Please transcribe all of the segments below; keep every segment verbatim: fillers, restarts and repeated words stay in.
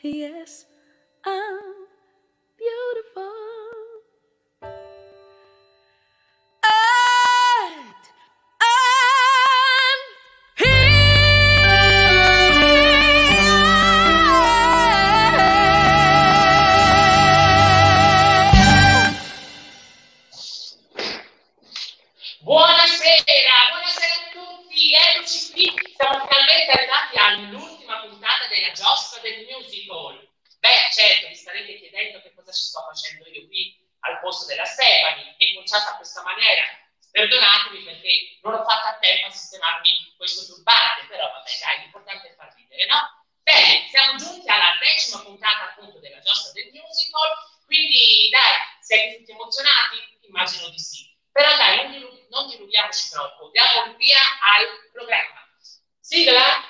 Yes, I'm beautiful. And I'm here. Buonasera, buonasera a tutti, eccoci qui, siamo finalmente arrivati all'ultima puntata della giostra del musical. Beh, certo, vi starete chiedendo che cosa ci sto facendo io qui al posto della Stefani, è cominciata a questa maniera, perdonatemi perché non ho fatto a tempo a sistemarmi questo turbante, però vabbè dai, l'importante è far ridere, no? Bene, siamo giunti alla decima puntata appunto della giostra del musical, quindi dai, siete tutti emozionati? Immagino di sì. Però dai, non, dilu- non dilunghiamoci troppo, diamo il via al programma. Sigla?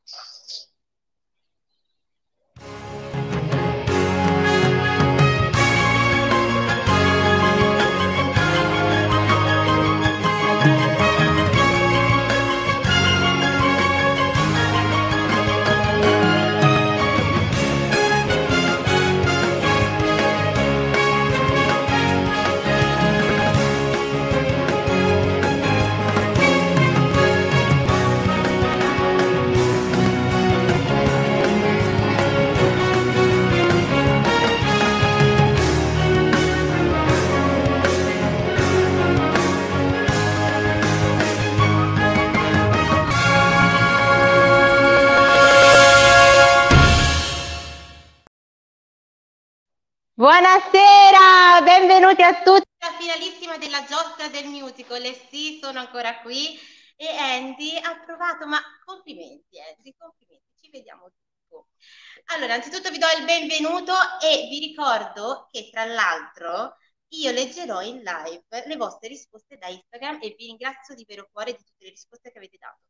Buonasera, benvenuti a tutti alla finalissima della giostra del musical. E sì, sono ancora qui e Andy ha provato, ma complimenti Andy, complimenti, ci vediamo dopo. Allora, anzitutto vi do il benvenuto e vi ricordo che tra l'altro io leggerò in live le vostre risposte da Instagram e vi ringrazio di vero cuore di tutte le risposte che avete dato.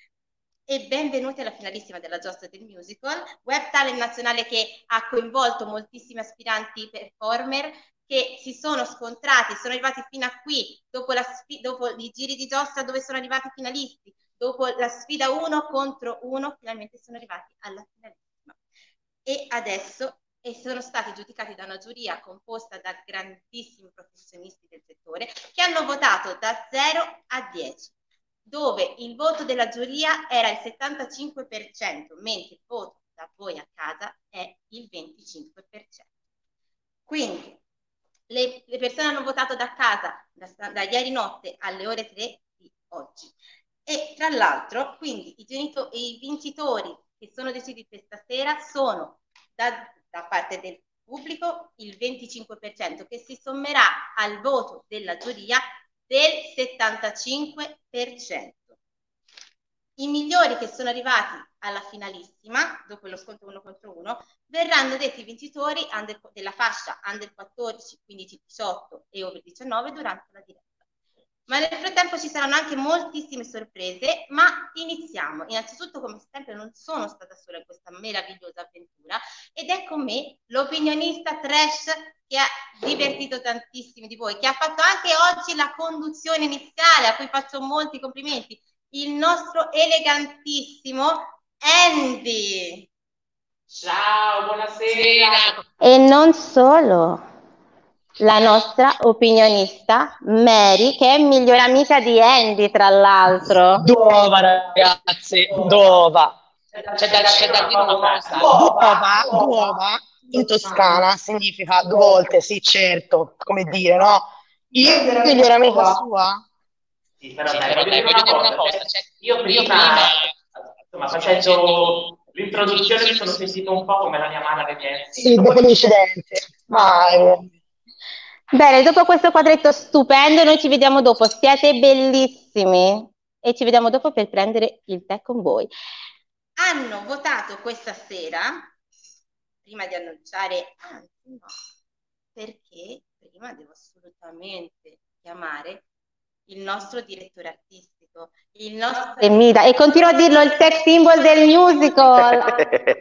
E benvenuti alla finalissima della giostra del musical, web talent nazionale che ha coinvolto moltissimi aspiranti performer che si sono scontrati, sono arrivati fino a qui, dopo, la dopo i giri di giostra dove sono arrivati i finalisti, dopo la sfida uno contro uno, finalmente sono arrivati alla finalissima. E adesso e sono stati giudicati da una giuria composta da grandissimi professionisti del settore che hanno votato da zero a dieci. Dove il voto della giuria era il settantacinque per cento, mentre il voto da voi a casa è il venticinque per cento. Quindi le, le persone hanno votato da casa da, da ieri notte alle ore tre di oggi. E tra l'altro, quindi i, genito, i vincitori che sono decisi per stasera sono da, da parte del pubblico il venticinque per cento che si sommerà al voto della giuria del settantacinque per cento. I migliori che sono arrivati alla finalissima, dopo lo scontro uno contro uno, verranno detti vincitori under, della fascia under quattordici, quindici diciotto e over diciannove durante la diretta. Ma nel frattempo ci saranno anche moltissime sorprese, ma iniziamo. Innanzitutto, come sempre, non sono stata sola in questa meravigliosa avventura ed è con me l'opinionista trash che ha divertito tantissimi di voi, che ha fatto anche oggi la conduzione iniziale, a cui faccio molti complimenti, il nostro elegantissimo Andy. Ciao, buonasera. E non solo. La nostra opinionista Mary, che è migliore amica di Andy, tra l'altro. Dova, ragazzi, dova. C'è da, c'è da dire una cosa. Dova, dova, in Toscana significa due volte, sì, certo, come dire, no? Io migliore amica sua? Sì, però, sì, dai, però dai, voglio dire una cosa. Cioè, io prima, insomma, facendo l'introduzione mi sono sentito un po' come la mia madre che sì, dopo l'incidente. Vai. Bene, dopo questo quadretto stupendo noi ci vediamo dopo, siete bellissimi e ci vediamo dopo per prendere il tè con voi. Hanno votato questa sera, prima di annunciare, anzi no, perché prima devo assolutamente chiamare il nostro direttore artistico, il nostro Emida, e continuo a dirlo, il sex symbol del musical.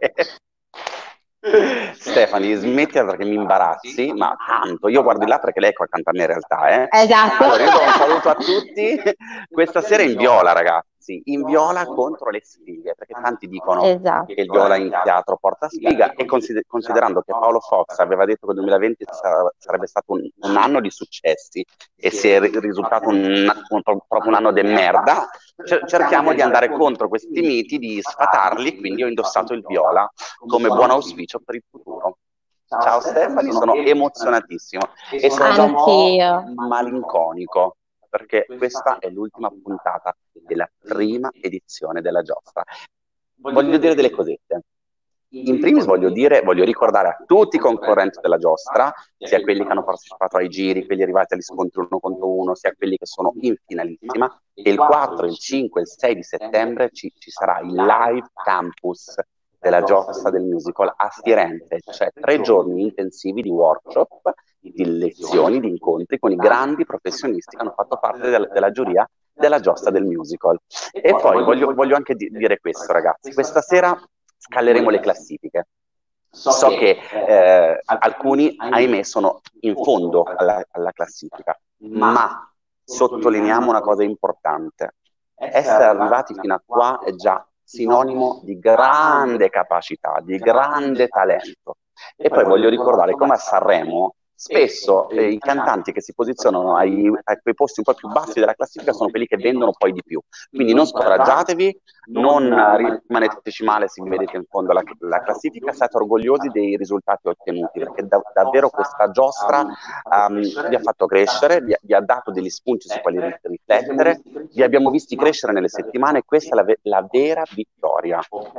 Stefani, smettila perché mi imbarazzi, ma tanto. Io guardo di là perché lei qua cantando in realtà, eh? Esatto. Allora, io do un saluto a tutti. Questa sera in viola, ragazzi. ragazzi, in viola contro le sfighe, perché tanti dicono Esatto. che il viola in teatro porta sfiga, e consider- considerando che Paolo Fox aveva detto che il duemilaventi sa- sarebbe stato un, un anno di successi e si è ri- risultato un, un- proprio un anno de merda, cer- cerchiamo di andare contro questi miti, di sfatarli, quindi ho indossato il viola come buon auspicio per il futuro. Ciao Stefani, sono emozionatissimo e sono già un po' Anch'io. malinconico, perché questa è l'ultima puntata della prima edizione della giostra. Voglio dire delle cosette. In primis voglio dire, voglio ricordare a tutti i concorrenti della giostra, sia quelli che hanno partecipato ai giri, quelli arrivati agli scontri uno contro uno, sia quelli che sono in finalissima, che il quattro, il cinque e il sei di settembre ci, ci sarà il live campus della giostra del musical a Firenze, cioè tre giorni intensivi di workshop, di lezioni, di incontri con i grandi professionisti che hanno fatto parte del, della giuria della giostra del musical. E poi voglio, voglio anche di, dire questo, ragazzi, questa sera scaleremo le classifiche. So che eh, alcuni, ahimè, sono in fondo alla, alla classifica, ma sottolineiamo una cosa importante. Essere arrivati fino a qua è già sinonimo di grande capacità, di grande talento. E poi voglio ricordare come a Sanremo spesso eh, i cantanti che si posizionano ai, a quei posti un po' più bassi della classifica sono quelli che vendono poi di più. Quindi non scoraggiatevi, non uh, rimaneteci male se vi vedete in fondo alla, alla classifica, siate orgogliosi dei risultati ottenuti, perché da, davvero questa giostra um, vi ha fatto crescere, vi ha, vi ha dato degli spunti su quali riflettere, vi abbiamo visti crescere nelle settimane e questa è la, la vera vittoria.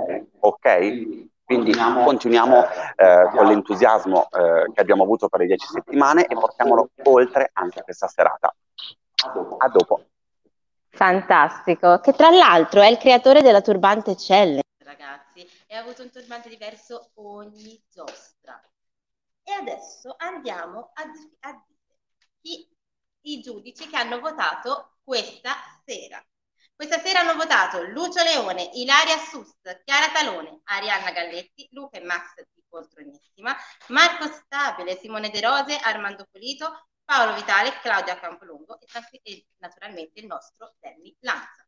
Ok? Quindi continuiamo eh, con l'entusiasmo eh, che abbiamo avuto per le dieci settimane e portiamolo oltre anche questa serata. A dopo. Fantastico, che tra l'altro è il creatore della turbante Challenge. Ragazzi, e ha avuto un turbante diverso ogni giostra. E adesso andiamo a, a dire chi, i giudici che hanno votato questa sera. Questa sera hanno votato Lucio Leone, Ilaria Sust, Chiara Talone, Arianna Galletti, Luca e Max di Poltronissima, Marco Stabile, Simone De Rose, Armando Polito, Paolo Vitale, Claudia Campolongo e, e naturalmente il nostro Danny Lanza.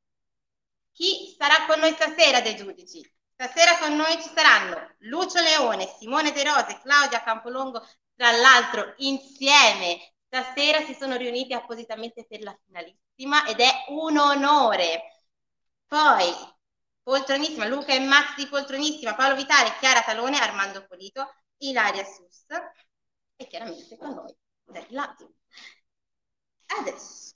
Chi sarà con noi stasera dei giudici? Stasera con noi ci saranno Lucio Leone, Simone De Rose, Claudia Campolongo, tra l'altro insieme stasera si sono riuniti appositamente per la finalissima ed è un onore. Poi Poltronissima, Luca e Max di Poltronissima, Paolo Vitale, Chiara Talone, Armando Polito, Ilaria Sus e chiaramente con noi del lato. Adesso,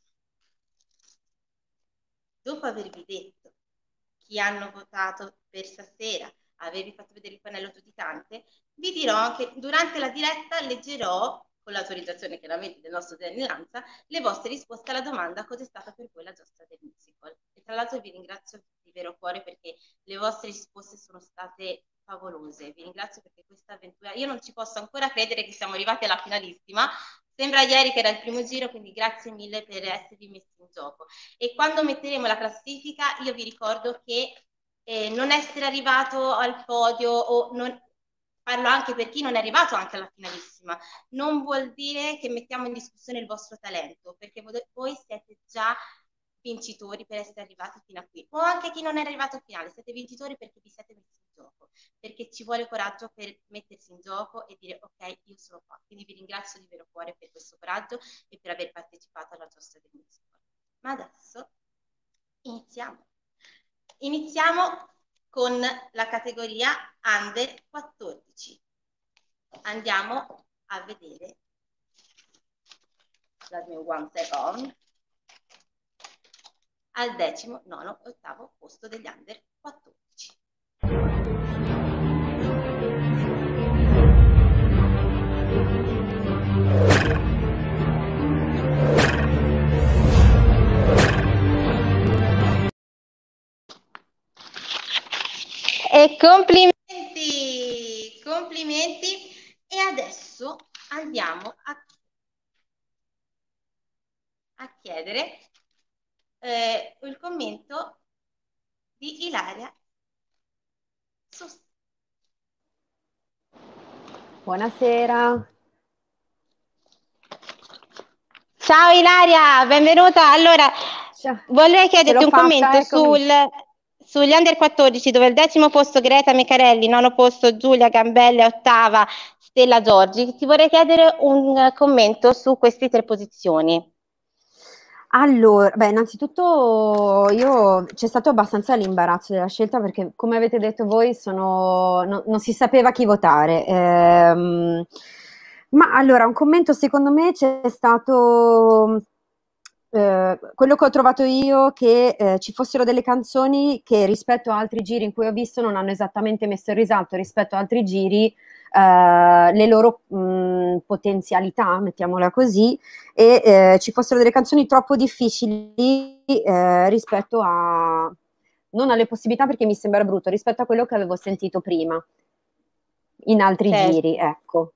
dopo avervi detto chi hanno votato per stasera, avervi fatto vedere il pannello giudicante, vi dirò che durante la diretta leggerò, con l'autorizzazione chiaramente del nostro Danny Lanza, le vostre risposte alla domanda cos'è stata per voi la giostra del musical. E tra l'altro vi ringrazio di vero cuore perché le vostre risposte sono state favolose. Vi ringrazio perché questa avventura, io non ci posso ancora credere che siamo arrivati alla finalissima. Sembra ieri che era il primo giro, quindi grazie mille per esservi messi in gioco. E quando metteremo la classifica io vi ricordo che eh, non essere arrivato al podio o non, parlo anche per chi non è arrivato anche alla finalissima, non vuol dire che mettiamo in discussione il vostro talento, perché voi siete già vincitori per essere arrivati fino a qui, o anche chi non è arrivato al finale, siete vincitori perché vi siete messi in gioco, perché ci vuole coraggio per mettersi in gioco e dire ok, io sono qua. Quindi vi ringrazio di vero cuore per questo coraggio e per aver partecipato alla giostra del musical. Ma adesso iniziamo. Iniziamo con la categoria Under quattordici. Andiamo a vedere. Datemi one second. Al decimo, nono e ottavo posto degli Under quattordici. E complimenti, complimenti. E adesso andiamo a, a chiedere eh, il commento di Ilaria Sus. Buonasera. Ciao Ilaria, benvenuta. Allora, Ciao. Vorrei Ce chiederti l'ho un fatta, commento eccomi. sul, sugli under quattordici, dove al decimo posto Greta Mecarelli, nono posto Giulia Gambelle, ottava Stella Giorgi. Ti vorrei chiedere un eh, commento su queste tre posizioni. Allora, beh, innanzitutto io c'è stato abbastanza l'imbarazzo della scelta perché, come avete detto voi, sono, no- non si sapeva chi votare. Ehm, ma allora, un commento secondo me c'è stato eh, quello che ho trovato io, che eh, ci fossero delle canzoni che rispetto a altri giri in cui ho visto non hanno esattamente messo in risalto rispetto a altri giri eh, le loro mh, potenzialità, mettiamola così, e eh, ci fossero delle canzoni troppo difficili eh, rispetto a, non alle possibilità perché mi sembra brutto, rispetto a quello che avevo sentito prima in altri Certo. giri, ecco.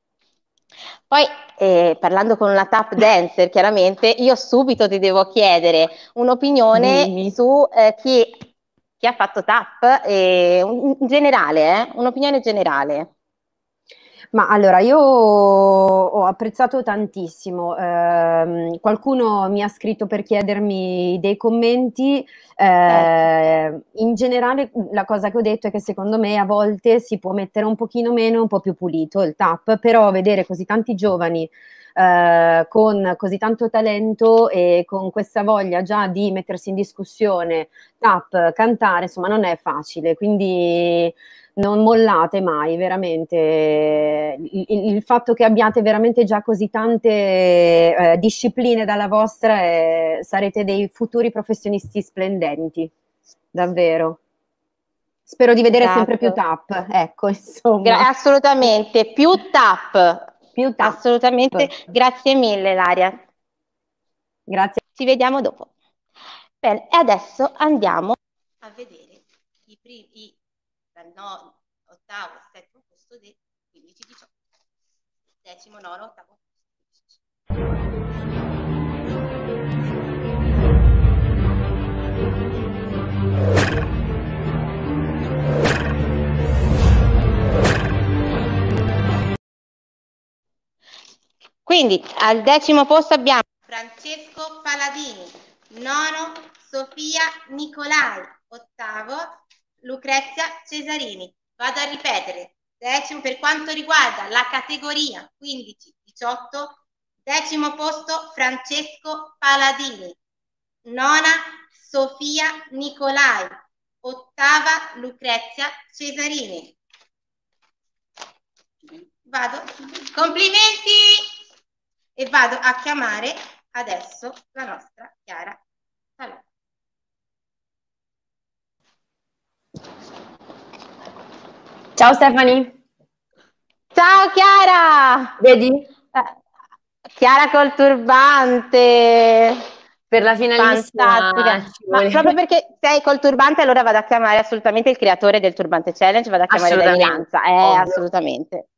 Poi, eh, parlando con una tap dancer, chiaramente, io subito ti devo chiedere un'opinione Dimmi. su eh, chi, chi ha fatto tap, eh, un- in generale, eh, un'opinione generale. Ma allora, io ho apprezzato tantissimo. Ehm, qualcuno mi ha scritto per chiedermi dei commenti. Certo. Eh, in generale, la cosa che ho detto è che secondo me a volte si può mettere un pochino meno, un po' più pulito il tap, però vedere così tanti giovani eh, con così tanto talento e con questa voglia già di mettersi in discussione, tap, cantare, insomma, non è facile. Quindi non mollate mai, veramente. Il, il- il fatto che abbiate veramente già così tante eh, discipline dalla vostra, eh, sarete dei futuri professionisti splendenti, davvero. Spero di vedere sempre più Esatto. tap, ecco, Gra- insomma, assolutamente, più tap. più tap. Assolutamente, grazie mille, Laria. Grazie. Ci vediamo dopo. Bene, e adesso andiamo a vedere i primi, dal no, ottavo, settimo posto del quindici diciotto, decimo, nono, ottavo posto. Quindi al decimo posto abbiamo Francesco Paladini, nono Sofia Nicolai, ottavo Lucrezia Cesarini. Vado a ripetere, decimo per quanto riguarda la categoria quindici diciotto, decimo posto Francesco Paladini, nona Sofia Nicolai, ottava Lucrezia Cesarini. Vado, complimenti! E vado a chiamare adesso la nostra Chiara Salò. Ciao Stefani, Ciao Chiara! vedi? Eh, Chiara col turbante! Per la finalissima Fantastica! ci Ma vuole. proprio perché sei col turbante, allora vado a chiamare assolutamente il creatore del Turbante Challenge, vado a chiamare Danny Assolutamente, Lanza. Eh, ovvio. assolutamente.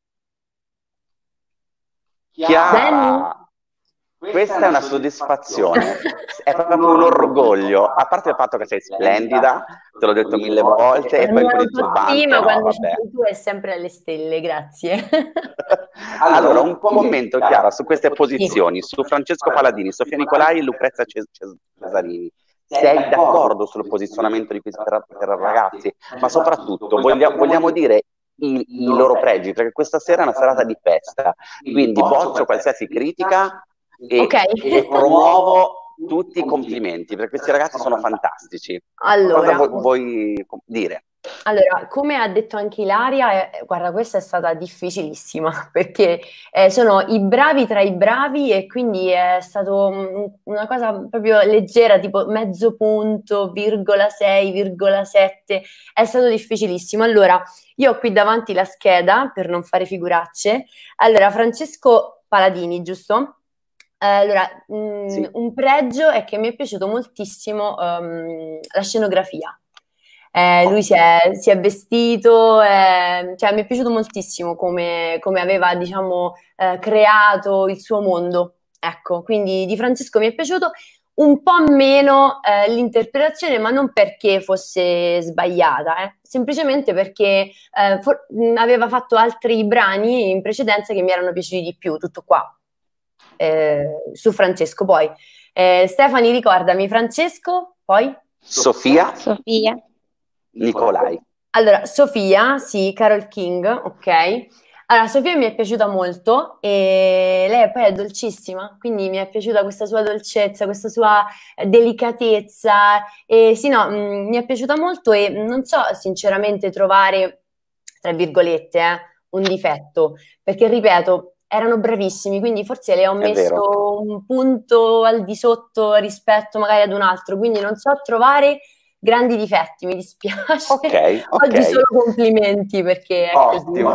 Chiara, questa è una soddisfazione, è proprio un orgoglio, a parte il fatto che sei splendida, te l'ho detto mille volte, e poi con il turbante, Autostima no, quando ci vabbè. sei tu è sempre alle stelle, grazie. Allora, un commento, Chiara, su queste posizioni, su Francesco Paladini, Sofia Nicolai e Lucrezia Ces- Ces- Cesarini. Sei d'accordo sul posizionamento di questi tre, tre ragazzi? Ma soprattutto vogliamo, vogliamo dire i, i loro pregi, perché questa sera è una serata di festa, quindi boccio qualsiasi critica e, Ok. e promuovo tutti i complimenti, perché questi ragazzi sono fantastici. Allora, Cosa vuoi, vuoi dire? Allora, come ha detto anche Ilaria, eh, guarda, questa è stata difficilissima perché eh, sono i bravi tra i bravi e quindi è stato mm, una cosa proprio leggera, tipo mezzo punto, virgola sei, virgola sette, è stato difficilissimo. Allora, io ho qui davanti la scheda per non fare figuracce. Allora, Francesco Paladini, giusto? Eh, Allora, mm, Sì. un pregio è che mi è piaciuto moltissimo ehm, la scenografia. Eh, lui si è, si è vestito, eh, cioè mi è piaciuto moltissimo come, come aveva, diciamo, eh, creato il suo mondo. Ecco, quindi di Francesco mi è piaciuto un po' meno eh, l'interpretazione, ma non perché fosse sbagliata, eh, semplicemente perché eh, for- mh, aveva fatto altri brani in precedenza che mi erano piaciuti di più, tutto qua. Eh, su Francesco. Poi Eh, Stefani, ricordami, Francesco, poi? Sofia, Sofia. Nicolai. Allora, Sofia, sì, Carol King, ok. Allora, Sofia mi è piaciuta molto e lei poi è dolcissima, quindi mi è piaciuta questa sua dolcezza, questa sua eh, delicatezza. E sì, no, mh, mi è piaciuta molto e non so sinceramente trovare, tra virgolette, eh, un difetto, perché ripeto, erano bravissimi, quindi forse le ho È vero. messo un punto al di sotto rispetto magari ad un altro, quindi non so trovare grandi difetti, mi dispiace. Ok, Oggi solo ok. complimenti perché è così. Ottimo.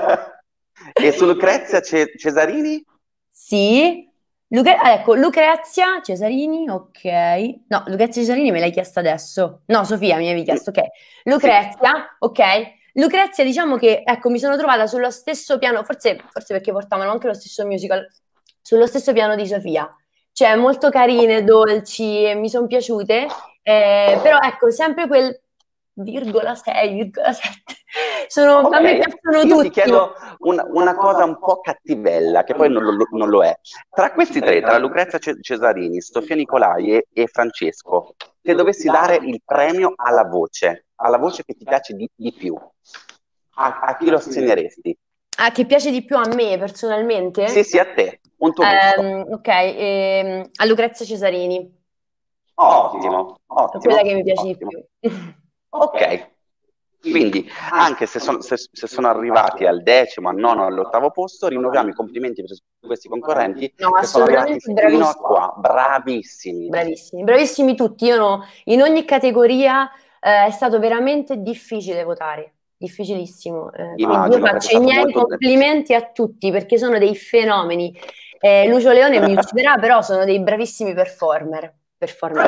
E su Lucrezia Ce- Cesarini? Sì, Lucre- ah, ecco, Lucrezia Cesarini, ok. No, Lucrezia Cesarini me l'hai chiesta adesso. No, Sofia mi avevi chiesto, ok. Lucrezia, ok. Lucrezia, diciamo che, ecco, mi sono trovata sullo stesso piano, forse, forse perché portavano anche lo stesso musical, sullo stesso piano di Sofia. Cioè, molto carine, dolci, e mi sono piaciute, eh, però ecco, sempre quel virgola sei, virgola sette. Sono, a me Ok, piacciono io ti tutti. chiedo una, una cosa un po' cattivella, che poi non lo, non lo è. Tra questi tre, tra Lucrezia Ce- Cesarini, Sofia Nicolai e, e Francesco, se dovessi dare il premio alla voce, alla voce che ti piace di, di più, a, a chi lo assegneresti? Ah, che piace di più a me personalmente? Sì, sì, a te, un tuo gusto. Ehm, ok, ehm, a Lucrezia Cesarini, Ottimo, è quella ottimo, che mi piace ottimo. di più. Ok, quindi anche se, son- se- se sono arrivati al decimo, al nono, all'ottavo posto, rinnoviamo i complimenti per questi concorrenti No, che sono arrivati assolutamente fino a bravissimi. qua, bravissimi. Bravissimi, bravissimi tutti. Io no- in ogni categoria eh, è stato veramente difficile votare, difficilissimo. Eh, quindi io Immagino, perché è faccio i stato miei molto... complimenti a tutti perché sono dei fenomeni. Eh, Lucio Leone mi ucciderà, però sono dei bravissimi performer. Performer.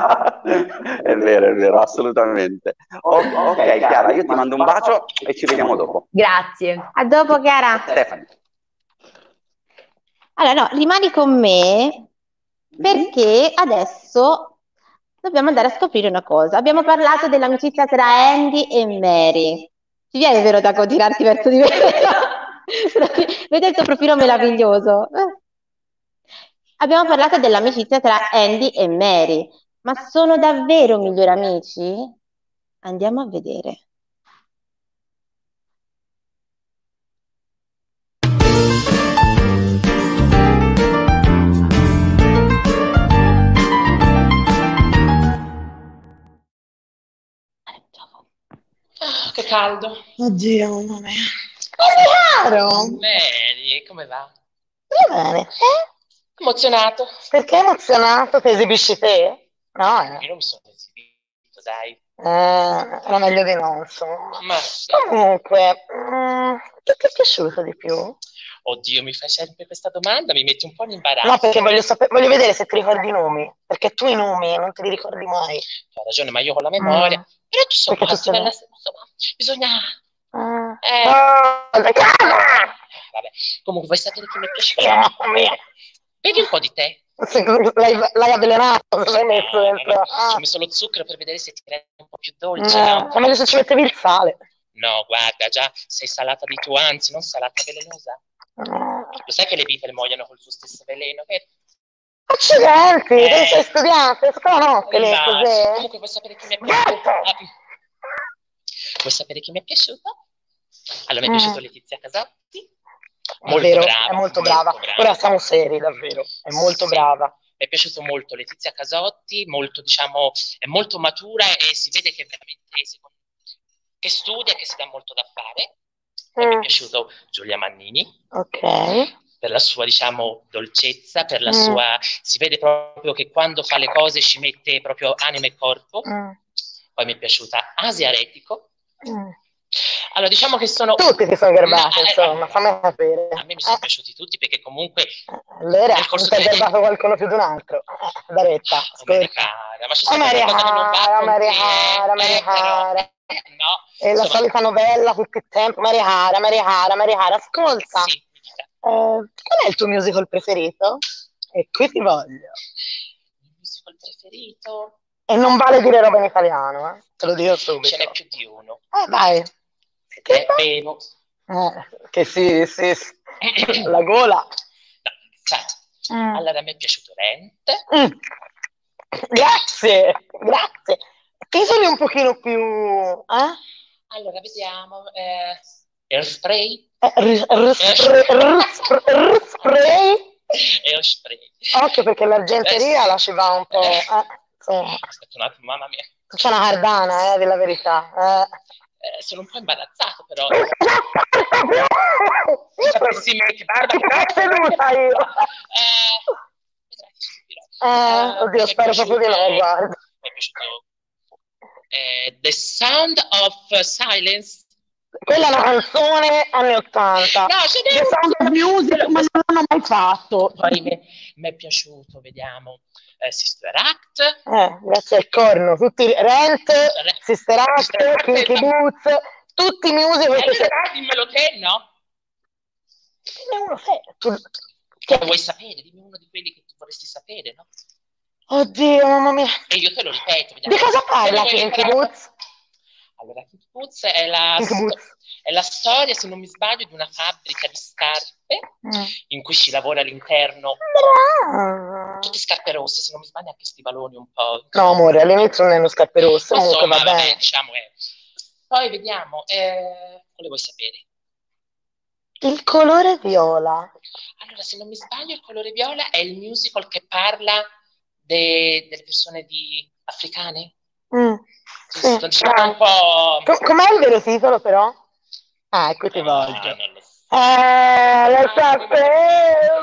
È vero, è vero, assolutamente. O- ok, Chiara, io ti mando un bacio e ci vediamo dopo. Grazie. A dopo, Chiara. Stefani. Allora, no, rimani con me perché adesso dobbiamo andare a scoprire una cosa. Abbiamo parlato dell'amicizia tra Andy e Mary. Ti viene vero da tirarti verso di me? Vedi il tuo profilo meraviglioso. Eh. Abbiamo parlato dell'amicizia tra Andy e Mary, ma sono davvero migliori amici? Andiamo a vedere. Ah, che caldo. Oddio, mamma mia. È caro. Mary, come va? Va bene. Eh? Emozionato. Perché emozionato? Che esibisci te? No, eh. Io non mi sono esibito, dai. Eh, era meglio di no, insomma. Ma sì. Comunque, mm, che ti è piaciuto di più? Oddio, mi fai sempre questa domanda, mi metti un po' in imbarazzo. No, perché voglio, sapere, voglio vedere se ti ricordi i nomi. Perché tu i nomi non te li ricordi mai. Hai ragione, ma io con la memoria. Mm. Però tu sei Perché tu pazzi sei- della... Insomma, bisogna... Ah. Eh. Oh, dai, ah! Vabbè, comunque vuoi sapere chi mi è piaciuto? Mamma mia. Bevi un po' di tè. Sì, L'hai, l'hai avvelenato, cosa hai messo No, no, dentro? no, Ah. ci ho messo lo zucchero per vedere se ti rende un po' più dolce, Eh, no? è meglio se ci mettevi il sale. No, guarda, già sei salata di tuo, anzi, non salata velenosa. Eh. Lo sai che le vipere muoiono col suo stesso veleno, vero? Accidenti, Eh. te sei studiato, sconosci le No, cos'è? comunque vuoi sapere chi mi è piaciuto? Gatto! Ah, vuoi sapere chi mi è piaciuto? Allora, mi è Mm. piaciuto Letizia Casotti. È Molto vero, brava, è molto molto brava. brava. Ora siamo seri, davvero. È molto Sì. brava. Mi è piaciuto molto Letizia Casotti, molto, diciamo, è molto matura e si vede che veramente secondo- che studia e che si dà molto da fare. E mi è Mm. piaciuto Giulia Mannini Ok. per la sua, diciamo, dolcezza, per la Mm. sua... si vede proprio che quando fa le cose ci mette proprio anima e corpo. Mm. Poi mi è piaciuta Asia Retico. Mm. Allora, diciamo che sono... Tutti ti sono garbati, No, eh, insomma, fammi capire. A me mi sono Eh, piaciuti tutti perché comunque allora, nel corso non ti ha delle- garbato qualcuno più di un altro. Eh, Daretta, Oh, Maria scusa. cara, ma c'è Oh, sempre Maria qualcosa che non va cara, con Maria te, cara, eh, Maria eh, però, cara. eh, no, È la insomma, solita novella tutto il tempo. Maria cara, Maria cara, Maria cara. Ascolta, sì, mi dica. eh, qual è il tuo musical preferito? E qui ti voglio. Il mio musical preferito? E non vale dire roba in italiano, eh? Te lo dico subito. Ce n'è più di uno. Eh, vai. Eh, bevo. Eh, che sì, sì, sì. La gola. No, sai, Mm. Allora, a me è piaciuto Rent. Mm. Grazie, grazie. Isoli un pochino più... Eh? Allora, vediamo. Eh, Airspray. Eh, r- r- spray, r- spray, r- spray. Airspray. Occhio perché l'argenteria la ci va un po'... Eh, insomma. Aspetta un attimo, mamma mia. C'è una cardana, eh, della verità. Eh. Eh, sono un po' imbarazzato, però. Sapessi me, Barbara. Che seduta io. Eh, vedrai, ti stupirò. Eh, Eh, oddio, mi è spero proprio di no, piaciuto- guarda. Mi è piaciuto eh, The Sound of Silence. Quella è una canzone anni ottanta. No, ce n'è The Sound of Music, ma non l'hanno mai fatto. Poi mi, mi è piaciuto, vediamo, eh, Sister Act. Eh, grazie al corno, tutti Rent, Sister Act, Kinky Boots, tutti i musical E che se... allora dimmelo te, no? Dimmi uno se... tu- Che che- vuoi sapere? Dimmi uno di quelli che tu vorresti sapere, no? Oddio, mamma mia. E io te lo ripeto. Vediamo. Di cosa parla Se ne vuoi Kinky imparare- Boots? Allora, Kinky Boots è la, Kinky sto- Boots. è la storia, se non mi sbaglio, di una fabbrica di scarpe Mm. in cui ci lavora all'interno Brava. tutte scarpe rosse, se non mi sbaglio anche stivaloni un po'. No, amore, all'inizio non erano scarpe rosse, Ma comunque insomma, va vabbè, bene. diciamo è. Poi vediamo, eh, quale vuoi sapere? Il colore viola. Allora, se non mi sbaglio, il colore viola è il musical che parla de- delle persone di africane. Mm. Sì. Diciamo un po'. Co- com'è il vero titolo però? Ah, ecco ti Ah, voglio. non lo so. Eh, lo sapevo!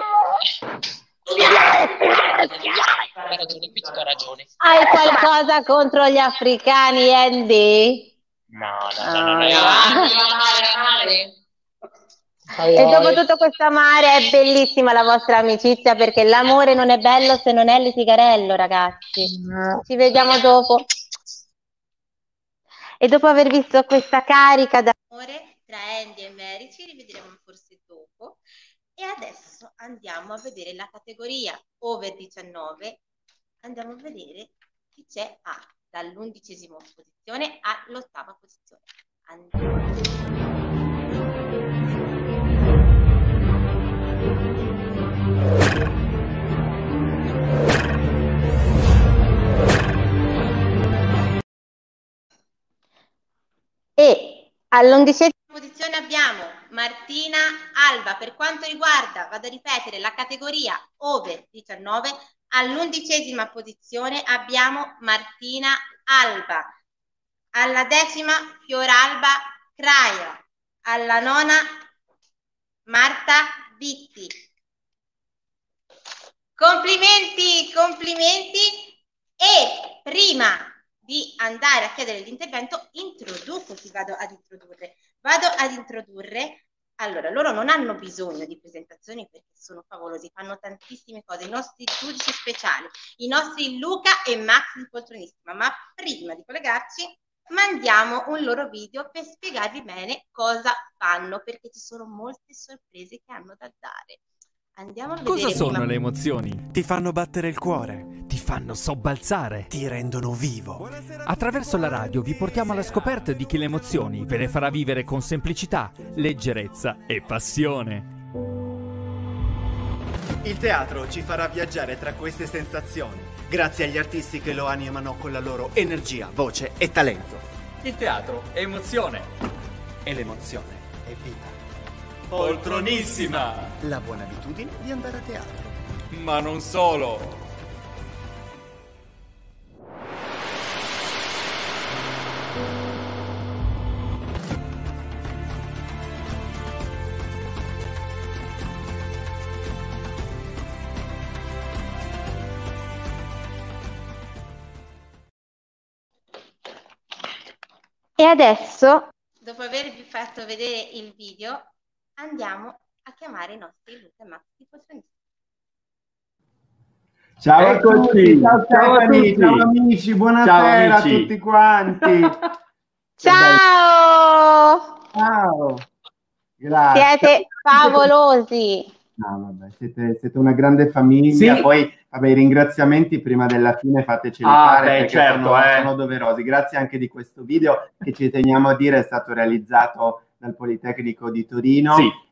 Hai ragione, qui ti do ragione. Hai qualcosa contro gli africani, Andy? No, no, no, no, no. Ah, no. Male, male. E dopo tutto questo amare è bellissima la vostra amicizia, perché l'amore non è bello se non è litigarello, ragazzi. Ci vediamo dopo. E dopo aver visto questa carica d'amore tra Andy e Mary, ci rivedremo forse dopo. E adesso andiamo a vedere la categoria over diciannove. Andiamo a vedere chi c'è a dall'undicesima posizione all'ottava posizione. Andiamo. E all'undicesima posizione abbiamo Martina Alba. Per quanto riguarda, vado a ripetere, la categoria over diciannove, all'undicesima posizione abbiamo Martina Alba. Alla decima Fioralba Craia. Alla nona Marta Vitti. Complimenti, complimenti. E prima di andare a chiedere l'intervento, introduco, ti vado ad introdurre. Vado ad introdurre, allora, loro non hanno bisogno di presentazioni perché sono favolosi, fanno tantissime cose, i nostri giudici speciali, i nostri Luca e Max di Poltronissima, ma prima di collegarci mandiamo un loro video per spiegarvi bene cosa fanno, perché ci sono molte sorprese che hanno da dare. Andiamo a vedere. Cosa sono prima- le emozioni? Ti fanno battere il cuore, ti fanno sobbalzare, ti rendono vivo. Attraverso la radio vi portiamo alla scoperta di chi le emozioni ve le farà vivere con semplicità, leggerezza e passione. Il teatro ci farà viaggiare tra queste sensazioni, grazie agli artisti che lo animano con la loro energia, voce e talento. Il teatro è emozione. E l'emozione è vita. Poltronissima! La buona abitudine di andare a teatro. Ma non solo. E adesso, dopo avervi fatto vedere il video, andiamo a chiamare i nostri Luca e Max di Poltronissima. Ciao a Eccoci, tutti, ciao ciao a Stefani, tutti. ciao amici, buonasera Ciao, amici. a tutti quanti. Ciao! Ciao, grazie. Siete favolosi. No, vabbè, siete, siete una grande famiglia. Sì. Poi, vabbè, i ringraziamenti prima della fine fateceli Ah, fare beh, perché certo, sono, eh. sono doverosi. Grazie anche di questo video che ci teniamo a dire è stato realizzato dal Politecnico di Torino Sì.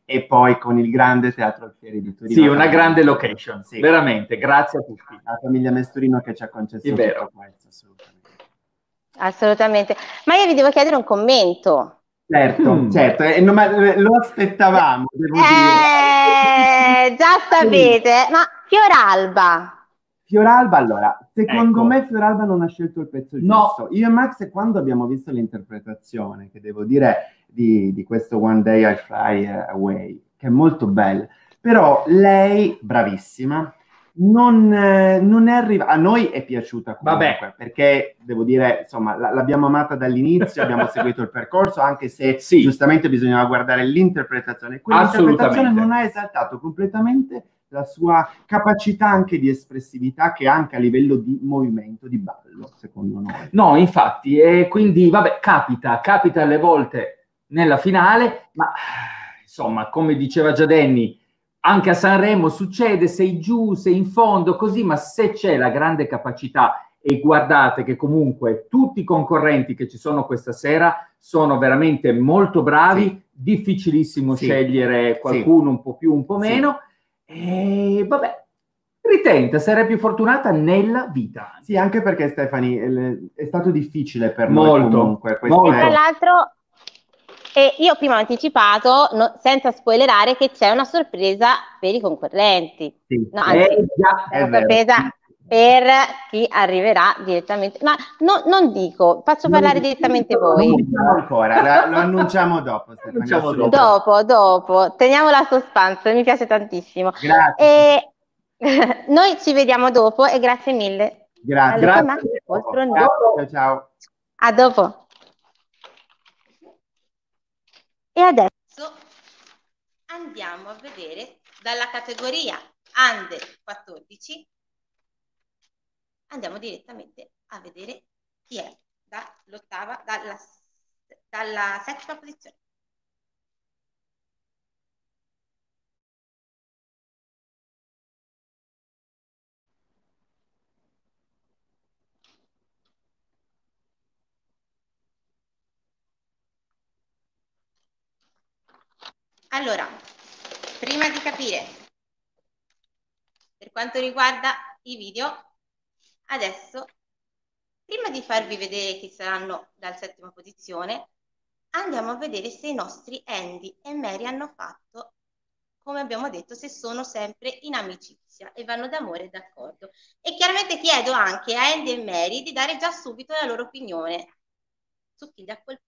e poi con il grande Teatro Alfieri di Torino. Sì, una grande location, sì. Veramente, grazie a tutti. La famiglia Mesturino che ci ha concesso È vero. tutto questo, assolutamente. Assolutamente. Ma io vi devo chiedere un commento. Certo, mm. certo, eh, no, ma lo aspettavamo, devo eh, dire. Già sapete, ma Fioralba. Fioralba, allora, secondo ecco. me Fioralba non ha scelto il pezzo no. giusto. Io e Max, quando abbiamo visto l'interpretazione, che devo dire, di, di questo One Day I Fly Away, che è molto bella, però lei, bravissima, non, eh, non è arrivata, a noi è piaciuta comunque, Vabbè. perché devo dire, insomma, l- l'abbiamo amata dall'inizio, abbiamo seguito il percorso, anche se sì. giustamente bisognava guardare l'interpretazione. Quell'interpretazione non ha esaltato completamente la sua capacità anche di espressività, che anche a livello di movimento, di ballo, secondo noi. No, infatti, e quindi, vabbè, capita, capita alle volte nella finale, ma insomma, come diceva già Danny, anche a Sanremo succede, sei giù, sei in fondo, così, ma se c'è la grande capacità, e guardate che comunque tutti i concorrenti che ci sono questa sera sono veramente molto bravi, sì. difficilissimo sì. scegliere qualcuno sì. un po' più, un po' meno, sì. E vabbè, ritenta, sarai più fortunata nella vita. Sì, anche perché Stefani, è stato difficile per molto, noi comunque. Molto. E tra l'altro, eh, io prima ho anticipato, no, senza spoilerare, che c'è una sorpresa per i concorrenti. Sì, no, anzi, è, già, è una sorpresa per chi arriverà direttamente. Ma no, non dico, faccio non parlare direttamente non voi. Non diciamo ancora, lo annunciamo dopo. Stefania, dopo. dopo, dopo. Teniamo la suspense, mi piace tantissimo. Grazie. E noi ci vediamo dopo e grazie mille. Grazie. Allora, grazie. Ciao, ciao. A dopo. E adesso andiamo a vedere dalla categoria Under quattordici. Andiamo direttamente a vedere chi è dall'ottava, dalla, dalla settima posizione. Allora, prima di capire per quanto riguarda i video, adesso, prima di farvi vedere chi saranno dal settima posizione, andiamo a vedere se i nostri Andy e Mary hanno fatto, come abbiamo detto, se sono sempre in amicizia e vanno d'amore e d'accordo. E chiaramente chiedo anche a Andy e Mary di dare già subito la loro opinione su chi li ha colpiti.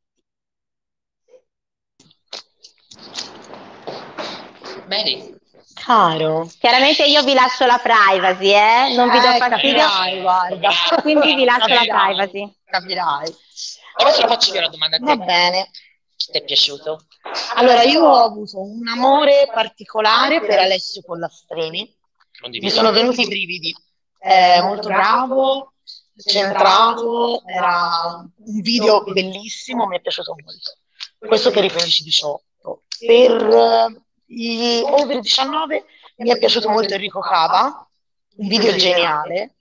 Mary. Caro. Chiaramente io vi lascio la privacy, eh? Non vi do Eh, fastidio. capirai, guarda. Quindi vi lascio Capirai, la privacy. Capirai. Ora te lo faccio io la domanda a te. Va bene. Ti è piaciuto? Allora, io ho avuto un amore particolare per Alessio Pollastrini. Mi sono venuti i brividi. È molto bravo, centrato, era un video bellissimo, mi è piaciuto molto. Questo per i quindici diciotto. Per i over diciannove mi è piaciuto molto Enrico Cava, un video geniale.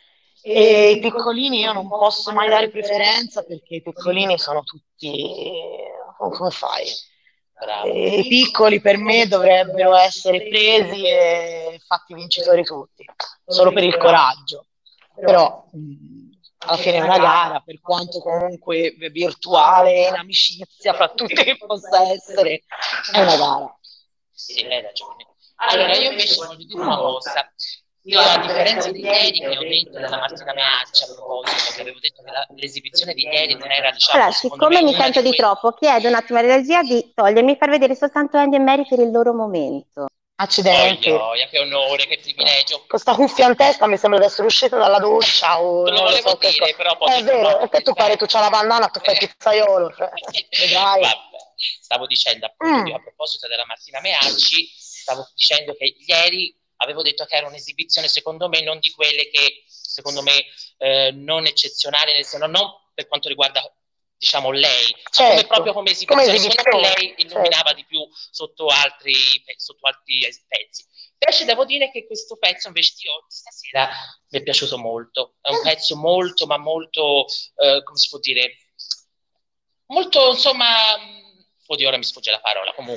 E i piccolini io non posso mai dare preferenza perché i piccolini sono tutti, come fai? E i piccoli per me dovrebbero essere presi e fatti vincitori tutti, solo per il coraggio. Però alla fine è una gara, per quanto comunque virtuale, in amicizia, fra tutte che possa essere, è una gara. Sì, hai ragione. Allora, io invece voglio dire una cosa. Io, a differenza di ieri, che ho detto della Martina Meaccia, a proposito, che avevo detto che la, l'esibizione di ieri non era, diciamo, allora, siccome mi sento di, di troppo, chiedo un attimo alla regia di togliermi e far vedere soltanto Andy e Mary per il loro momento. Accidenti. Oh, che onore, che privilegio. Questa cuffia in testa mi sembra di essere uscita dalla doccia. O te lo volevo so dire, però poi... È vero, perché tu pare tu c'hai la bandana, tu fai pizzaiolo. Cioè, vedrai. Vabbè, stavo dicendo appunto, mm. io, a proposito della Martina Meacci, stavo dicendo che ieri avevo detto che era un'esibizione, secondo me, non di quelle che, secondo me, eh, non eccezionali, nel senso, non per quanto riguarda, diciamo, lei, certo. come proprio come esibizione, come esibizione. Secondo me lei illuminava certo. di più sotto altri, sotto altri pezzi. Invece devo dire che questo pezzo, invece di oggi, stasera, mi è piaciuto molto. È un pezzo molto, ma molto, eh, come si può dire, molto, insomma, oddio, ora mi sfugge la parola, comunque,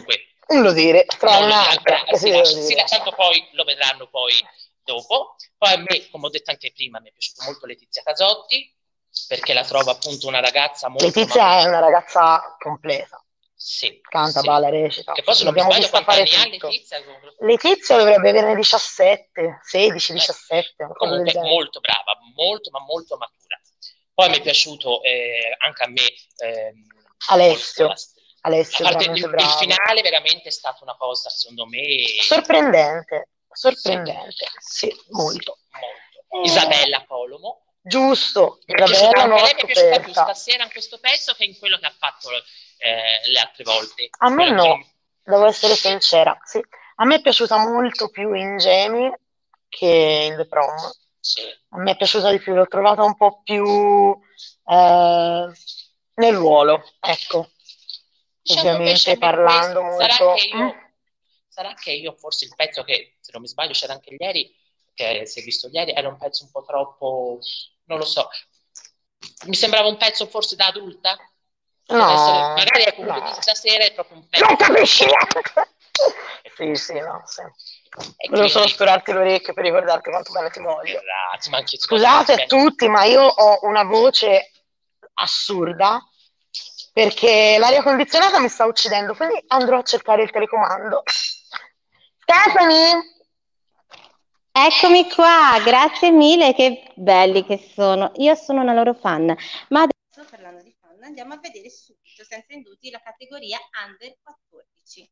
Non lo dire, tra Non lo dire un'altra. ancora, che sì, si lascia- deve sì, dire. tanto poi lo vedranno poi dopo. Poi a me, come ho detto anche prima, mi è piaciuta molto Letizia Casotti, perché la trovo appunto una ragazza molto... Letizia è una ragazza completa. Sì, Canta, sì. balla, recita. Che poi se non mi L'abbiamo sbaglio vista quanti fare anni ha tutto. Letizia? Letizia dovrebbe averne diciassette, sedici, diciassette, una cosa del Comunque genere. molto brava, molto ma molto matura. Poi mi è piaciuto eh, anche a me ehm, Alessio. molto la- Alessio, a parte veramente il, il bravo. finale veramente è stata una cosa secondo me Sorprendente, sorprendente, sì, molto. molto. Isabella Colomo. Giusto, Mi è piaciuta, Isabella anche nuova lei mi è piaciuta più scoperta. stasera in questo pezzo che in quello che ha fatto eh, le altre volte. A me Quello che no, devo essere sincera, sì. A me è piaciuta molto più in Jamie che in The Prom. Sì. A me è piaciuta di più, l'ho trovata un po' più eh, nel ruolo, ecco. Diciamo che Ovviamente invece a me parlando questo- molto... sarà che io Mm? sarà che io forse il pezzo che, se non mi sbaglio, c'era anche ieri, che si è visto ieri, era un pezzo un po' troppo, non lo so, mi sembrava un pezzo forse da adulta. No, Adesso, magari è comunque no. stasera è proprio un pezzo. Non capisci niente! Sì, sì, no, sì. Volevo solo sfiorarti le orecchie per ricordarti quanto bene ti voglio. Grazie, ma anche- Scusate a tutti, ma io ho una voce assurda perché l'aria condizionata mi sta uccidendo, quindi andrò a cercare il telecomando. Stephanie! Eccomi qua, grazie mille, che belli che sono. Io sono una loro fan. Ma adesso, parlando di fan, andiamo a vedere subito, senza indugi, la categoria Under quattordici.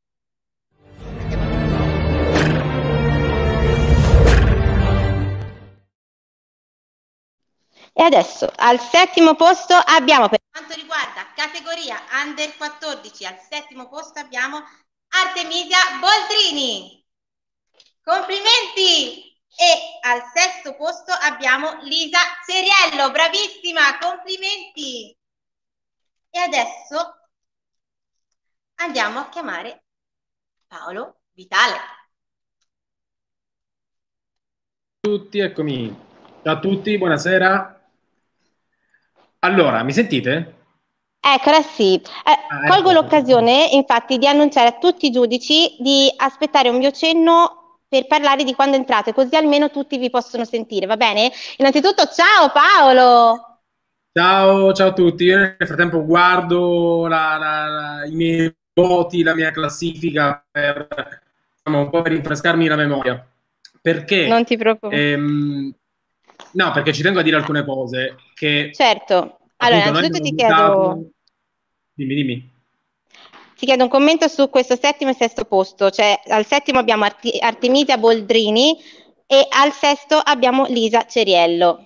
E adesso al settimo posto abbiamo, per quanto riguarda categoria Under quattordici, al settimo posto abbiamo Artemisia Boldrini. Complimenti! E al sesto posto abbiamo Lisa Ceriello, bravissima, complimenti! E adesso andiamo a chiamare Paolo Vitale. Tutti, eccomi. Ciao a tutti, buonasera. Allora, mi sentite? Eccola sì. Eh, Ah, colgo ecco. l'occasione infatti di annunciare a tutti i giudici di aspettare un mio cenno per parlare di quando entrate, così almeno tutti vi possono sentire, va bene? Innanzitutto ciao Paolo! Ciao, ciao a tutti. Io nel frattempo guardo la- la- la- i miei voti, la mia classifica per, diciamo, un po' per rinfrescarmi la memoria. Perché? Non ti preoccupare. ehm, no, perché ci tengo a dire alcune cose che Certo. Allora, appunto noi innanzitutto ti abbiamo chiedo, votato. Dimmi, dimmi. ti chiedo un commento su questo settimo e sesto posto. Cioè, al settimo abbiamo Arti- Artemisia Boldrini e al sesto abbiamo Lisa Ceriello.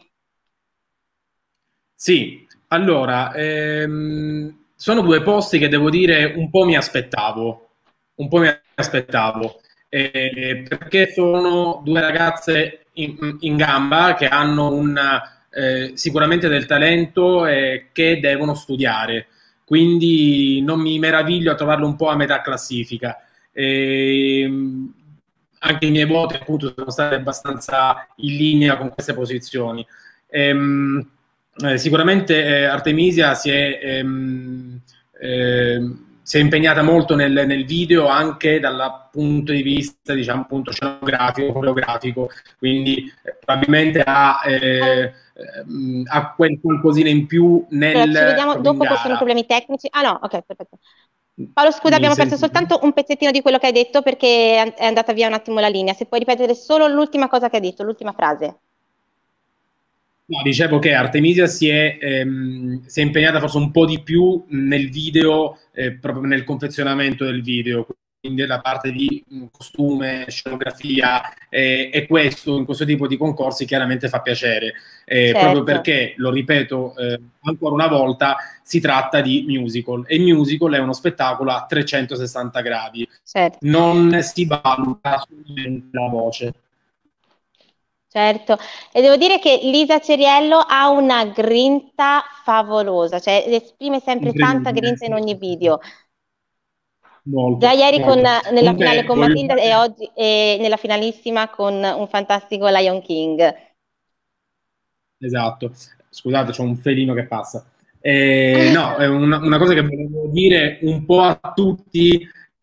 Sì, allora, ehm, sono due posti che devo dire un po' mi aspettavo, un po' mi aspettavo, eh, perché sono due ragazze in, in gamba che hanno un, eh, sicuramente del talento e che devono studiare, quindi non mi meraviglio a trovarlo un po' a metà classifica. Ehm, anche i miei voti appunto sono stati abbastanza in linea con queste posizioni. Ehm, eh, sicuramente eh, Artemisia si è, ehm, ehm, si è impegnata molto nel, nel video anche dal punto di vista, diciamo, appunto, scenografico, coreografico, quindi eh, probabilmente ha, eh, ehm, ha quel qualcosina in più nel Allora, ci vediamo proprio in dopo che sono gara. problemi tecnici. Ah no, ok, perfetto. Paolo, scusa, Mi abbiamo perso senti? soltanto un pezzettino di quello che hai detto perché è andata via un attimo la linea. Se puoi ripetere solo l'ultima cosa che hai detto, l'ultima frase. No, dicevo che Artemisia si è, ehm, si è impegnata forse un po' di più nel video, eh, proprio nel confezionamento del video, quindi la parte di mh, costume, scenografia, eh, e questo in questo tipo di concorsi chiaramente fa piacere, eh, Certo. proprio perché, lo ripeto eh, ancora una volta, si tratta di musical e il musical è uno spettacolo a trecentosessanta gradi, Certo. non si valuta solamente la voce. Certo, e devo dire che Lisa Ceriello ha una grinta favolosa, cioè esprime sempre tanta Incredibile, grinta in ogni video. molto, Già ieri con, molto. nella Comunque, finale con voglio Matilda fare- e oggi e nella finalissima con un fantastico Lion King. Esatto, scusate, c'ho un felino che passa. Eh, no, è una, una cosa che volevo dire un po' a tutti,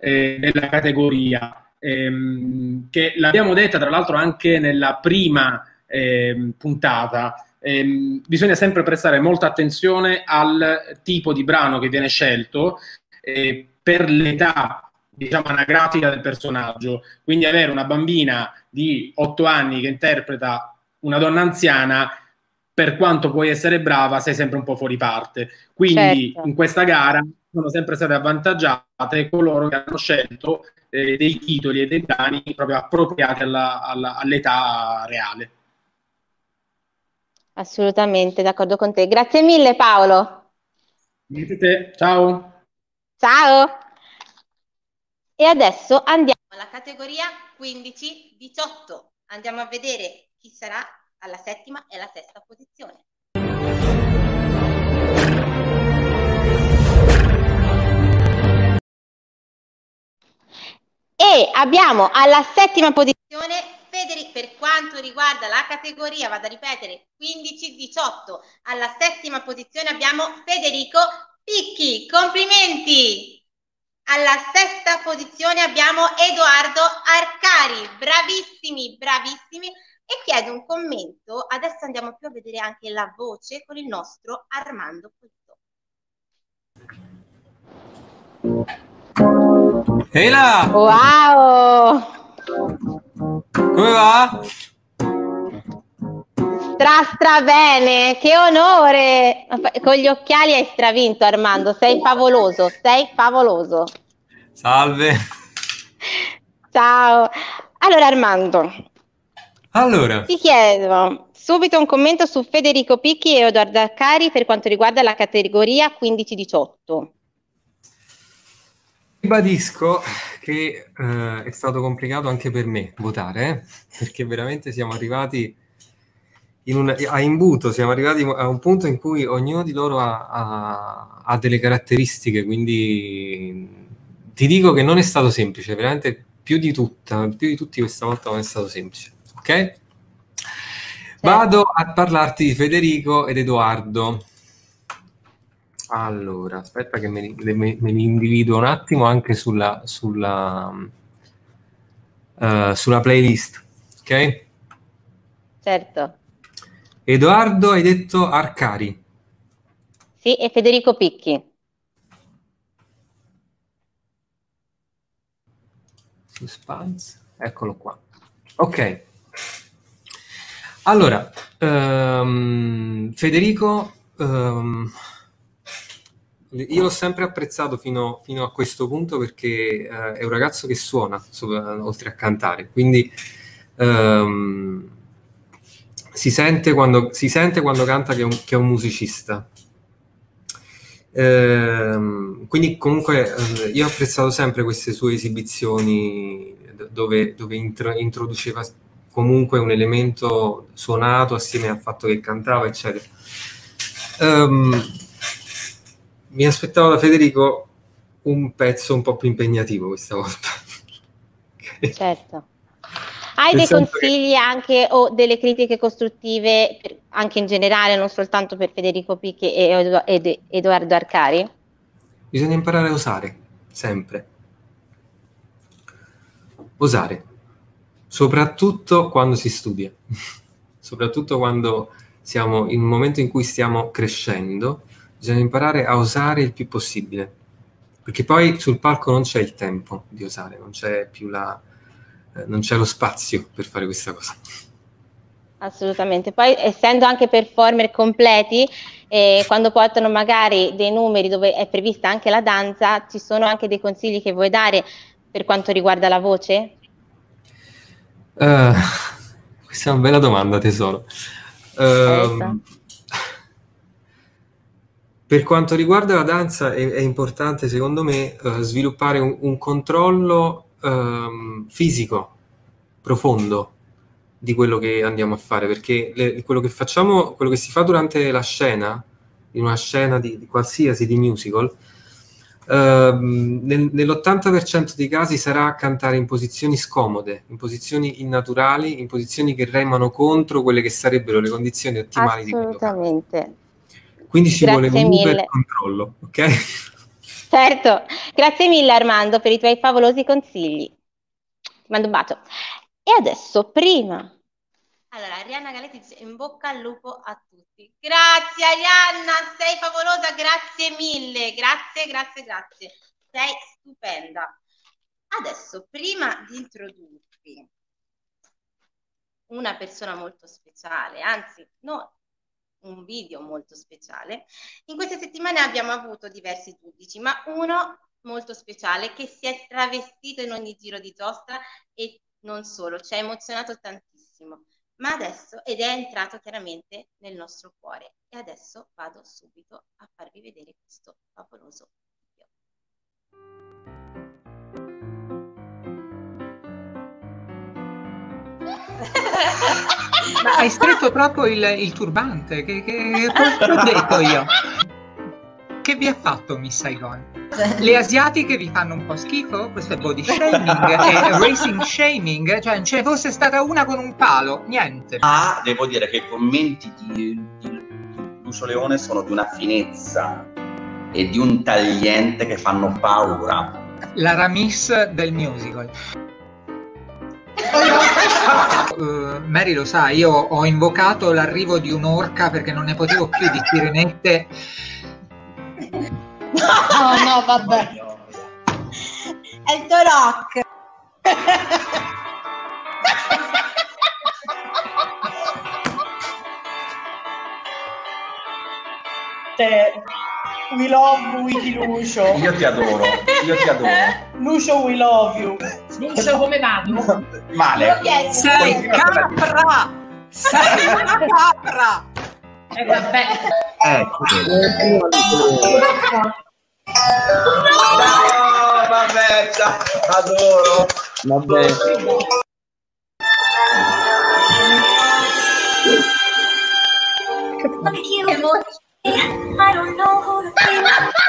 eh, della categoria, ehm, che l'abbiamo detta tra l'altro anche nella prima ehm, puntata. Ehm, bisogna sempre prestare molta attenzione al tipo di brano che viene scelto eh, per l'età, diciamo, anagrafica del personaggio. Quindi avere una bambina di otto anni che interpreta una donna anziana, per quanto puoi essere brava, sei sempre un po' fuori parte. Quindi Certo. in questa gara sono sempre state avvantaggiate coloro che hanno scelto eh, dei titoli e dei brani proprio appropriati alla- alla- all'età reale. Assolutamente, d'accordo con te. Grazie mille Paolo. Niente te. Ciao. Ciao. E adesso andiamo alla categoria quindici diciotto. Andiamo a vedere chi sarà alla settima e alla sesta posizione. e abbiamo alla settima posizione Federico, per quanto riguarda la categoria, vado a ripetere, quindici diciotto, alla settima posizione abbiamo Federico Picchi, complimenti! Alla sesta posizione abbiamo Edoardo Arcari, bravissimi, bravissimi, e chiedo un commento, adesso andiamo più a vedere anche la voce con il nostro Armando Pozzo. Ehi là! Wow! Come va? Stra stra bene, che onore! Con gli occhiali hai stravinto Armando, sei favoloso, sei favoloso. Salve. Ciao. Allora Armando, Allora, ti chiedo subito un commento su Federico Picchi e Edoardo Arcari per quanto riguarda la categoria quindici diciotto. ribadisco che eh, è stato complicato anche per me votare, eh, perché veramente siamo arrivati in un, a imbuto, siamo arrivati a un punto in cui ognuno di loro ha, ha, ha delle caratteristiche, quindi ti dico che non è stato semplice, veramente più di tutta, più di tutti questa volta non è stato semplice, ok? Vado a parlarti di Federico ed Edoardo. Allora, aspetta che me li, me, me li individuo un attimo anche sulla, sulla, uh, sulla playlist, ok? Certo. Edoardo, hai detto Arcari. Sì, e Federico Picchi. Suspense, eccolo qua. Ok. Allora, um, Federico... Um, io l'ho sempre apprezzato fino, fino a questo punto perché uh, è un ragazzo che suona, sopra, oltre a cantare, quindi um, si, sente quando, si sente quando canta che è un, che è un musicista. Um, quindi comunque uh, io ho apprezzato sempre queste sue esibizioni dove, dove intro, introduceva comunque un elemento suonato assieme al fatto che cantava, eccetera. Um, Mi aspettavo da Federico un pezzo un po' più impegnativo questa volta. Okay. Certo. Hai dei consigli che... anche o delle critiche costruttive per, anche in generale, non soltanto per Federico Picchi e Edo, Ed, Edoardo Arcari? Bisogna imparare a osare, sempre. Osare. Soprattutto quando si studia. Soprattutto quando siamo in un momento in cui stiamo crescendo. Bisogna imparare a osare il più possibile, perché poi sul palco non c'è il tempo di osare, non c'è più la, eh, non c'è lo spazio per fare questa cosa. Assolutamente. Poi essendo anche performer completi, eh, quando portano magari dei numeri dove è prevista anche la danza, ci sono anche dei consigli che vuoi dare per quanto riguarda la voce? Uh, questa è una bella domanda, tesoro. Uh, Per quanto riguarda la danza è, è importante, secondo me, uh, sviluppare un, un controllo um, fisico profondo di quello che andiamo a fare, perché le, quello che facciamo, quello che si fa durante la scena, in una scena di, di qualsiasi, di musical, uh, nel, nell'ottanta per cento dei casi sarà cantare in posizioni scomode, in posizioni innaturali, in posizioni che remano contro quelle che sarebbero le condizioni ottimali di quello. Assolutamente. Quindi ci Grazie vuole comunque mille. il controllo, ok? Certo, grazie mille Armando per i tuoi favolosi consigli. Ti mando un bacio. E adesso, prima... Allora, Arianna Galetti dice in bocca al lupo a tutti. Grazie Arianna, sei favolosa, grazie mille, grazie, grazie, grazie. Sei stupenda. Adesso, prima di introdurvi una persona molto speciale, anzi, no, un video molto speciale, in queste settimane abbiamo avuto diversi giudici, ma uno molto speciale che si è travestito in ogni giro di giostra e non solo, ci ha emozionato tantissimo. Ma adesso, ed è entrato chiaramente nel nostro cuore. E adesso vado subito a farvi vedere questo favoloso video. Ma hai stretto troppo il, il turbante, che, che cosa ho detto io? Che vi ha fatto Miss Saigon? Le asiatiche vi fanno un po' schifo? Questo è body shaming, è racing shaming, cioè non ce ne fosse stata una con un palo, niente. Ma devo dire che i commenti di, di Lucio Leone sono di una finezza e di un tagliente che fanno paura. La Ramis del musical. Uh, Mary lo sa, io ho invocato l'arrivo di un'orca perché non ne potevo più di sirenette. No, no, vabbè. È il tuo rock. We love you di Lucio. Io ti adoro, io ti adoro. Lucio, we love you. Lucio, come vado? Male. Sei capra! Sei una capra! E eh, vabbè. Ecco. No, vabbè, adoro. Vabbè. I don't know who to be.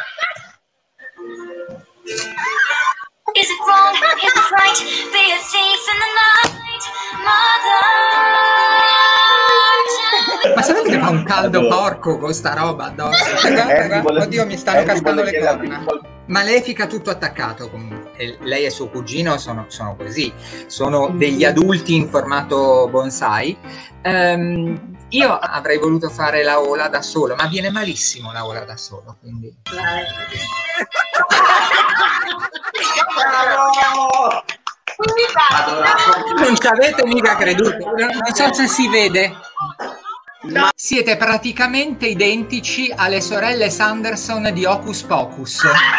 Is it wrong? Is it right? Be a thief in the night, mother. Ma sapete che fa un caldo porco con sta roba addosso? Guarda, guarda. Oddio, mi stanno cascando le corna. Malefica tutto attaccato comunque. E lei e suo cugino sono, sono così, sono degli adulti in formato bonsai. Um, io avrei voluto fare la ola da solo, ma viene malissimo la ola da solo, quindi... Non ci avete mica creduto, non so se si vede. No. Siete praticamente identici alle sorelle Sanderson di Hocus Pocus,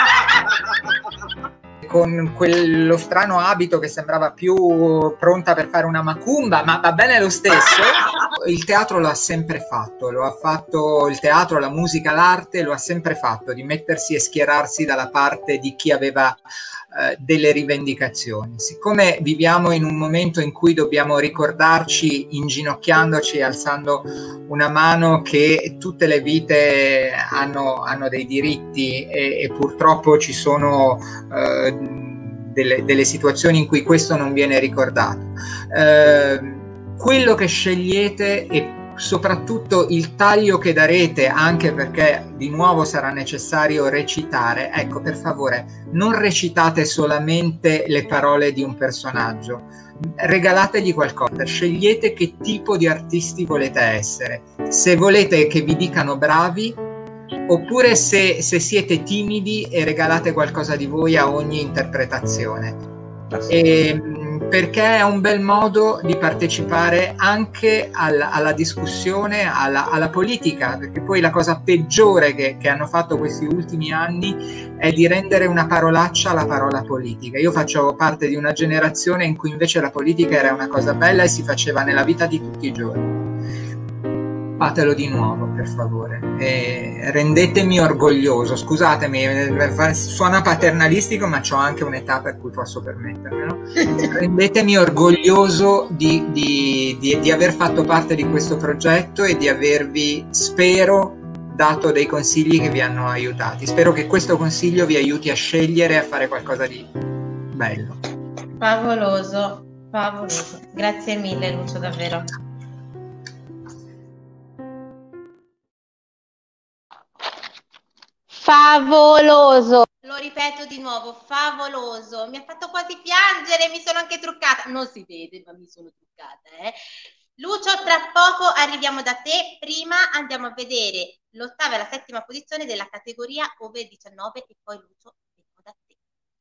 con quello strano abito che sembrava più pronta per fare una macumba, ma va bene lo stesso. Il teatro lo ha sempre fatto, lo ha fatto il teatro, la musica, l'arte, lo ha sempre fatto, di mettersi e schierarsi dalla parte di chi aveva eh, delle rivendicazioni. Siccome viviamo in un momento in cui dobbiamo ricordarci inginocchiandoci e alzando una mano che tutte le vite hanno, hanno dei diritti e, e purtroppo ci sono eh, delle, delle situazioni in cui questo non viene ricordato. Eh, quello che scegliete e soprattutto il taglio che darete, anche perché di nuovo sarà necessario recitare, ecco, per favore, non recitate solamente le parole di un personaggio, regalategli qualcosa, scegliete che tipo di artisti volete essere, se volete che vi dicano bravi, oppure se, se siete timidi e regalate qualcosa di voi a ogni interpretazione. E, perché è un bel modo di partecipare anche alla, alla discussione, alla, alla politica, perché poi la cosa peggiore che, che hanno fatto questi ultimi anni è di rendere una parolaccia la parola politica. Io faccio parte di una generazione in cui invece la politica era una cosa bella e si faceva nella vita di tutti i giorni. Fatelo di nuovo, per favore, e rendetemi orgoglioso. Scusatemi, suona paternalistico, ma ho anche un'età per cui posso permettermelo. Rendetemi orgoglioso di, di, di, di aver fatto parte di questo progetto e di avervi, spero, dato dei consigli che vi hanno aiutati. Spero che questo consiglio vi aiuti a scegliere e a fare qualcosa di bello. Favoloso, favoloso. Grazie mille, Lucio, davvero. favoloso. Lo ripeto di nuovo, favoloso. Mi ha fatto quasi piangere, mi sono anche truccata. Non si vede, ma mi sono truccata, eh. Lucio, tra poco arriviamo da te. Prima andiamo a vedere l'ottava e la settima posizione della categoria over diciannove e poi Lucio vengo da te.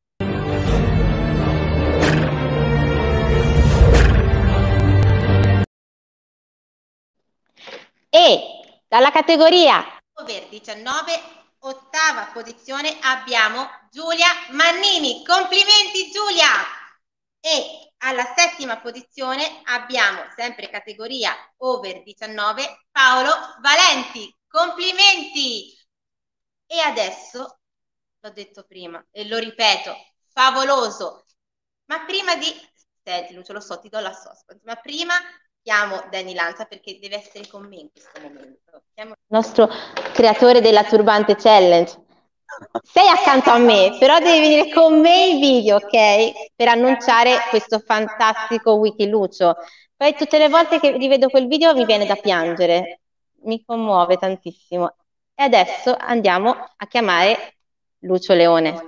E dalla categoria over diciannove, ottava posizione, abbiamo Giulia Mannini. Complimenti Giulia! E alla settima posizione abbiamo, sempre categoria over diciannove, Paolo Valenti. Complimenti! E adesso, l'ho detto prima e lo ripeto, favoloso. Ma prima di... Senti Lucio, lo so, ti do la suspense, ma prima chiamo Danny Lanza perché deve essere con me in questo momento. Chiamo... il nostro creatore della Turbante Challenge. Sei accanto a me, però devi venire con me in video, ok? Per annunciare questo fantastico Wiki Lucio. Poi tutte le volte che rivedo quel video mi viene da piangere, mi commuove tantissimo. E adesso andiamo a chiamare Lucio Leone.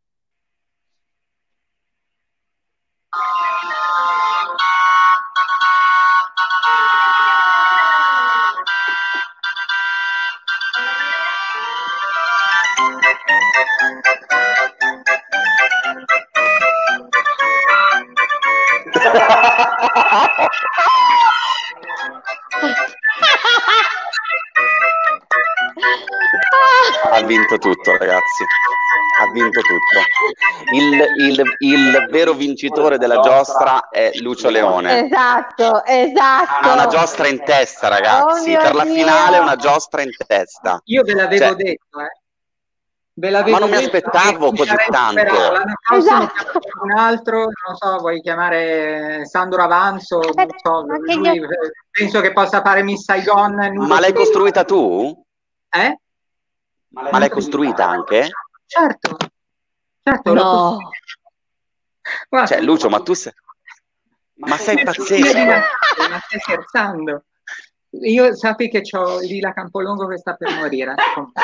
Ha vinto tutto, ragazzi. Ha vinto tutto. Il, il, il vero vincitore della giostra è Lucio Leone. Esatto, esatto. Ha una giostra in testa, ragazzi. Oh, per la mio finale Dio. una giostra in testa. Io ve l'avevo Cioè, detto, eh. Ve l'avevo ma non mi detto aspettavo che così sarei tanto. superato. L'anno prossimo Esatto. chiamo qualcun altro, non so, vuoi chiamare Sandro Avanzo, non so, ma che lui, io- penso che possa fare Miss Saigon. nudo Ma l'hai su- costruita tu? Eh? Ma l'hai costruita anche? Certo, certo, l'ho No. costruita. Guarda, Cioè, Lucio, ma tu sei... Ma sei io pazzesco. di Natale, ma stai scherzando? Io sappi che c'ho Lila Campolongo che sta per morire.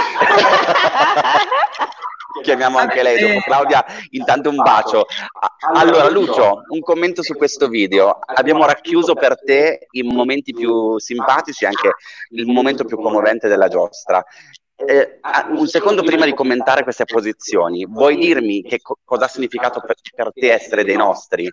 Chiamiamo anche lei dopo. Claudia, intanto un bacio. Allora, Lucio, un commento su questo video. Abbiamo racchiuso per te i momenti più simpatici, anche il momento più commovente della giostra. Eh, un secondo prima di commentare queste posizioni, vuoi dirmi che co- cosa ha significato per, per te essere dei nostri?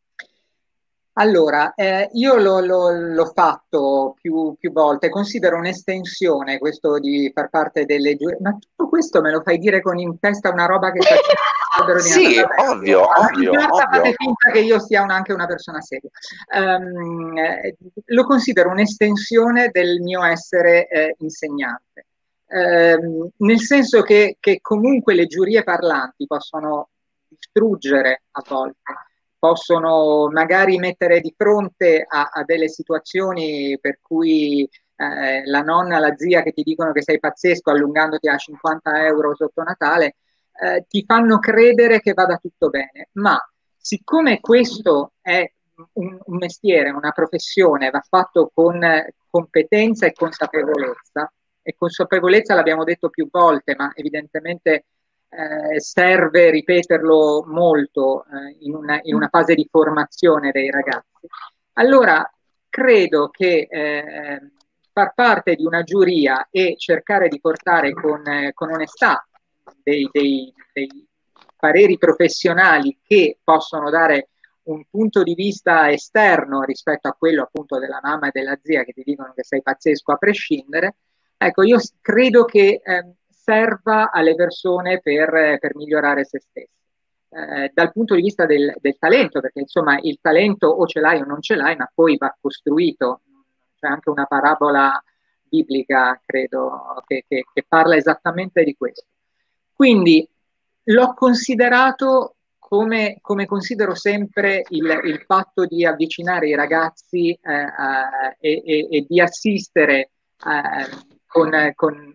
Allora, eh, io l'ho, l'ho- l'ho fatto più, più volte, considero un'estensione questo di far parte delle giurie, ma tutto questo me lo fai dire con in testa una roba che sta all'albero di Sì, Natale? ovvio, Allora, ovvio, in realtà fate ovvio. finta che io sia un- anche una persona seria. Ehm, eh, lo considero un'estensione del mio essere eh, insegnante. Ehm, nel senso che, che comunque le giurie parlanti possono distruggere a volte, possono magari mettere di fronte a, a delle situazioni per cui eh, la nonna, la zia che ti dicono che sei pazzesco allungandoti a cinquanta euro sotto Natale, eh, ti fanno credere che vada tutto bene. Ma siccome questo è un, un mestiere, una professione, va fatto con eh, competenza e consapevolezza, e consapevolezza l'abbiamo detto più volte, ma evidentemente eh, serve ripeterlo molto eh, in, una, in una fase di formazione dei ragazzi. Allora, credo che eh, far parte di una giuria e cercare di portare con, eh, con onestà dei, dei, dei pareri professionali che possono dare un punto di vista esterno rispetto a quello appunto della mamma e della zia che ti dicono che sei pazzesco a prescindere, ecco, io credo che eh, serva alle persone per, per migliorare se stesse. Eh, dal punto di vista del, del talento, perché insomma il talento o ce l'hai o non ce l'hai, ma poi va costruito. C'è anche una parabola biblica, credo, che, che, che parla esattamente di questo. Quindi l'ho considerato come, come considero sempre il, il fatto di avvicinare i ragazzi eh, eh, e, e, e di assistere eh, con, con,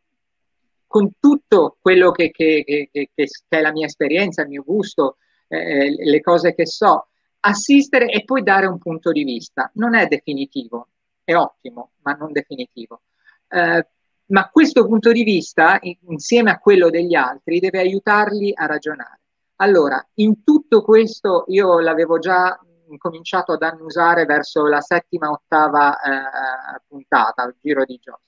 con tutto quello che, che, che, che, che è la mia esperienza, il mio gusto, eh, le cose che so, assistere e poi dare un punto di vista. Non è definitivo, è ottimo, ma non definitivo. Eh, ma questo punto di vista, in- insieme a quello degli altri, deve aiutarli a ragionare. Allora, in tutto questo io l'avevo già mh, cominciato ad annusare verso la settima, ottava eh, puntata, il giro di giostra.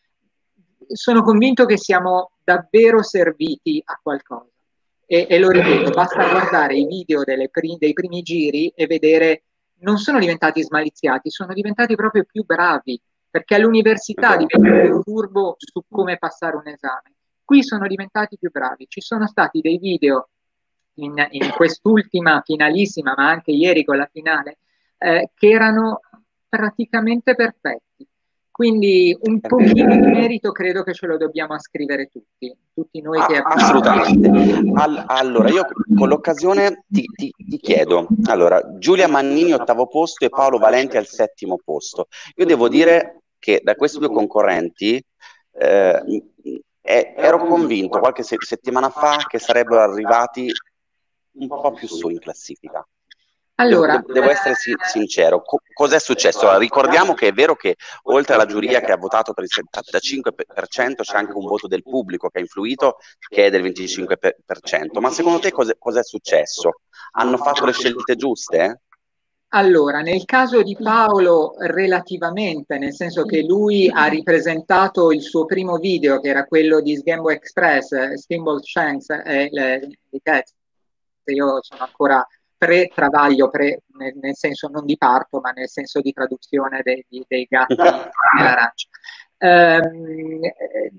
Sono convinto che siamo davvero serviti a qualcosa. E, e lo ripeto, basta guardare i video delle pri- dei primi giri e vedere, non sono diventati smaliziati, sono diventati proprio più bravi, perché all'università diventi più furbo su come passare un esame. Qui sono diventati più bravi. Ci sono stati dei video in, in quest'ultima finalissima, ma anche ieri con la finale, eh, che erano praticamente perfetti. Quindi un pochino di merito credo che ce lo dobbiamo ascrivere tutti, tutti noi che abbiamo... Assolutamente. Al- allora, io con l'occasione ti, ti- ti chiedo, allora, Giulia Mannini ottavo posto e Paolo Valenti al settimo posto. Io devo dire che da questi due concorrenti eh, eh, ero convinto qualche se- settimana fa che sarebbero arrivati un po' più su in classifica. Allora, devo, devo essere sin- sincero, Co- cos'è successo? Allora, ricordiamo che è vero che oltre alla giuria che ha votato per il settantacinque per cento c'è anche un voto del pubblico che ha influito, che è del venticinque per cento, ma secondo te cos'è, cos'è successo? Hanno fatto le scelte giuste? Allora, nel caso di Paolo relativamente, nel senso che lui ha ripresentato il suo primo video, che era quello di Sgambo Express, eh, Steamboat Shanks e le, le Cats. Io sono ancora pre-travaglio, pre, nel, nel senso non di parto, ma nel senso di traduzione dei, dei gatti nell'arancia. Ehm, eh,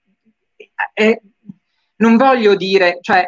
eh, non voglio dire, cioè,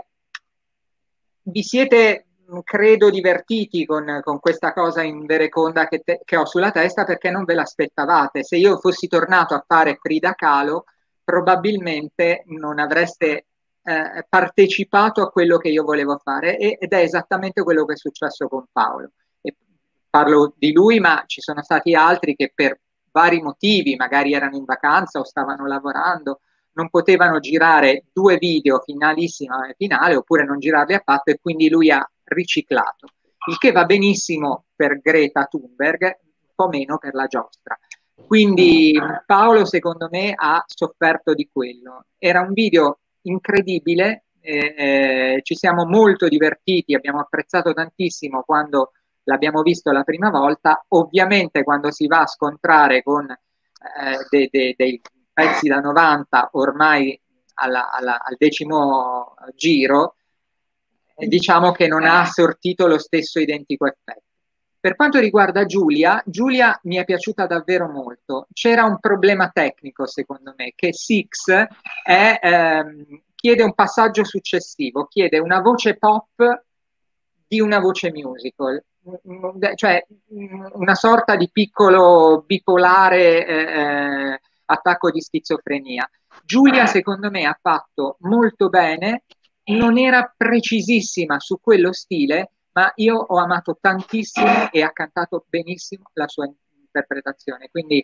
vi siete credo divertiti con, con questa cosa in vereconda che, te, che ho sulla testa, perché non ve l'aspettavate. Se io fossi tornato a fare Frida Kahlo, probabilmente non avreste eh, partecipato a quello che io volevo fare, e, ed è esattamente quello che è successo con Paolo. E parlo di lui, ma ci sono stati altri che per vari motivi, magari erano in vacanza o stavano lavorando, non potevano girare due video finalissima e finale, oppure non girarli affatto, e quindi lui ha riciclato, il che va benissimo per Greta Thunberg, un po' meno per la giostra. Quindi Paolo secondo me ha sofferto di quello. Era un video incredibile, eh, eh, ci siamo molto divertiti, abbiamo apprezzato tantissimo quando l'abbiamo visto la prima volta. Ovviamente quando si va a scontrare con eh, dei, dei, dei pezzi da novanta ormai alla, alla, al decimo giro, eh, diciamo che non ha sortito lo stesso identico effetto. Per quanto riguarda Giulia, Giulia mi è piaciuta davvero molto. C'era un problema tecnico, secondo me, che Six è, ehm, chiede un passaggio successivo, chiede una voce pop di una voce musical, cioè una sorta di piccolo bipolare eh, attacco di schizofrenia. Giulia, secondo me, ha fatto molto bene, non era precisissima su quello stile, ma io ho amato tantissimo e ha cantato benissimo la sua interpretazione, quindi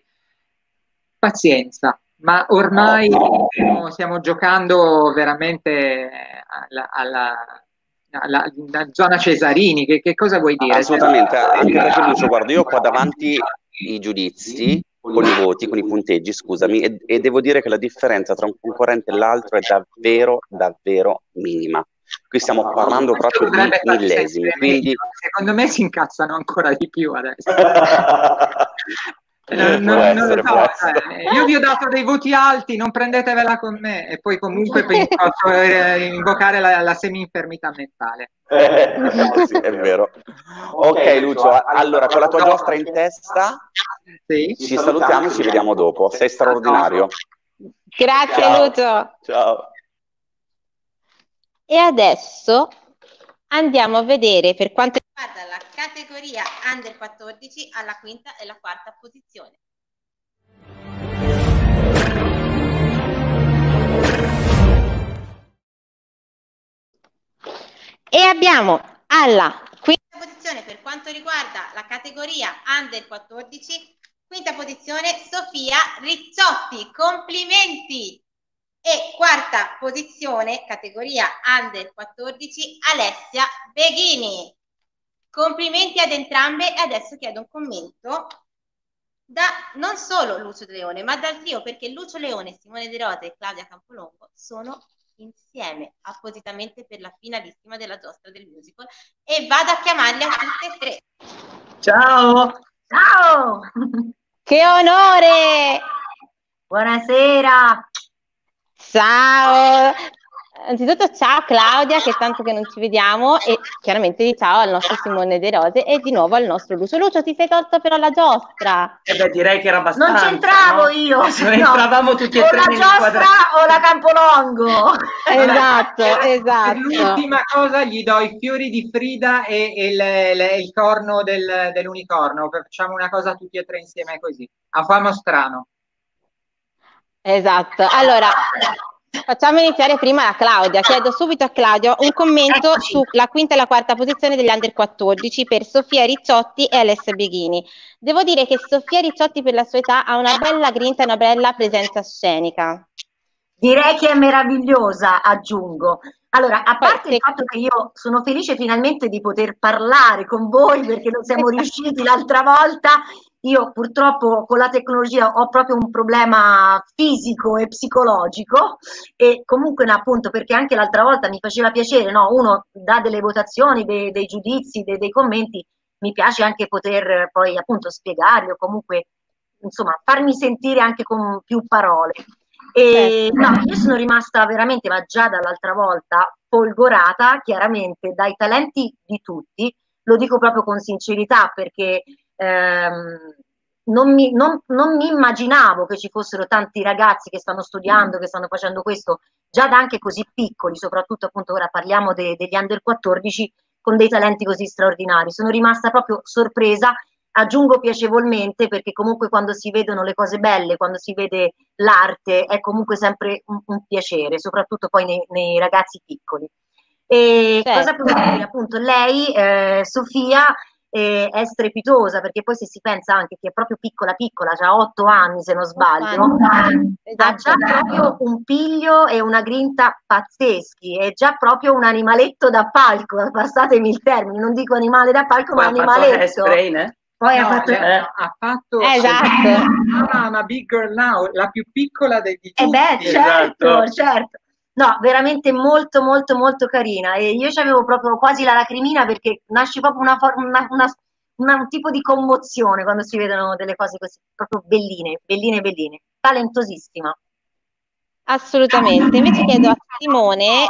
pazienza, ma ormai stiamo, stiamo giocando veramente alla, alla, alla, alla zona Cesarini, che, che cosa vuoi dire? Assolutamente, anche perché Lucio, guarda, io ho qua davanti i giudizi con i voti, con i punteggi, scusami, e, e devo dire che la differenza tra un concorrente e l'altro è davvero, davvero minima. Qui stiamo parlando proprio di millesimi, quindi... Secondo me si incazzano ancora di più adesso. Non, non, essere, non lo so, eh. Io vi ho dato dei voti alti, non prendetevela con me, e poi comunque posso eh, invocare la, la semi-infermità mentale. Eh, sì, è vero. Ok Lucio, allora con la tua giostra in testa sì. Ci salutiamo e ci vediamo dopo. Sei straordinario. Grazie Ciao. Lucio. Ciao. E adesso andiamo a vedere per quanto riguarda la categoria Under quattordici alla quinta e la quarta posizione. E abbiamo alla quinta posizione per quanto riguarda la categoria Under quattordici, quinta posizione Sofia Rizzotti, complimenti! E quarta posizione, categoria Under quattordici, Alessia Beghini. Complimenti ad entrambe, e adesso chiedo un commento da non solo Lucio De Leone, ma dal trio, perché Lucio Leone, Simone De Rose e Claudia Campolongo sono insieme appositamente per la finalissima della giostra del musical e vado a chiamarli a tutte e tre. Ciao! Ciao! Che onore! Buonasera! Ciao! Anzitutto ciao Claudia, che tanto che non ci vediamo, e chiaramente di ciao al nostro Simone De Rose e di nuovo al nostro Lucio. Lucio, ti sei tolto però la giostra. Eh beh, direi che era abbastanza. Non c'entravo no? io, Non no. entravamo tutti e o tre la nell'inquadratura. giostra o la Campolongo. Esatto, Per esatto. l'ultima cosa gli do i fiori di Frida e, e il, le- il corno del- dell'unicorno. Facciamo una cosa tutti e tre insieme così. A famo strano. Esatto. Allora, facciamo iniziare prima la Claudia. Chiedo subito a Claudio un commento sulla quinta e la quarta posizione degli under quattordici per Sofia Ricciotti e Alessia Beghini. Devo dire che Sofia Ricciotti per la sua età ha una bella grinta e una bella presenza scenica. Direi che è meravigliosa, aggiungo. Allora, a parte il fatto che io sono felice finalmente di poter parlare con voi perché non siamo riusciti l'altra volta, io purtroppo con la tecnologia ho proprio un problema fisico e psicologico e comunque no, appunto perché anche l'altra volta mi faceva piacere, no? Uno dà delle votazioni, dei, dei giudizi, dei, dei commenti, mi piace anche poter poi appunto spiegarli o comunque insomma farmi sentire anche con più parole. E no, io sono rimasta veramente, ma già dall'altra volta, folgorata chiaramente dai talenti di tutti, lo dico proprio con sincerità perché ehm, non, mi, non, non mi immaginavo che ci fossero tanti ragazzi che stanno studiando, che stanno facendo questo, già da anche così piccoli, soprattutto appunto ora parliamo de, degli under quattordici, con dei talenti così straordinari. Sono rimasta proprio sorpresa. Aggiungo piacevolmente perché comunque quando si vedono le cose belle, quando si vede l'arte è comunque sempre un, un piacere, soprattutto poi nei, nei ragazzi piccoli. E Certo. cosa posso dire? Appunto lei, eh, Sofia, eh, è strepitosa perché poi se si pensa anche che è proprio piccola piccola, ha otto anni se non sbaglio, ha già proprio un piglio e una grinta pazzeschi, è già proprio un animaletto da palco, passatemi il termine, non dico animale da palco ma animaletto. Poi No, ha fatto, eh, ha fatto Esatto. ah, una big girl now, la più piccola dei di tutti. eh beh, certo, Esatto. certo. No, veramente molto, molto, molto carina. E io c'avevo proprio quasi la lacrimina perché nasce proprio una, for- una, una- una- un tipo di commozione quando si vedono delle cose così, proprio belline, belline, belline. Talentosissima. Assolutamente. Invece chiedo a Simone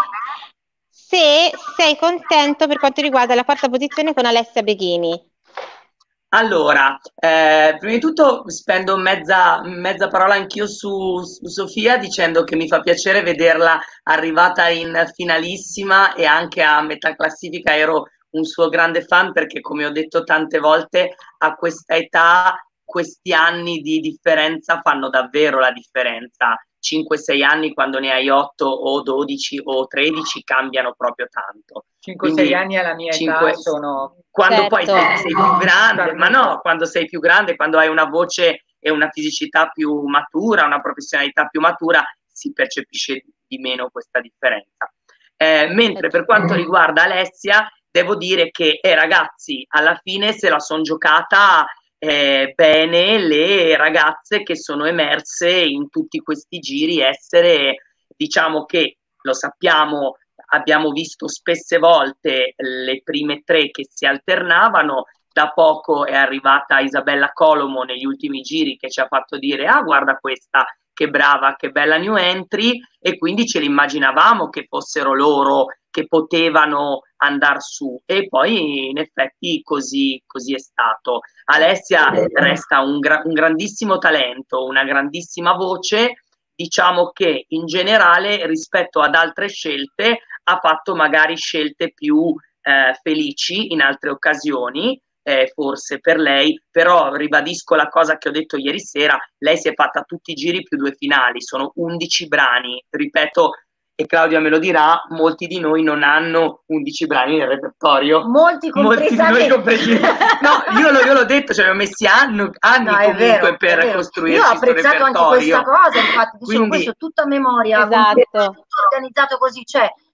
se sei contento per quanto riguarda la quarta posizione con Alessia Beghini. Allora, eh, prima di tutto spendo mezza, mezza parola anch'io su, su Sofia dicendo che mi fa piacere vederla arrivata in finalissima e anche a metà classifica. Ero un suo grande fan perché, come ho detto tante volte, a questa età questi anni di differenza fanno davvero la differenza. cinque sei anni quando ne hai otto o dodici o tredici cambiano proprio tanto. cinque sei anni alla mia cinque età sono... Quando Certo. poi sei, sei più grande, ma no, quando sei più grande, quando hai una voce e una fisicità più matura, una professionalità più matura, si percepisce di meno questa differenza. Eh, mentre per quanto riguarda Alessia, devo dire che eh, ragazzi, alla fine se la sono giocata eh, bene le ragazze che sono emerse in tutti questi giri essere, diciamo che lo sappiamo, abbiamo visto spesse volte le prime tre che si alternavano, da poco è arrivata Isabella Colomo negli ultimi giri che ci ha fatto dire ah guarda questa che brava, che bella new entry, e quindi ce l'immaginavamo che fossero loro che potevano andare su e poi in effetti così, così è stato. Alessia resta un, gra- un grandissimo talento, una grandissima voce. Diciamo che in generale rispetto ad altre scelte ha fatto magari scelte più eh, felici in altre occasioni, eh, forse per lei, però ribadisco la cosa che ho detto ieri sera, lei si è fatta tutti i giri più due finali, sono undici brani, ripeto, e Claudia me lo dirà, molti di noi non hanno undici brani nel repertorio. Molti Molti di noi compresi. No, io, lo, io l'ho detto, ci cioè, abbiamo messi anni, anni No, è comunque vero, per è vero. costruirci Io ho questo apprezzato repertorio. anche questa cosa, infatti dicevo Quindi- questo tutto a memoria, Esatto. tutto organizzato così, cioè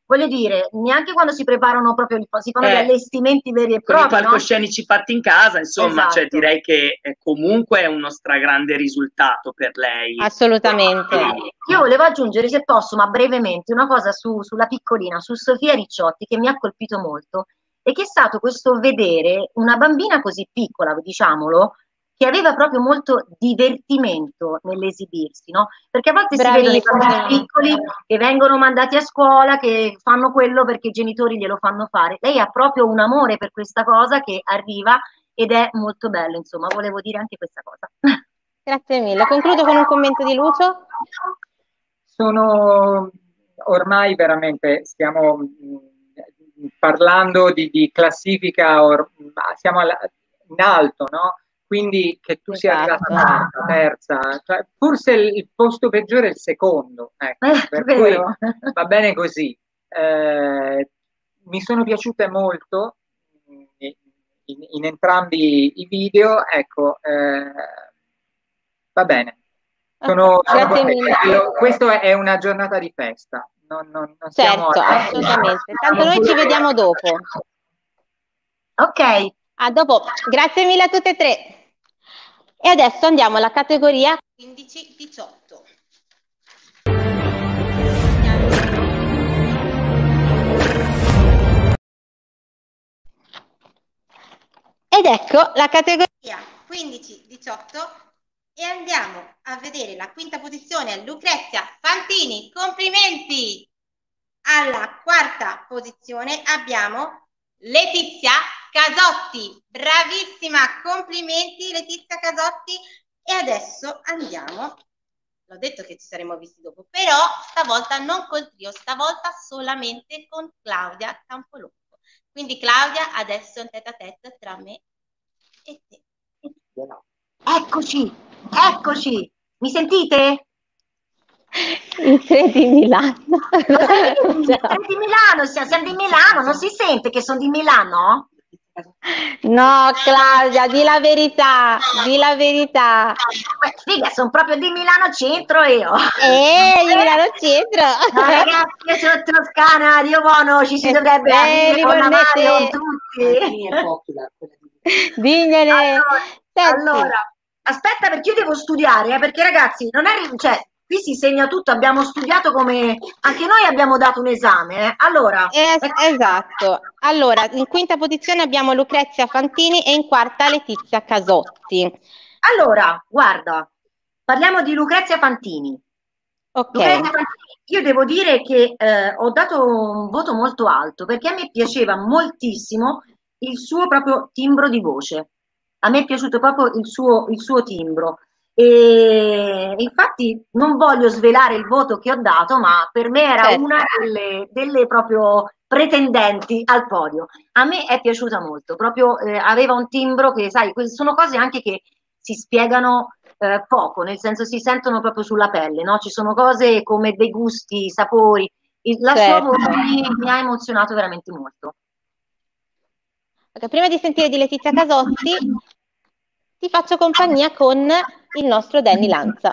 voglio dire, neanche quando si preparano proprio, si fanno Eh, gli allestimenti veri e con i propri, no? palcoscenici fatti in casa, insomma, Esatto. cioè, direi che eh, comunque è uno stragrande risultato per lei. Assolutamente. Io volevo aggiungere, se posso, ma brevemente, una cosa su- sulla piccolina, su Sofia Ricciotti, che mi ha colpito molto, e che è stato questo vedere una bambina così piccola, diciamolo, che aveva proprio molto divertimento nell'esibirsi, no? Perché a volte si vedono i bambini Bravissima. piccoli che vengono mandati a scuola, che fanno quello perché i genitori glielo fanno fare. Lei ha proprio un amore per questa cosa che arriva ed è molto bello, insomma, volevo dire anche questa cosa. Grazie mille. Concludo con un commento di Lucio. Sono ormai veramente, stiamo mh, parlando di, di classifica, or- ma siamo alla- in alto, no? Quindi che tu sia arrivata quarta, terza, cioè, forse il, il posto peggiore è il secondo, ecco, Eh, per vero. cui va bene così. Eh, mi sono piaciute molto mh, in, in entrambi i video, ecco, eh, va bene. Sono, sono Grazie mille. contento. Questo è una giornata di festa. Non, non, non siamo Certo, a- assolutamente. Tanto noi ci vediamo dopo. Ok. A dopo. Grazie mille a tutte e tre. E adesso andiamo alla categoria quindici diciotto. ed ecco la categoria quindici diciotto e andiamo a vedere la quinta posizione a Lucrezia Fantini. Complimenti! Alla quarta posizione abbiamo Letizia Casotti. Bravissima, complimenti Letizia Casotti. E adesso andiamo, l'ho detto che ci saremmo visti dopo, però stavolta non col trio, stavolta solamente con Claudia Campolongo. Quindi Claudia, adesso è un tête à tête tra me e te. Eccoci, eccoci. Mi sentite? i tre di Milano. I tre di Milano, siamo, siamo di Milano, non si sente che sono di Milano? No, Claudia, di la verità, di la verità. Eh, figa, sono proprio di Milano centro io. Eh, di Milano centro. No, ragazzi, io sono toscana, Dio buono, ci si dovrebbe Eh, aprire con la Livonete. mano tutti. Digliene. Allora, Senti. allora, aspetta perché io devo studiare, eh, perché ragazzi, non è, cioè, qui si segna tutto, abbiamo studiato come, anche noi abbiamo dato un esame, eh. Allora. Es- esatto. Allora, in quinta posizione abbiamo Lucrezia Fantini e in quarta Letizia Casotti. Allora, guarda, parliamo di Lucrezia Fantini. Ok. Lucrezia Fantini, io devo dire che eh, ho dato un voto molto alto perché a me piaceva moltissimo il suo proprio timbro di voce. A me è piaciuto proprio il suo, il suo timbro. E infatti non voglio svelare il voto che ho dato, ma per me era Certo. una delle, delle proprio pretendenti al podio. A me è piaciuta molto, proprio eh, aveva un timbro che, sai, que- sono cose anche che si spiegano eh, poco, nel senso si sentono proprio sulla pelle, no? Ci sono cose come dei gusti, i sapori. Il- La sua Certo. voce mi, mi ha emozionato veramente molto. Ok, prima di sentire di Letizia Casotti, ti faccio compagnia con il nostro Danny Lanza.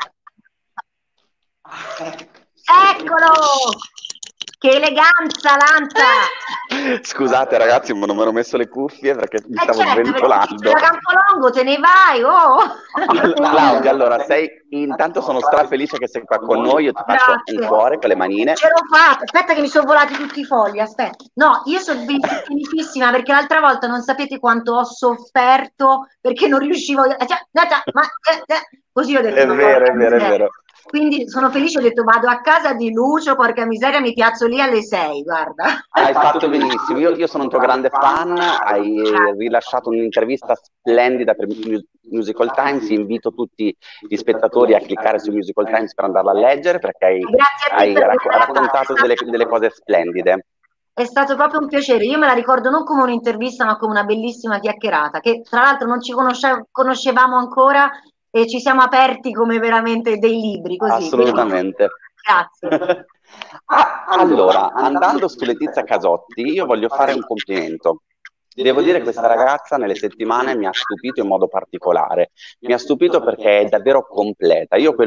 Eccolo! Che eleganza, Lanza! Scusate ragazzi, ma non mi ero messo le cuffie perché mi Eh stavo certo, perché sventolando. da Campolongo te ne vai, oh! Claudia, allora, sei, intanto sono strafelice che sei qua con noi, io ti faccio Grazie. un cuore con le manine. Ce l'ho fatta, aspetta che mi sono volati tutti i fogli, aspetta. No, io sono ben- felicissima perché l'altra volta non sapete quanto ho sofferto perché non riuscivo, a- cioè, ma, eh, eh, così ho detto. È ma vero, porca è vero, è miseria. vero. Quindi sono felice, ho detto vado a casa di Lucio, porca miseria, mi piazzo lì alle sei, guarda. Hai fatto benissimo, io, io sono un tuo grande fan, hai eh, rilasciato un'intervista splendida per Mu- Musical Times, invito tutti gli spettatori a cliccare su Musical Times per andarla a leggere perché hai, Grazie a te hai per racco- averla raccontato fatta. delle, delle cose splendide. È stato proprio un piacere, io me la ricordo non come un'intervista ma come una bellissima chiacchierata, che tra l'altro non ci conosce- conoscevamo ancora e ci siamo aperti come veramente dei libri, così. Assolutamente. Grazie. Ah, allora, andando su Letizia Casotti, io voglio fare un complimento. Devo dire che questa ragazza nelle settimane mi ha stupito in modo particolare. Mi ha stupito perché è davvero completa. Io quello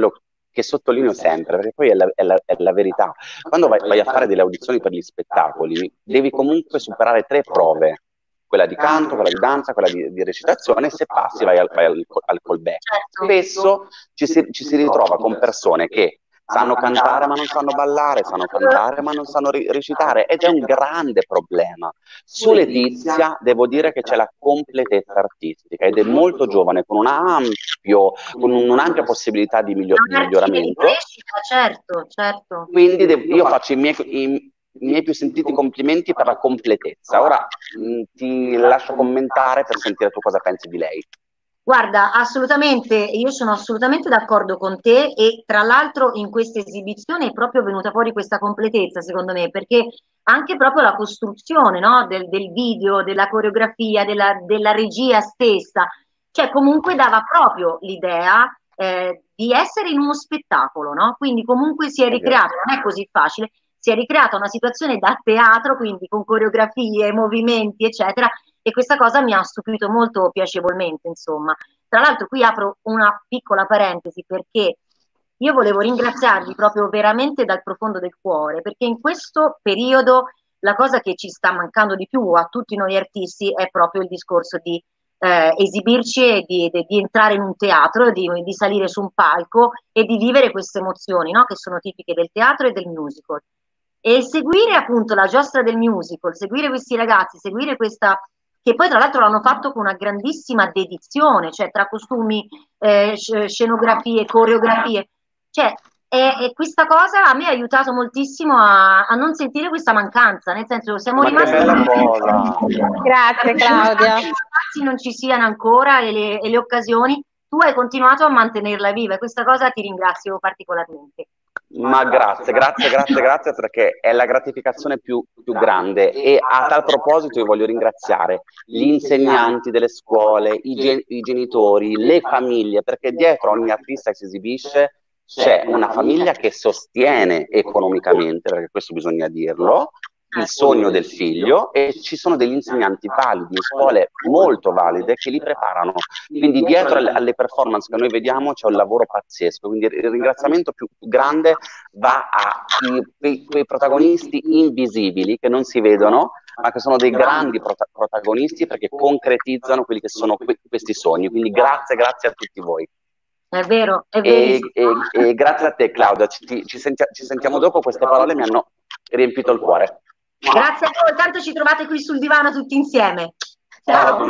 che sottolineo sempre, perché poi è la, è la, è la verità. Quando vai, vai a fare delle audizioni per gli spettacoli, devi comunque superare tre prove, quella di canto, quella di danza, quella di, di recitazione, e se passi vai al, vai al, al callback. Spesso ci si, ci si ritrova con persone che sanno cantare ma non sanno ballare, sanno cantare ma non sanno recitare, ed è un grande problema. Su Letizia devo dire che c'è la completezza artistica ed è molto giovane, con, un ampio, con un'ampia possibilità di, miglior di miglioramento. Certo, certo. Quindi io faccio i miei, i, i miei più sentiti complimenti per la completezza. Ora mh, ti lascio commentare per sentire tu cosa pensi di lei. Guarda, assolutamente, io sono assolutamente d'accordo con te, e tra l'altro in questa esibizione è proprio venuta fuori questa completezza, secondo me, perché anche proprio la costruzione, no, del, del video, della coreografia, della, della regia stessa, cioè comunque dava proprio l'idea eh, di essere in uno spettacolo, no? Quindi comunque si è ricreato, non è così facile, si è ricreata una situazione da teatro, quindi con coreografie, movimenti, eccetera, e questa cosa mi ha stupito molto piacevolmente, insomma. Tra l'altro qui apro una piccola parentesi, perché io volevo ringraziarvi proprio veramente dal profondo del cuore, perché in questo periodo la cosa che ci sta mancando di più a tutti noi artisti è proprio il discorso di eh, esibirci e di, di, di entrare in un teatro, di, di salire su un palco e di vivere queste emozioni, no? Che sono tipiche del teatro e del musical. E seguire appunto la giostra del musical, seguire questi ragazzi, seguire questa, che poi tra l'altro l'hanno fatto con una grandissima dedizione, cioè tra costumi, eh, scenografie, coreografie, cioè e, e questa cosa a me ha aiutato moltissimo a, a non sentire questa mancanza, nel senso siamo Ma rimasti... che bella cosa! Grazie Claudia. I spazi non ci siano ancora e le, e le occasioni, tu hai continuato a mantenerla viva, e questa cosa ti ringrazio particolarmente. Ma grazie, grazie, grazie, grazie, perché è la gratificazione più, più grande, e a tal proposito io voglio ringraziare gli insegnanti delle scuole, i, gen i genitori, le famiglie, perché dietro ogni artista che si esibisce c'è una famiglia che sostiene economicamente, perché questo bisogna dirlo, il sogno del figlio, e ci sono degli insegnanti validi, scuole molto valide che li preparano. Quindi dietro alle, alle performance che noi vediamo c'è un lavoro pazzesco, quindi il ringraziamento più grande va a quei, quei protagonisti invisibili che non si vedono, ma che sono dei grandi prota protagonisti, perché concretizzano quelli che sono que questi sogni. Quindi grazie, grazie a tutti voi. È vero, è e, e, e grazie a te Claudia, ci, ci, senti ci sentiamo dopo, queste parole mi hanno riempito il cuore. Grazie a voi, tanto ci trovate qui sul divano tutti insieme. Ciao.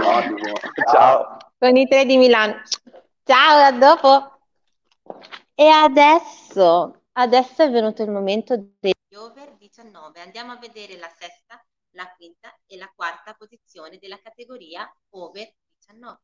Ciao. Con i tre di Milano. Ciao, a dopo. E adesso, adesso è venuto il momento degli over diciannove. Andiamo a vedere la sesta, la quinta e la quarta posizione della categoria over diciannove.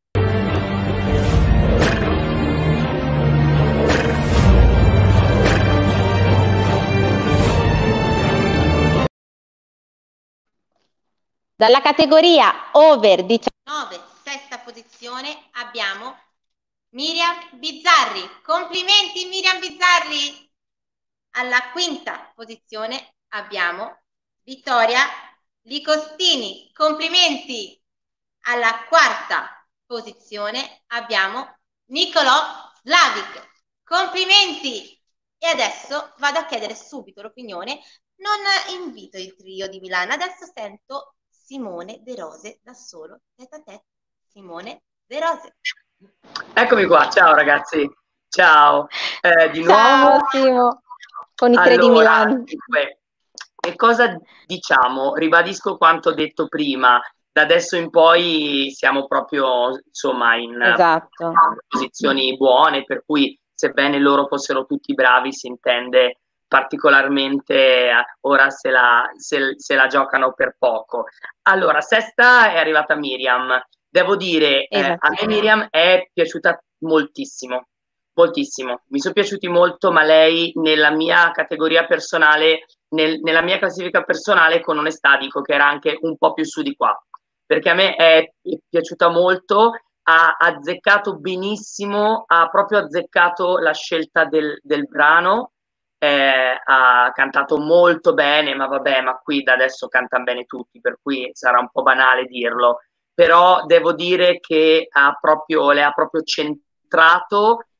Dalla categoria over diciannove, sesta posizione, abbiamo Miriam Bizzarri. Complimenti Miriam Bizzarri! Alla quinta posizione abbiamo Vittoria Licostini. Complimenti! Alla quarta posizione abbiamo Nicolò Slavic. Complimenti! E adesso vado a chiedere subito l'opinione. Non invito il trio di Milano, adesso sento Simone De Rose da solo, tête a tête. Simone De Rose. Eccomi qua, ciao ragazzi, ciao. Eh, di ciao nuovo. Simo, con i tre allora, di Milano. Dunque, che cosa diciamo? Ribadisco quanto detto prima, da adesso in poi siamo proprio insomma in esatto. posizioni buone, per cui sebbene loro fossero tutti bravi, si intende particolarmente ora se la, se, se la giocano per poco. Allora, sesta è arrivata Miriam. Devo dire, eh, a me Miriam è piaciuta moltissimo, moltissimo. Mi sono piaciuti molto, ma lei nella mia categoria personale, nel, nella mia classifica personale, con onestà dico che era anche un po' più su di qua, perché a me è piaciuta molto, ha azzeccato benissimo, ha proprio azzeccato la scelta del, del brano. Eh, ha cantato molto bene, ma vabbè, ma qui da adesso cantano bene tutti, per cui sarà un po' banale dirlo, però devo dire che ha proprio, le ha proprio centrato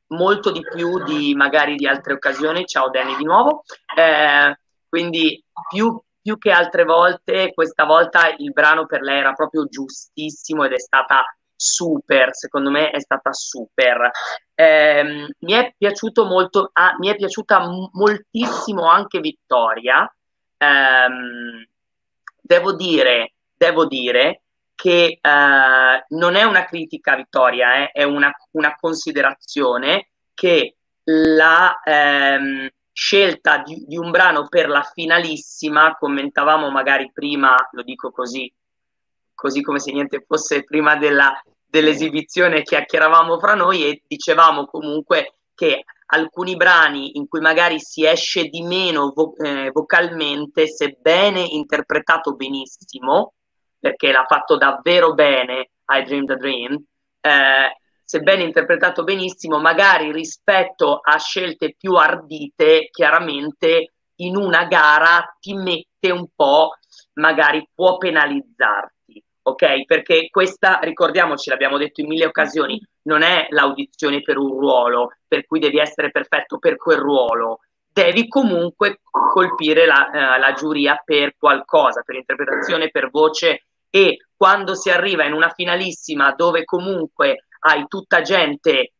molto di più di magari di altre occasioni. Ciao Danny di nuovo. Eh, quindi più, più che altre volte, questa volta il brano per lei era proprio giustissimo ed è stata super, secondo me è stata super. Eh, mi è piaciuto molto, ah, mi è piaciuta m- moltissimo anche Vittoria. Eh, devo dire, devo dire che eh, non è una critica a Vittoria, eh, è una, una considerazione che la ehm, scelta di, di un brano per la finalissima, commentavamo magari prima, lo dico così, così come se niente fosse, prima della, dell'esibizione chiacchieravamo fra noi e dicevamo comunque che alcuni brani in cui magari si esce di meno vo- eh, vocalmente, sebbene interpretato benissimo, perché l'ha fatto davvero bene I Dreamed a Dream, eh, sebbene interpretato benissimo, magari rispetto a scelte più ardite, chiaramente in una gara ti mette un po', magari può penalizzarti, ok? Perché questa, ricordiamoci, l'abbiamo detto in mille occasioni, non è l'audizione per un ruolo, per cui devi essere perfetto per quel ruolo, devi comunque colpire la, eh, la giuria per qualcosa, per interpretazione, per voce, e quando si arriva in una finalissima dove comunque hai tutta gente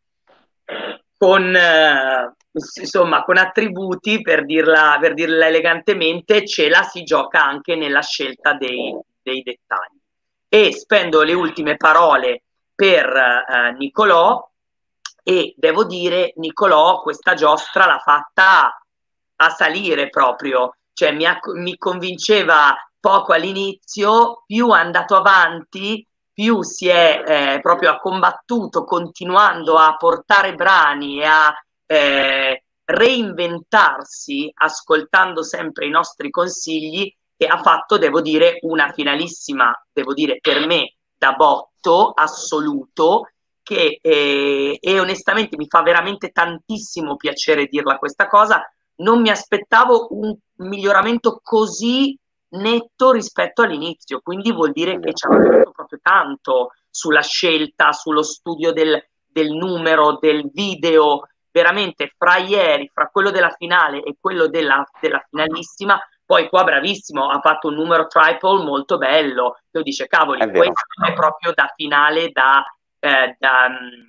con, eh, insomma, con attributi, per dirla, per dirla elegantemente, ce la si gioca anche nella scelta dei, dei dettagli. E spendo le ultime parole per eh, Nicolò, e devo dire, Nicolò questa giostra l'ha fatta a salire proprio, cioè mi, ha, mi convinceva poco all'inizio, più è andato avanti, più si è eh, proprio ha combattuto, continuando a portare brani e a eh, reinventarsi, ascoltando sempre i nostri consigli, e ha fatto, devo dire, una finalissima, devo dire, per me da botto assoluto, che eh, e onestamente mi fa veramente tantissimo piacere dirla questa cosa. Non mi aspettavo un miglioramento così netto rispetto all'inizio, quindi vuol dire che ci ha lavorato proprio tanto sulla scelta, sullo studio del, del numero, del video, veramente fra ieri, fra quello della finale e quello della, della finalissima. Poi qua bravissimo, ha fatto un numero triple molto bello, io dice cavoli, è questo è proprio da finale, da, eh, da,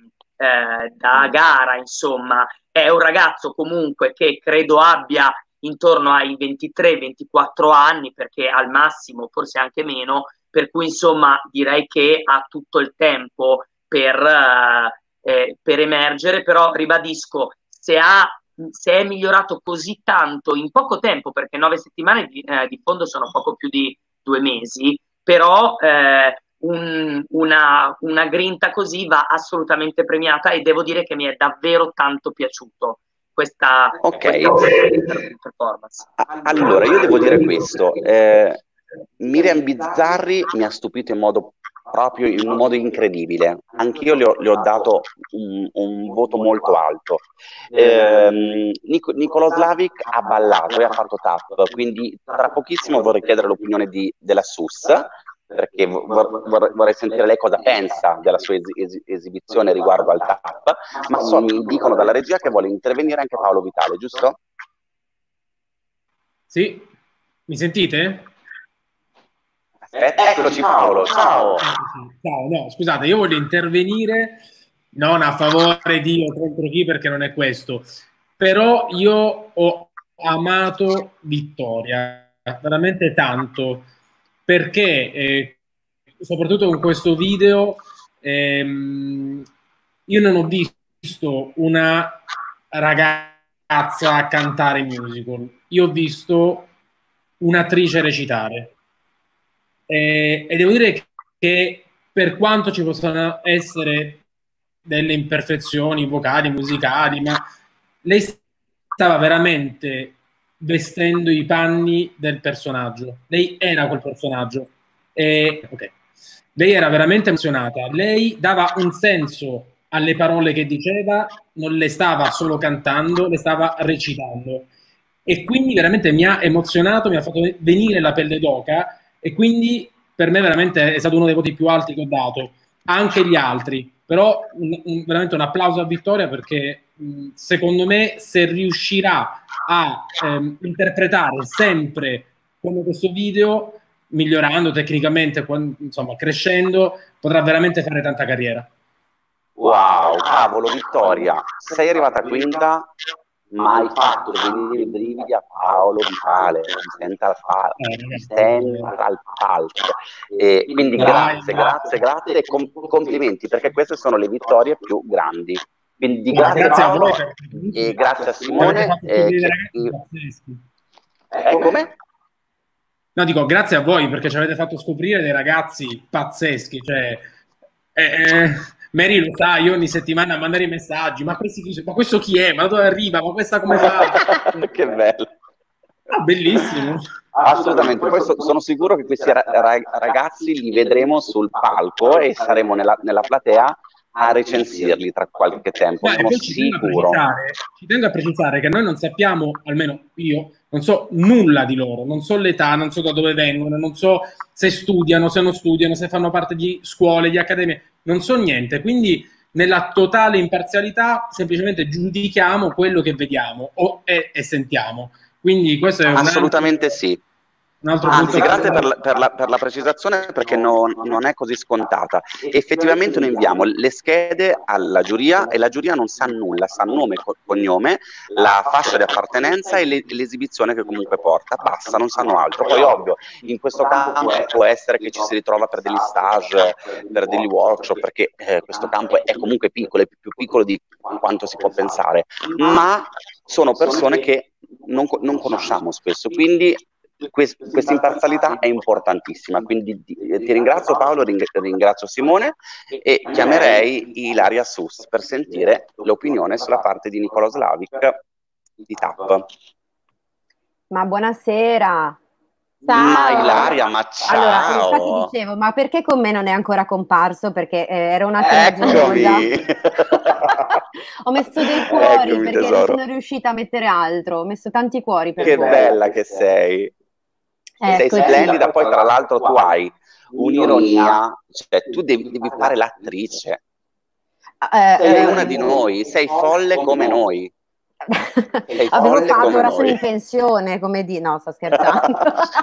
eh, da gara, insomma. È un ragazzo comunque che credo abbia intorno ai ventitré ventiquattro anni, perché al massimo forse anche meno, per cui insomma direi che ha tutto il tempo per, eh, per emergere. Però ribadisco, se, ha, se è migliorato così tanto in poco tempo, perché nove settimane di, eh, di fondo sono poco più di due mesi, però eh, un, una, una grinta così va assolutamente premiata, e devo dire che mi è davvero tanto piaciuto questa, okay. questa performance. Allora, io devo dire questo, eh, Miriam Bizzarri mi ha stupito in modo proprio in un modo incredibile. Anch'io le ho, le ho dato un, un voto molto alto. Eh, Nic- Nicolò Slavic ha ballato e ha fatto tap, quindi tra pochissimo vorrei chiedere l'opinione di, della S U S, perché vor- vor- vorrei sentire lei cosa pensa della sua es- es- esibizione riguardo al tap, ma so, mi dicono dalla regia che vuole intervenire anche Paolo Vitale, giusto? Sì, mi sentite? Aspetta, eccoci Paolo, ciao! Ciao, no, scusate, io voglio intervenire non a favore di o contro chi, perché non è questo, però io ho amato Vittoria veramente tanto, perché eh, soprattutto con questo video ehm, io non ho visto una ragazza cantare musical, io ho visto un'attrice recitare, e, e devo dire che per quanto ci possano essere delle imperfezioni vocali, musicali, ma lei stava veramente vestendo i panni del personaggio. Lei era quel personaggio. E, okay. Lei era veramente emozionata. Lei dava un senso alle parole che diceva, non le stava solo cantando, le stava recitando. E quindi veramente mi ha emozionato, mi ha fatto venire la pelle d'oca, e quindi per me veramente è stato uno dei voti più alti che ho dato. anche gli altri. Però un, un, veramente un applauso a Vittoria, perché mh, secondo me se riuscirà a ehm, interpretare sempre come questo video, migliorando tecnicamente, quando, insomma crescendo, potrà veramente fare tanta carriera. Wow, cavolo Vittoria, sei arrivata quinta, ma hai fatto venire i brividi a Paolo Vitale, di Central Park, di Central Park. E quindi grazie, grazie, grazie e com- complimenti, perché queste sono le vittorie più grandi. Quindi grazie, grazie Paolo, a voi, e grazie a Simone. Eh, che... eh, come? No, dico grazie a voi, perché ci avete fatto scoprire dei ragazzi pazzeschi, cioè eh, eh, Mary lo sa, io ogni settimana a mandare i messaggi, ma, questi, ma questo chi è? Ma dove arriva? Ma questa come fa? Che bello! Ah, bellissimo! Assolutamente, poi so, sono sicuro che questi ra- ragazzi li vedremo sul palco e saremo nella, nella platea a recensirli tra qualche tempo, no, sono ci sicuro. Tengo ci tengo a precisare che noi non sappiamo, almeno io, non so nulla di loro, non so l'età, non so da dove vengono, non so se studiano, se non studiano, se fanno parte di scuole, di accademie, non so niente, quindi nella totale imparzialità semplicemente giudichiamo quello che vediamo o, e, e sentiamo. Quindi questo è un assolutamente altro... sì. Anzi, grazie per la, per, la, per la precisazione, perché non, non è così scontata. Effettivamente noi inviamo le schede alla giuria e la giuria non sa nulla, sa nome, cognome, la fascia di appartenenza e le, l'esibizione che comunque porta, basta, non sanno altro. Poi ovvio, in questo campo può essere che ci si ritrova per degli stage, per degli workshop, perché eh, questo campo è comunque piccolo, è più piccolo di quanto si può pensare, ma sono persone che non, non conosciamo spesso, quindi questa imparzialità è importantissima, quindi ti ringrazio Paolo, ringrazio Simone e chiamerei Ilaria Sus per sentire l'opinione sulla parte di Nicolò Slavic di T A P. Ma buonasera! Ciao. Ma Ilaria, ma ciao! Allora, infatti dicevo, ma perché con me non è ancora comparso? Perché eh, era un attimo gelosa. Ho messo dei cuori Eccomi, perché tesoro. Non sono riuscita a mettere altro, ho messo tanti cuori per Che voi. bella che sei! Sei Eccoci. splendida, poi tra l'altro tu hai un'ironia, cioè tu devi, devi fare l'attrice, Eh, sei eh, una di noi, sei folle come noi. Sei Avevo folle fatto, come ora noi. sono in pensione, come di... No, sto scherzando.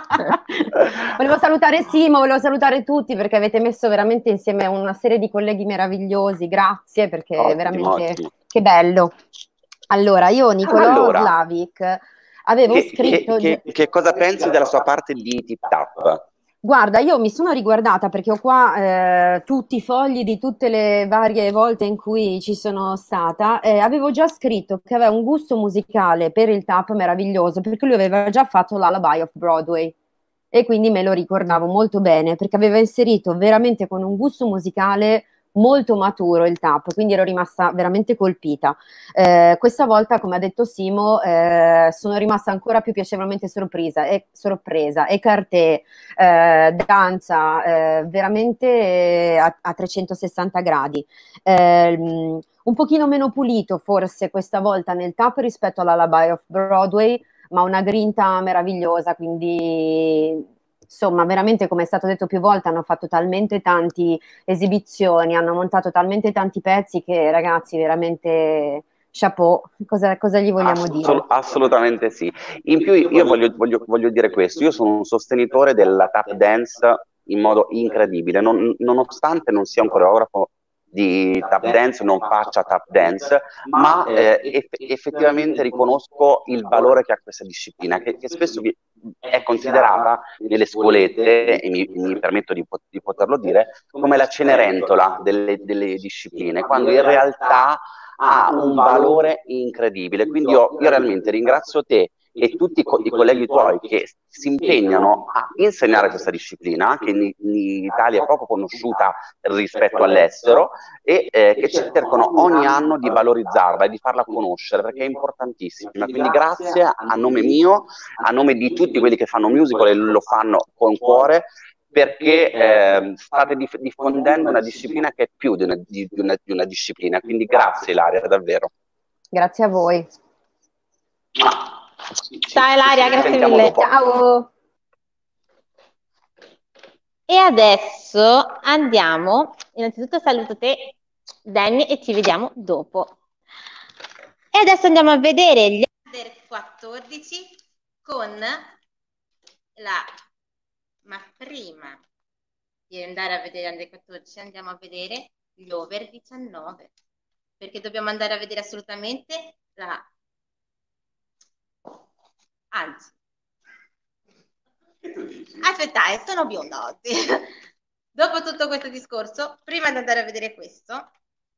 Volevo salutare Simo, volevo salutare tutti perché avete messo veramente insieme una serie di colleghi meravigliosi, grazie perché Ottimo, veramente... ottimo. Che bello. Allora, io Nicolò Allora. Slavic... Avevo Che, scritto... che, che, che cosa pensi della sua parte di tip-tap? Guarda, io mi sono riguardata perché ho qua eh, tutti i fogli di tutte le varie volte in cui ci sono stata. Eh, avevo già scritto che aveva un gusto musicale per il tap meraviglioso, perché lui aveva già fatto l'Lullaby of Broadway e quindi me lo ricordavo molto bene, perché aveva inserito veramente con un gusto musicale molto maturo il tap, quindi ero rimasta veramente colpita. Eh, questa volta, come ha detto Simo, eh, sono rimasta ancora più piacevolmente sorpresa e sorpresa, e carte, eh, danza, eh, veramente a, a trecentosessanta gradi. Eh, un pochino meno pulito forse questa volta nel tap rispetto alla Lullaby of Broadway, ma una grinta meravigliosa, quindi... Insomma, veramente, come è stato detto più volte, hanno fatto talmente tante esibizioni, hanno montato talmente tanti pezzi che, ragazzi, veramente chapeau. Cosa, cosa gli vogliamo Assolut- dire? Assolutamente sì. In più io voglio, voglio, voglio dire questo, io sono un sostenitore della tap dance in modo incredibile, non, nonostante non sia un coreografo di tap dance, non faccia tap dance, ma eh, eff- effettivamente riconosco il valore che ha questa disciplina, che, che spesso vi- è considerata nelle scuolette, e mi, mi permetto di, pot- di poterlo dire, come la Cenerentola delle, delle discipline, quando in realtà ha un valore incredibile. Quindi io, io realmente ringrazio te e tutti co- i colleghi tuoi che si impegnano a insegnare questa disciplina, che in, in Italia è poco conosciuta rispetto all'estero, e eh, che cercano ogni anno di valorizzarla e di farla conoscere, perché è importantissima. Quindi grazie a nome mio, a nome di tutti quelli che fanno musical e lo fanno con cuore, perché eh, state dif- diffondendo una disciplina che è più di una, di, di una, di una disciplina. Quindi grazie Ilaria, davvero. Grazie a voi. Ci, Ciao Ilaria, ci grazie sentiamo mille. dopo. Ciao. E adesso andiamo, innanzitutto saluto te, Danny, e ci vediamo dopo. E adesso andiamo a vedere gli under quattordici con la... Ma prima di andare a vedere gli under quattordici andiamo a vedere gli over diciannove, perché dobbiamo andare a vedere assolutamente la... Anzi, aspettate, sono bionda oggi. Dopo tutto questo discorso, prima di andare a vedere questo,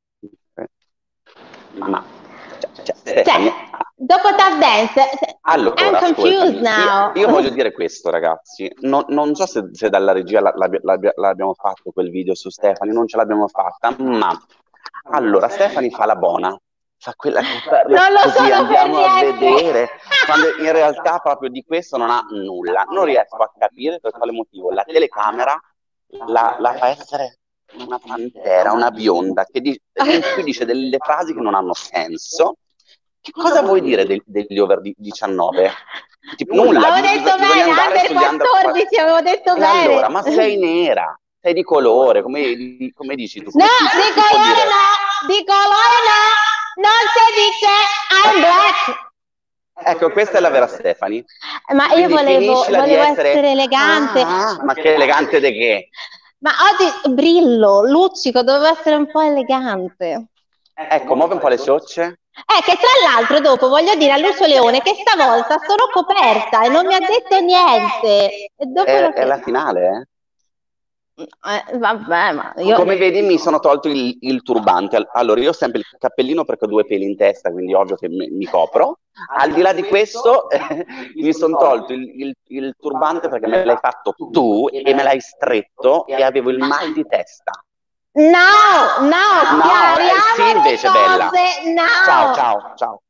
Ma, cioè, cioè, cioè, dopo tap dance, allora, I'm confused ascoltami, now. Io, io voglio dire questo, ragazzi. Non, non so se, se dalla regia la- la- la- l'abbiamo fatto quel video su Stefani, non ce l'abbiamo fatta, ma allora Stefani fa la buona, fa quella che parla Non lo così, sono per andiamo a niente. vedere, quando in realtà proprio di questo non ha nulla. Non riesco a capire per quale motivo la telecamera la, la fa essere una pantera, una bionda, che di- in cui dice delle frasi che non hanno senso. Che cosa vuoi dire de- degli over di- diciannove? Tipo, nulla, Avevo bis- detto bisogna bene, andare under sugli under quattordici, avevo detto E bene. allora, ma sei nera, sei di colore, come, di- come dici tu? No, Come si- di si può colore dire? no, di colore no, non si dice I'm black. Ecco, questa è la vera Stefani. Ma io Quindi volevo, finiscila di volevo essere- essere elegante. Ah, ma che elegante di che? Ma oggi brillo, luccico, dovevo essere un po' elegante. Ecco, muove un po' le ciocce. Eh, che tra l'altro dopo voglio dire a Lucio Leone che stavolta sono coperta e non mi ha detto niente. E dopo È, lo- è la finale, eh? Eh, vabbè, ma io... Come vedi mi sono tolto il, il turbante. Al- Allora, io ho sempre il cappellino perché ho due peli in testa, quindi ovvio che mi, mi copro. Al di là di questo, eh, mi sono tolto il, il- il turbante perché me l'hai fatto tu e me l'hai stretto e avevo il mal di testa. No, no, No, chiariamo eh, sì, le invece, cose, bella. no. Ciao, ciao, ciao.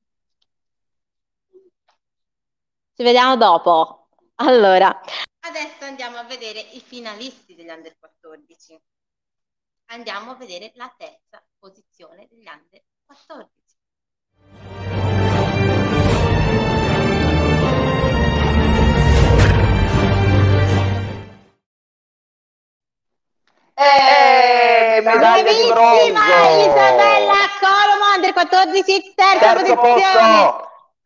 Ci vediamo dopo. Allora, adesso andiamo a vedere i finalisti degli under quattordici. Andiamo a vedere la terza posizione degli under quattordici. Eh, medaglia di Bravissima bronzo. Isabella Colomo, under quattordici, terza Terzo posizione. posto.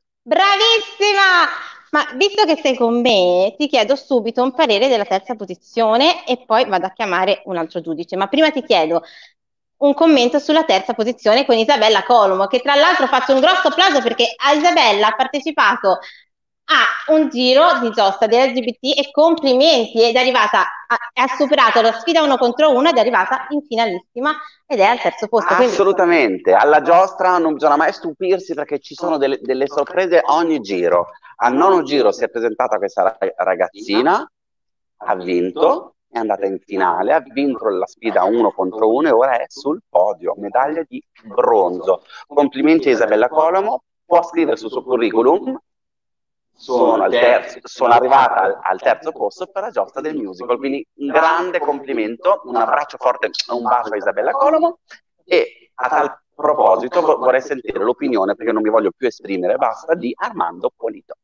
Bravissima! Ma visto che sei con me, ti chiedo subito un parere della terza posizione e poi vado a chiamare un altro giudice. Ma prima ti chiedo un commento sulla terza posizione con Isabella Colomo, che tra l'altro faccio un grosso applauso perché a Isabella ha partecipato a un giro di giostra di L G B T e complimenti, ed è arrivata, a, ha superato la sfida uno contro uno ed è arrivata in finalissima ed è al terzo posto. Quindi- Assolutamente, alla giostra non bisogna mai stupirsi perché ci sono delle, delle sorprese ogni giro. Al nono giro si è presentata questa ra- ragazzina, ha vinto, è andata in finale, ha vinto la sfida uno contro uno e ora è sul podio, medaglia di bronzo. Complimenti a Isabella Colomo, può scrivere sul suo curriculum: sono, al terzo, sono arrivata al, al terzo posto per la giostra del musical, quindi un grande complimento, un abbraccio forte, un bacio a Isabella Colomo. E a tal proposito vo- vorrei sentire l'opinione, perché non mi voglio più esprimere, basta, di Armando Polito.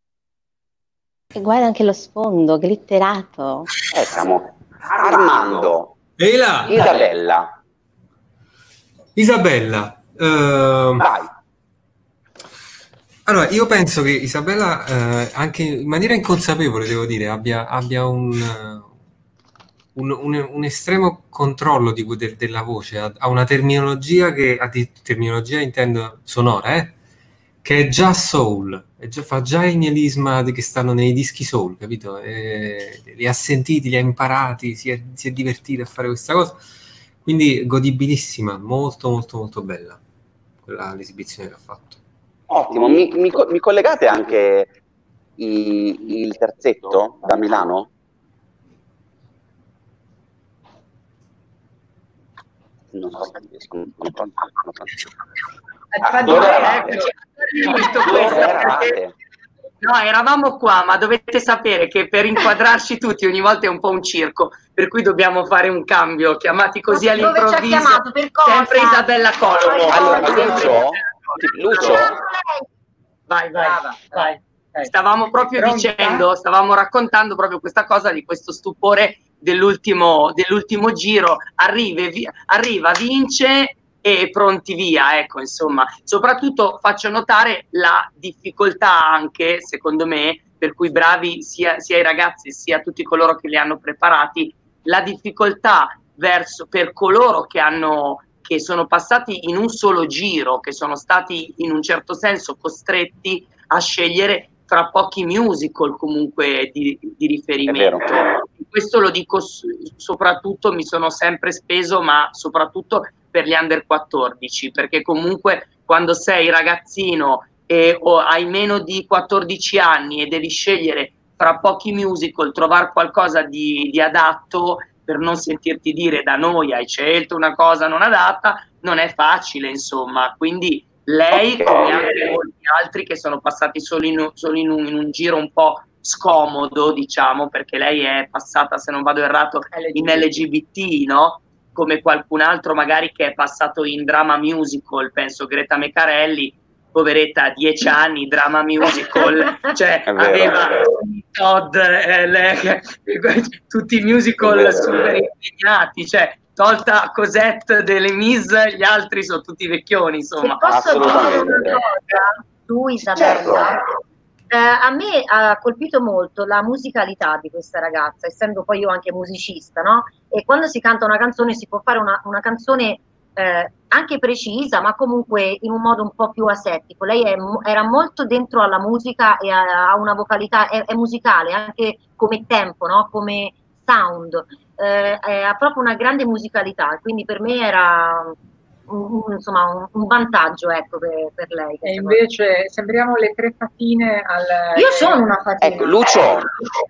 E guarda anche lo sfondo glitterato. Eh, siamo Armando, Ehi là! Isabella, Isabella, ehm, vai. allora io penso che Isabella, eh, anche in maniera inconsapevole, devo dire, abbia, abbia un, eh, un, un- un estremo controllo di, de- della voce, ha, ha una terminologia che, ha di terminologia intendo sonora, eh, che è già soul, è già- fa già i mielisma di- che stanno nei dischi soul, capito? E li ha sentiti, li ha imparati, si è, si è divertita a fare questa cosa, quindi godibilissima, molto molto molto bella quella l'esibizione che ha fatto. Ottimo, mi, mi co- mi collegate anche i- il terzetto da Milano? Non so se riesco, non so, non so. Ah, dove eravate? Tutto Dove questo eravate? perché- No, eravamo qua, ma dovete sapere che per inquadrarci tutti ogni volta è un po' un circo, per cui dobbiamo fare un cambio, chiamati così Ma dove ci ha all'improvviso. chiamato? Per cosa? Sempre Isabella Colomo. Allora, Sempre- Lucio, Lucio, Vai, vai, vai. Stavamo proprio Pronta? dicendo, stavamo raccontando proprio questa cosa di questo stupore dell'ultimo, dell'ultimo giro, arriva, arriva, vince e pronti via, ecco, insomma. Soprattutto faccio notare la difficoltà anche, secondo me, per cui bravi sia, sia i ragazzi sia tutti coloro che li hanno preparati, la difficoltà verso per coloro che hanno che sono passati in un solo giro, che sono stati in un certo senso costretti a scegliere fra pochi musical comunque di, di riferimento. Questo lo dico soprattutto, mi sono sempre speso, ma soprattutto per gli under quattordici, perché comunque quando sei ragazzino e o hai meno di quattordici anni e devi scegliere fra pochi musical, trovare qualcosa di, di adatto, per non sentirti dire da noi hai scelto una cosa non adatta, non è facile, insomma. Quindi lei, okay, come anche molti altri che sono passati solo in, solo in, un, in un giro un po' scomodo, diciamo, perché lei è passata, se non vado errato, in L G B T, no? Come qualcun altro magari che è passato in drama musical, penso Greta Mecarelli, poveretta, dieci anni, drama musical, cioè aveva Todd, eh, le, tutti i musical super impegnati, cioè tolta Cosette delle Miss, gli altri sono tutti vecchioni, insomma. Se posso dire una cosa, tu Isabella, certo. eh, a me ha colpito molto la musicalità di questa ragazza, essendo poi io anche musicista, no? E quando si canta una canzone si può fare una, una canzone Eh, anche precisa, ma comunque in un modo un po' più asettico. Lei è, era molto dentro alla musica e ha, ha una vocalità, è, è musicale anche come tempo, no? Come sound, eh, è, ha proprio una grande musicalità, quindi per me era un, un, insomma, un, un vantaggio, ecco, per, per lei. E invece sembriamo le tre fatine al... Io sono una fatina. Ecco, Lucio,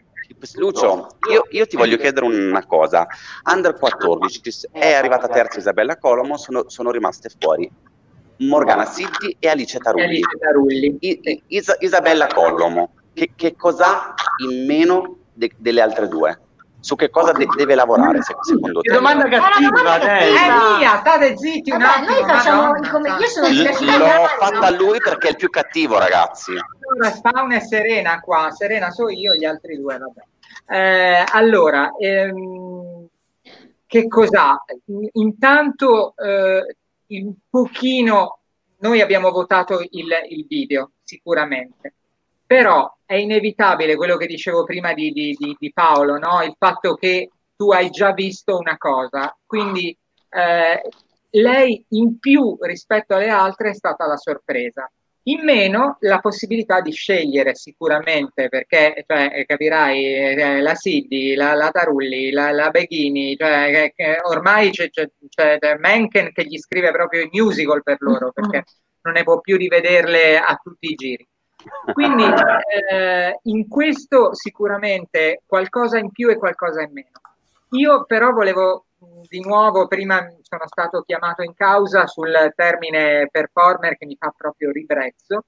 Lucio, io, io ti voglio chiedere una cosa. Under quattordici è arrivata terza Isabella Colomo, sono, sono rimaste fuori Morgana Siddi e Alice Tarulli. Alice Tarulli. I, Is, Isabella Colomo, che, che cosa in meno de, delle altre due? Su che cosa de, deve lavorare secondo te? Che domanda cattiva, dai. È mia, state zitti un attimo. Noi facciamo il come... Io sono L'ho fatta a lui perché è il più cattivo, ragazzi. Allora, Spawn e Serena qua, Serena so io, gli altri due, vabbè. Eh, allora, ehm, che cos'ha? Intanto, eh, un pochino, noi abbiamo votato il, il video, sicuramente, però è inevitabile quello che dicevo prima di, di, di, di Paolo, no? Il fatto che tu hai già visto una cosa, quindi eh, lei in più rispetto alle altre è stata la sorpresa. In meno la possibilità di scegliere sicuramente, perché cioè, capirai, eh, la Siddi, la, la Tarulli, la, la Beghini, cioè, che, che ormai c'è, c'è, c'è Mencken che gli scrive proprio i musical per loro, perché non ne può più rivederle a tutti i giri. Quindi eh, in questo sicuramente qualcosa in più e qualcosa in meno. Io però volevo di nuovo, prima sono stato chiamato in causa sul termine performer che mi fa proprio ribrezzo,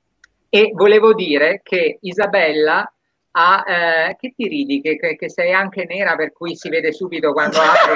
e volevo dire che Isabella ha, eh, che ti ridi, che, che, che sei anche nera, per cui si vede subito quando apre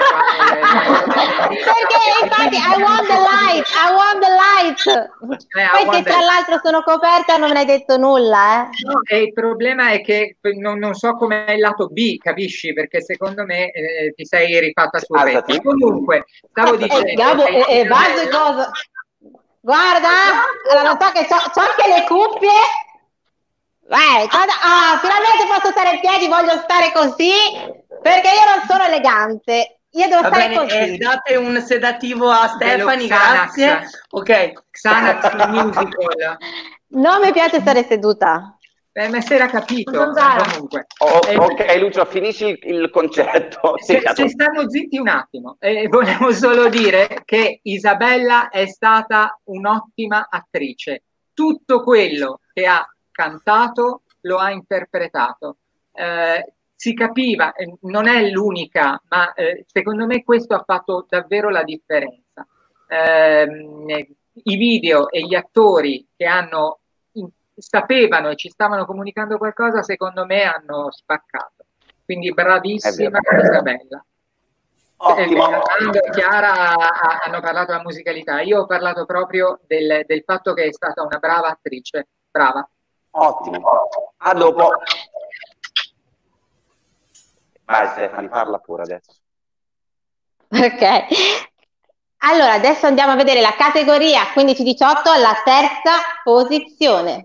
perché infatti I want the light, I want the light, eh, poi che tra l'altro sono coperta non me ne hai detto nulla, eh. No, e il problema è che non, non so com'è il lato B, capisci, perché secondo me eh, ti sei rifatta sul petto. Comunque stavo dicendo eh, Gabo, e eh, eh, base cosa, guarda, allora non so che c'ho anche le cuffie. Vai, cosa... ah, finalmente posso stare in piedi, voglio stare così, perché io non sono elegante, io devo Va stare bene, così. Eh, date un sedativo a Stefani, grazie. Ok, Xanax musical. Non mi piace stare seduta. Eh, ma si era capito, comunque. Oh, eh, ok, Lucio, finisci il, il concetto. Se, se stanno zitti un attimo, eh, volevo solo dire che Isabella è stata un'ottima attrice. Tutto quello che ha cantato lo ha interpretato, eh, si capiva, eh, non è l'unica, ma eh, secondo me questo ha fatto davvero la differenza. Eh, i video e gli attori che hanno in, sapevano e ci stavano comunicando qualcosa, secondo me hanno spaccato, quindi bravissima Isabella. Ottimo. Eh, Chiara hanno parlato della musicalità, io ho parlato proprio del, del fatto che è stata una brava attrice, brava. Ottimo, a dopo. Vai Stefani, parla pure adesso. Ok. Allora, adesso andiamo a vedere la categoria quindici diciotto alla terza posizione.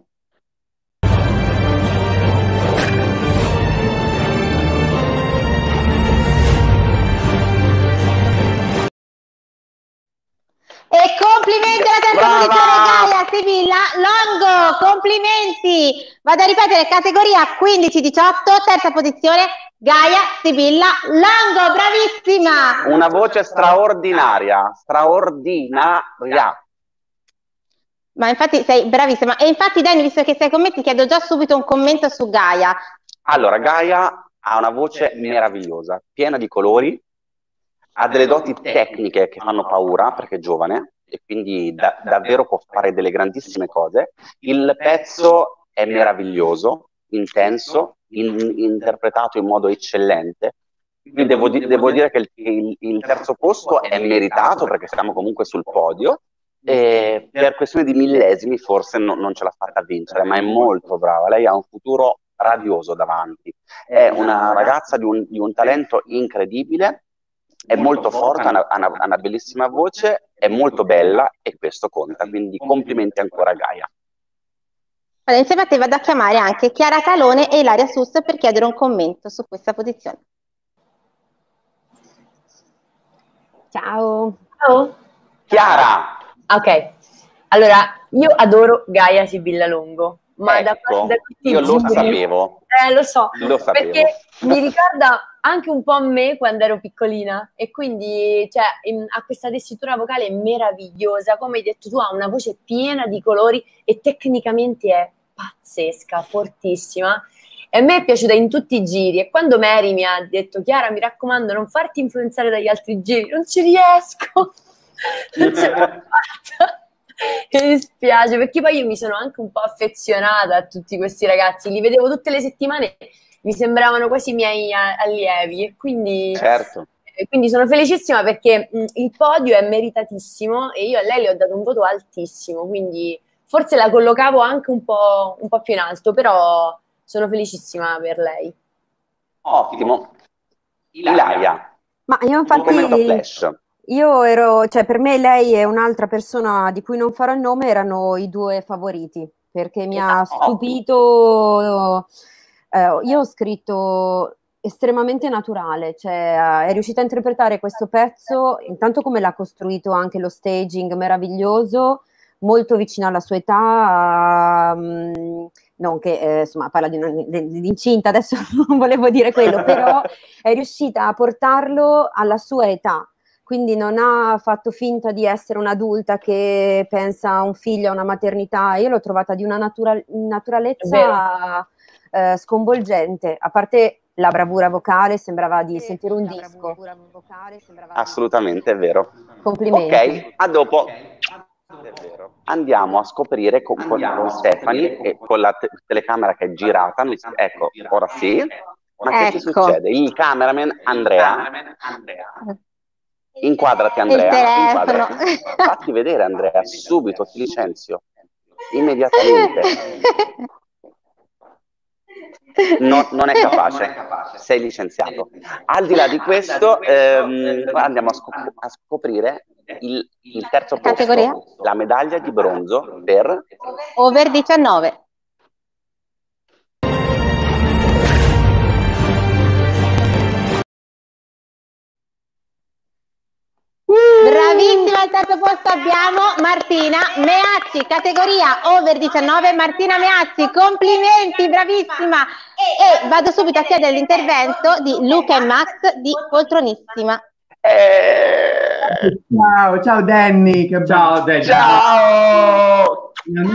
E complimenti alla terza Brava! posizione Gaia Sibilla Longo, complimenti! Vado a ripetere, categoria quindici diciotto, terza posizione Gaia Sibilla Longo, bravissima! Una voce straordinaria, straordinaria. Ma infatti sei bravissima. E infatti Danny, visto che sei con me, ti chiedo già subito un commento su Gaia. Allora, Gaia ha una voce meravigliosa, piena di colori, ha delle doti tecniche che fanno paura perché è giovane e quindi da, davvero può fare delle grandissime cose. Il pezzo è meraviglioso, intenso, in, interpretato in modo eccellente. Quindi devo, di, devo dire che il, il, il terzo posto è meritato perché siamo comunque sul podio. E per questione di millesimi forse no, non ce l'ha fatta vincere, ma è molto brava. Lei ha un futuro radioso davanti. È una ragazza di un, di un talento incredibile. È molto forte, ha una, ha una bellissima voce, è molto bella e questo conta, quindi complimenti ancora a Gaia. Allora, insieme a te vado a chiamare anche Chiara Talone e Ilaria Sus per chiedere un commento su questa posizione. Ciao. Ciao. Chiara! Ok, allora io adoro Gaia Sibilla Longo, ma da, Ecco, da tutti io i lo giri- sapevo. Eh, lo so, Lo sapevo. perché mi ricorda anche un po' a me quando ero piccolina e quindi cioè, in- ha questa tessitura vocale meravigliosa, come hai detto tu, ha una voce piena di colori e tecnicamente è pazzesca, fortissima. E a me è piaciuta in tutti i giri e quando Mary mi ha detto Chiara, mi raccomando, non farti influenzare dagli altri giri, non ci riesco, non ce l'ho fatta. Mi dispiace perché poi io mi sono anche un po' affezionata a tutti questi ragazzi, li vedevo tutte le settimane, mi sembravano quasi i miei a- allievi e quindi, Certo. e quindi sono felicissima perché mh, il podio è meritatissimo e io a lei le ho dato un voto altissimo, quindi forse la collocavo anche un po', un po' più in alto, però sono felicissima per lei. Ottimo. Ilaria, Ma io un commento infatti, flash. io ero, cioè per me lei e un'altra persona di cui non farò il nome erano i due favoriti, perché mi ha stupito, eh, io ho scritto estremamente naturale, cioè eh, è riuscita a interpretare questo pezzo, intanto come l'ha costruito anche lo staging meraviglioso, molto vicino alla sua età, mm, non che eh, insomma parla di, una- di- di incinta, adesso non volevo dire quello, però è riuscita a portarlo alla sua età, quindi non ha fatto finta di essere un'adulta che pensa a un figlio, a una maternità. Io l'ho trovata di una natura- naturalezza eh, sconvolgente, a parte la bravura vocale, sembrava di sentire un disco. Assolutamente, è vero. Complimenti. Ok, a dopo. È vero. Andiamo a scoprire con, con, con Stefani e con la te- telecamera che è girata. mi- Ecco, ora sì. Ma che ci Ecco. succede? Il cameraman Andrea. Inquadrati Il Andrea, telefono. inquadrati. Fatti vedere Andrea, subito ti licenzio. Immediatamente. No- non è capace, sei licenziato. Al di là di questo, ehm, andiamo a, scop- a scoprire il, il terzo posto, Categoria? la medaglia di bronzo per Over diciannove. Bravissima, al terzo posto abbiamo Martina Meazzi, categoria over diciannove. Martina Meazzi, complimenti, bravissima. E vado subito a chiedere l'intervento di Luca e Max di Poltronissima. Ciao, ciao Danny. Che Ciao Danny. Ciao!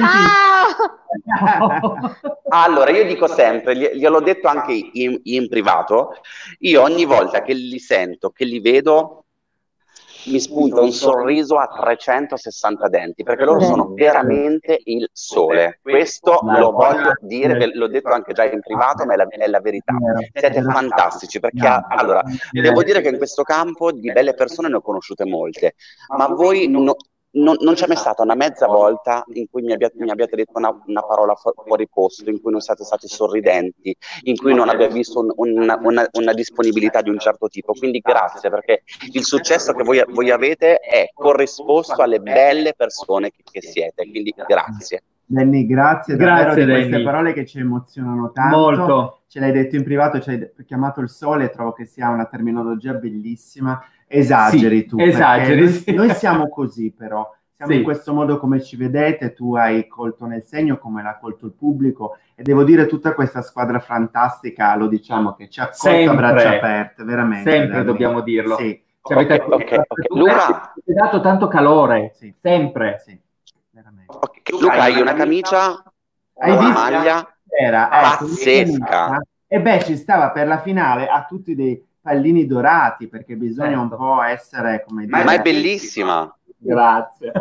Ciao! Allora, io dico sempre, gli- gliel'ho detto anche in, in privato, io ogni volta che li sento, che li vedo, mi spunta un sorriso a trecentosessanta denti, perché loro sono veramente il sole. Questo lo voglio dire, ve- l'ho detto anche già in privato, ma è la, è la verità. Siete fantastici, perché allora, devo dire che in questo campo di belle persone ne ho conosciute molte, ma voi no- non, non c'è mai stata una mezza volta in cui mi abbiate, mi abbiate detto una, una parola fu- fuori posto, in cui non siate stati sorridenti, in cui non abbia visto un- una, una- una disponibilità di un certo tipo. Quindi grazie, perché il successo che voi, voi avete è corrisposto alle belle persone che, che siete, quindi grazie. Danny, grazie davvero Grazie, di queste Danny. parole che ci emozionano tanto. Molto. Ce l'hai detto in privato, ci hai chiamato il sole, e trovo che sia una terminologia bellissima. Esageri Sì, tu, esageri, perché noi, sì. noi siamo così però, siamo Sì. in questo modo come ci vedete, tu hai colto nel segno come l'ha colto il pubblico, e devo dire tutta questa squadra fantastica, lo diciamo, che ci ha accolto a Sempre. braccia aperte, veramente. Sempre Danny. dobbiamo dirlo. Sì. Ci avete, Ok, ok, ok. Luca, ci avete dato tanto calore, Sì. sempre. Sì, veramente. ok, Luca, hai una camicia, Hai una visto? maglia Era pazzesca. E beh, ci stava per la finale, ha tutti dei pallini dorati, perché bisogna un po' essere, come dire... Ma è bellissima. Grazie.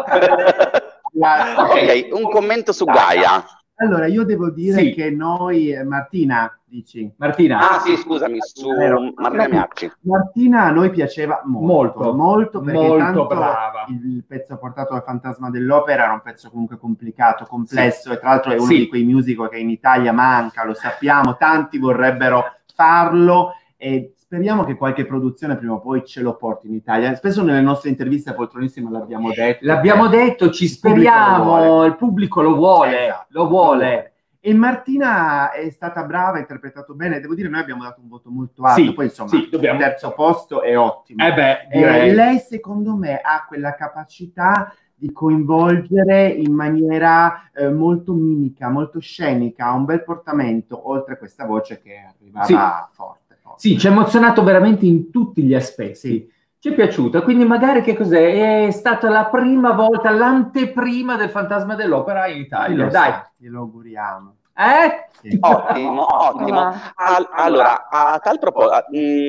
Grazie. Ok, un commento su Gaia. Allora, io devo dire Sì. che noi, eh, Martina, dici? Martina. Ah sì, scusami, su Vero. Martina Miacci. Martina a noi piaceva molto, Molto. molto, perché Molto tanto brava. il pezzo portato dal Fantasma dell'Opera era un pezzo comunque complicato, complesso, e tra l'altro è uno Sì. di quei musical che in Italia manca, lo sappiamo, tanti vorrebbero farlo, e speriamo che qualche produzione prima o poi ce lo porti in Italia. Spesso nelle nostre interviste a Poltronissima l'abbiamo detto. L'abbiamo che detto, ci il pubblico lo speriamo, vuole. il pubblico lo vuole, Esatto. lo vuole. E Martina è stata brava, ha interpretato bene, devo dire, noi abbiamo dato un voto molto alto, Sì, poi insomma sì, dobbiamo- il terzo posto è ottimo. Eh beh, Eh, direi. lei secondo me ha quella capacità di coinvolgere in maniera eh, molto mimica, molto scenica, ha un bel portamento, oltre a questa voce che arrivava Sì. forte, forte. Sì, ci ha emozionato veramente in tutti gli aspetti. Sì. Ci è piaciuta, quindi magari che cos'è? È stata la prima volta, l'anteprima del Fantasma dell'Opera in Chi Italia. lo Dai, sa, glielo auguriamo. eh? Sì. Ottimo, ottimo. Al- allora, a tal proposito,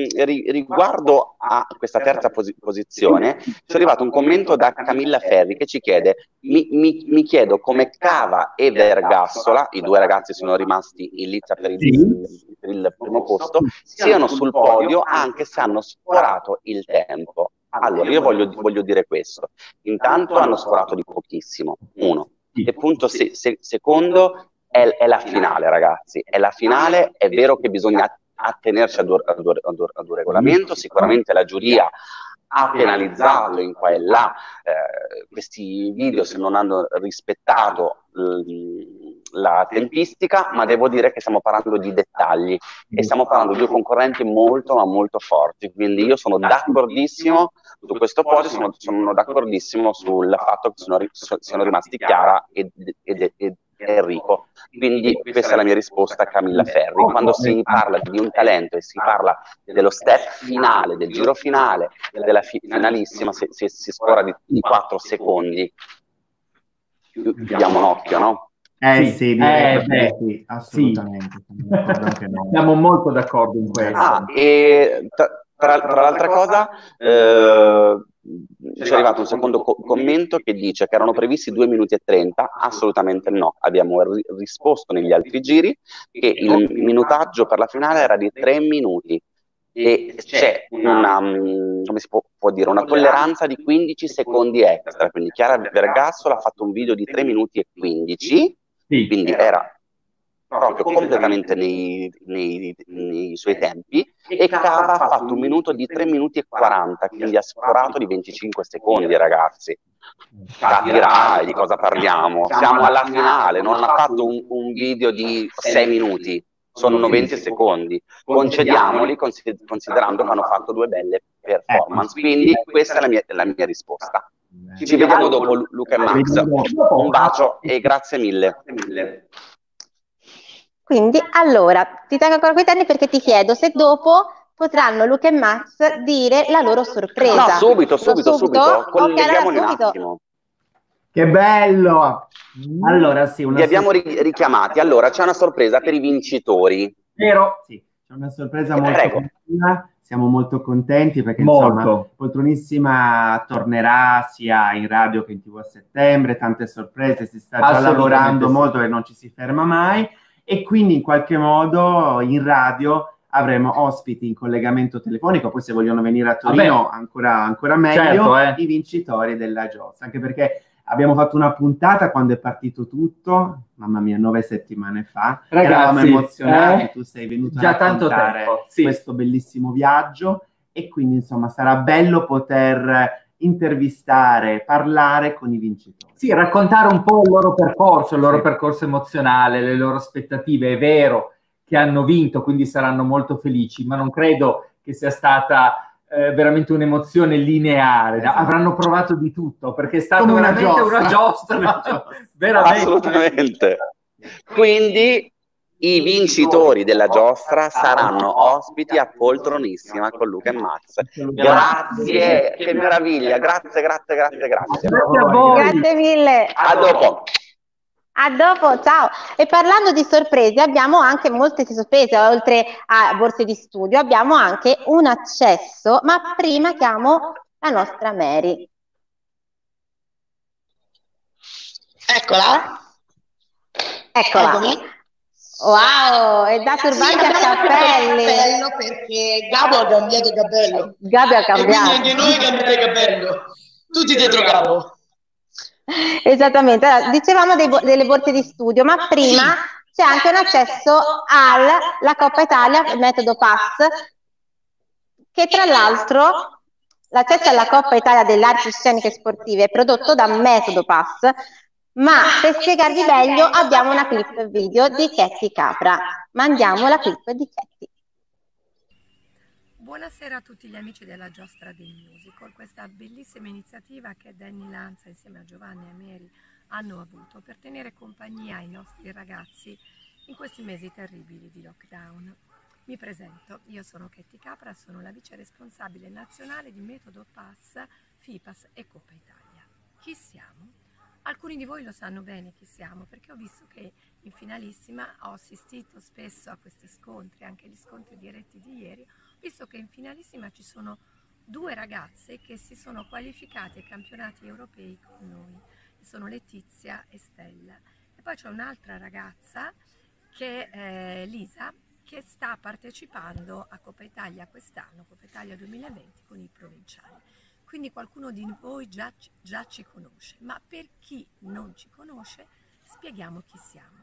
riguardo a questa terza posi- posizione, ci è arrivato un commento da Camilla Ferri che ci chiede: mi, mi- mi chiedo come Cava e Vergassola, i due ragazzi sono rimasti in lizza per il, Sì. per il primo posto, siano sul podio anche se hanno sforato il tempo. Allora, io voglio, voglio dire questo. Intanto hanno sforato di pochissimo, uno. E punto se- se- secondo, è, è la finale, ragazzi. È la finale, è vero che bisogna attenerci ad un, ad un- ad un- ad un regolamento, sicuramente la giuria ha penalizzato in qua e là eh, questi video se non hanno rispettato l- la tempistica, ma devo dire che stiamo parlando di dettagli e stiamo parlando di due concorrenti molto ma molto forti, quindi io sono d'accordissimo su questo podio, sono, sono d'accordissimo sul fatto che sono, ri- so- siano rimasti Chiara ed, ed- ed Enrico. Quindi questa è la mia risposta a Camilla Ferri. Quando si parla di un talento e si parla dello step finale, del giro finale, della fi- finalissima, se, se si scora di, di quattro secondi, chi- chiudiamo un occhio, no? Eh Sì. sì, direi Eh, proprio beh, di sì, assolutamente. Sono d'accordo anche noi. Siamo molto d'accordo in questo. Ah, e tra, tra- tra l'altra cosa, eh, ci è arrivato un secondo co- commento che dice che erano previsti due minuti e trenta. Assolutamente no. Abbiamo ri- risposto negli altri giri che il minutaggio per la finale era di tre minuti e c'è una, mm, come si può, può dire, una tolleranza di quindici secondi extra. Quindi Chiara Vergassola ha fatto un video di tre minuti e quindici, Sì. quindi era proprio completamente nei, nei- nei suoi tempi, e Cava ha fatto un minuto di tre minuti e quaranta, quindi ha sforato di venticinque secondi, ragazzi. Capirai di cosa parliamo, siamo alla finale, non ha fatto un, un video di sei minuti, sono venti secondi, concediamoli consi- considerando che hanno fatto due belle performance, quindi questa è la mia, la mia risposta. Ci vediamo dopo, Lu- Luca e Max, un bacio e grazie mille. Quindi, allora, ti tengo ancora coi termini perché ti chiedo se dopo potranno Luca e Max dire la loro sorpresa. No, subito, Dico subito, subito, Ok, allora colleghiamoli un subito. attimo. Che bello! Allora sì, una Li abbiamo sorpresa- ri- richiamati. Allora, c'è una sorpresa per i vincitori. Vero? Sì, c'è una sorpresa molto Prego. bella. Siamo molto contenti perché Molto. insomma Poltronissima tornerà sia in radio che in tivù a settembre, tante sorprese, si sta già Assolutamente lavorando sì. molto e non ci si ferma mai, e quindi in qualche modo in radio avremo ospiti in collegamento telefonico, poi se vogliono venire a Torino Vabbè. ancora, ancora meglio, Certo, eh. i vincitori della giostra, anche perché abbiamo fatto una puntata quando è partito tutto, mamma mia, nove settimane fa, Ragazzi, eravamo emozionati, eh, tu sei venuto già a tanto raccontare tempo, sì. questo bellissimo viaggio e quindi insomma sarà bello poter intervistare, parlare con i vincitori. Sì, raccontare un po' il loro percorso, il loro percorso emozionale, le loro aspettative. È vero che hanno vinto, quindi saranno molto felici, ma non credo che sia stata eh, veramente un'emozione lineare. Esatto. Avranno provato di tutto, perché è stata Come una veramente giostra. una giostra. Una giostra. Veramente. Assolutamente. Quindi i vincitori della giostra saranno ospiti a Poltronissima con Luca e Max. Grazie, che meraviglia, grazie, grazie, grazie, grazie. Grazie a voi. Grazie mille. A dopo. A dopo, ciao. E parlando di sorprese, abbiamo anche molte sorprese, oltre a borse di studio, abbiamo anche un accesso, ma prima chiamo la nostra Mary. Eccola. Eccola. Eccomi. Wow, è da turbante a capelli. Cappello perché Gabo ha cambiato capello. Gabby ha E quindi cambiato. anche noi cambiamo capello. Tutti dietro Gabo. Esattamente, allora, dicevamo dei bo- delle borse di studio, ma prima c'è anche un accesso alla Coppa Italia, il metodo Pass, che tra l'altro l'accesso alla Coppa Italia delle arti sceniche sportive è prodotto da Metodo Pass, ma per spiegarvi meglio abbiamo una clip video di Ketty Capra. Mandiamo la clip di Ketty. Buonasera a tutti gli amici della Giostra del Musical, questa bellissima iniziativa che Danny Lanza insieme a Giovanni e a Mary hanno avuto per tenere compagnia ai nostri ragazzi in questi mesi terribili di lockdown. Mi presento, io sono Ketty Capra, sono la vice responsabile nazionale di Metodo Pass, FIPAS e Coppa Italia. Chi siamo? Alcuni di voi lo sanno bene chi siamo, perché ho visto che in finalissima ho assistito spesso a questi scontri, anche gli scontri diretti di ieri, ho visto che in finalissima ci sono due ragazze che si sono qualificate ai campionati europei con noi, sono Letizia e Stella. E poi c'è un'altra ragazza che è Lisa, che sta partecipando a Coppa Italia quest'anno, Coppa Italia duemilaventi con i provinciali. Quindi qualcuno di voi già, già ci conosce, ma per chi non ci conosce spieghiamo chi siamo.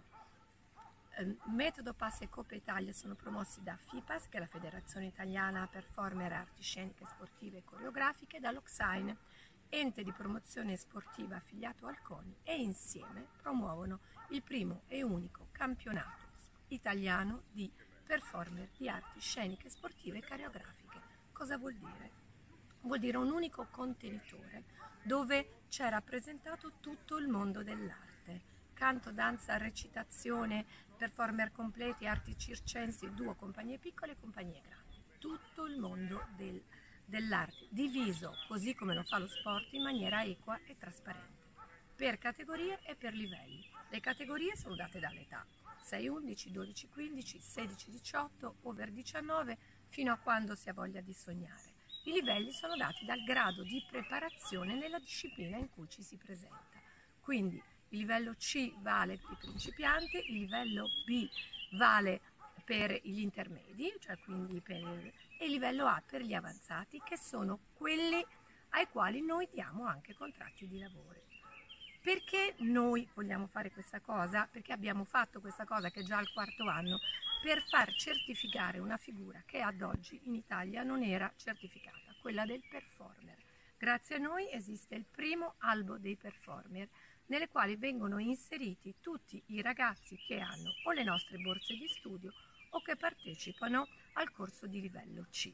Eh, Metodo Pass e Coppa Italia sono promossi da FIPAS, che è la Federazione Italiana Performer Arti Sceniche Sportive e Coreografiche, e da Loxine, ente di promozione sportiva affiliato al CONI, e insieme promuovono il primo e unico campionato italiano di performer di arti sceniche sportive e coreografiche. Cosa vuol dire? Vuol dire un unico contenitore dove c'è rappresentato tutto il mondo dell'arte: canto, danza, recitazione, performer completi, arti circensi, duo, compagnie piccole e compagnie grandi. Tutto il mondo del, dell'arte, diviso così come lo fa lo sport in maniera equa e trasparente, per categorie e per livelli. Le categorie sono date dall'età: sei undici, dodici quindici, sedici diciotto, over diciannove, fino a quando si ha voglia di sognare. I livelli sono dati dal grado di preparazione nella disciplina in cui ci si presenta. Quindi il livello C vale per i principianti, il livello B vale per gli intermedi, cioè quindi per, e il livello A per gli avanzati, che sono quelli ai quali noi diamo anche contratti di lavoro. Perché noi vogliamo fare questa cosa? Perché abbiamo fatto questa cosa, che è già al quarto anno, per far certificare una figura che ad oggi in Italia non era certificata, quella del performer. Grazie a noi esiste il primo albo dei performer, nelle quali vengono inseriti tutti i ragazzi che hanno o le nostre borse di studio o che partecipano al corso di livello C.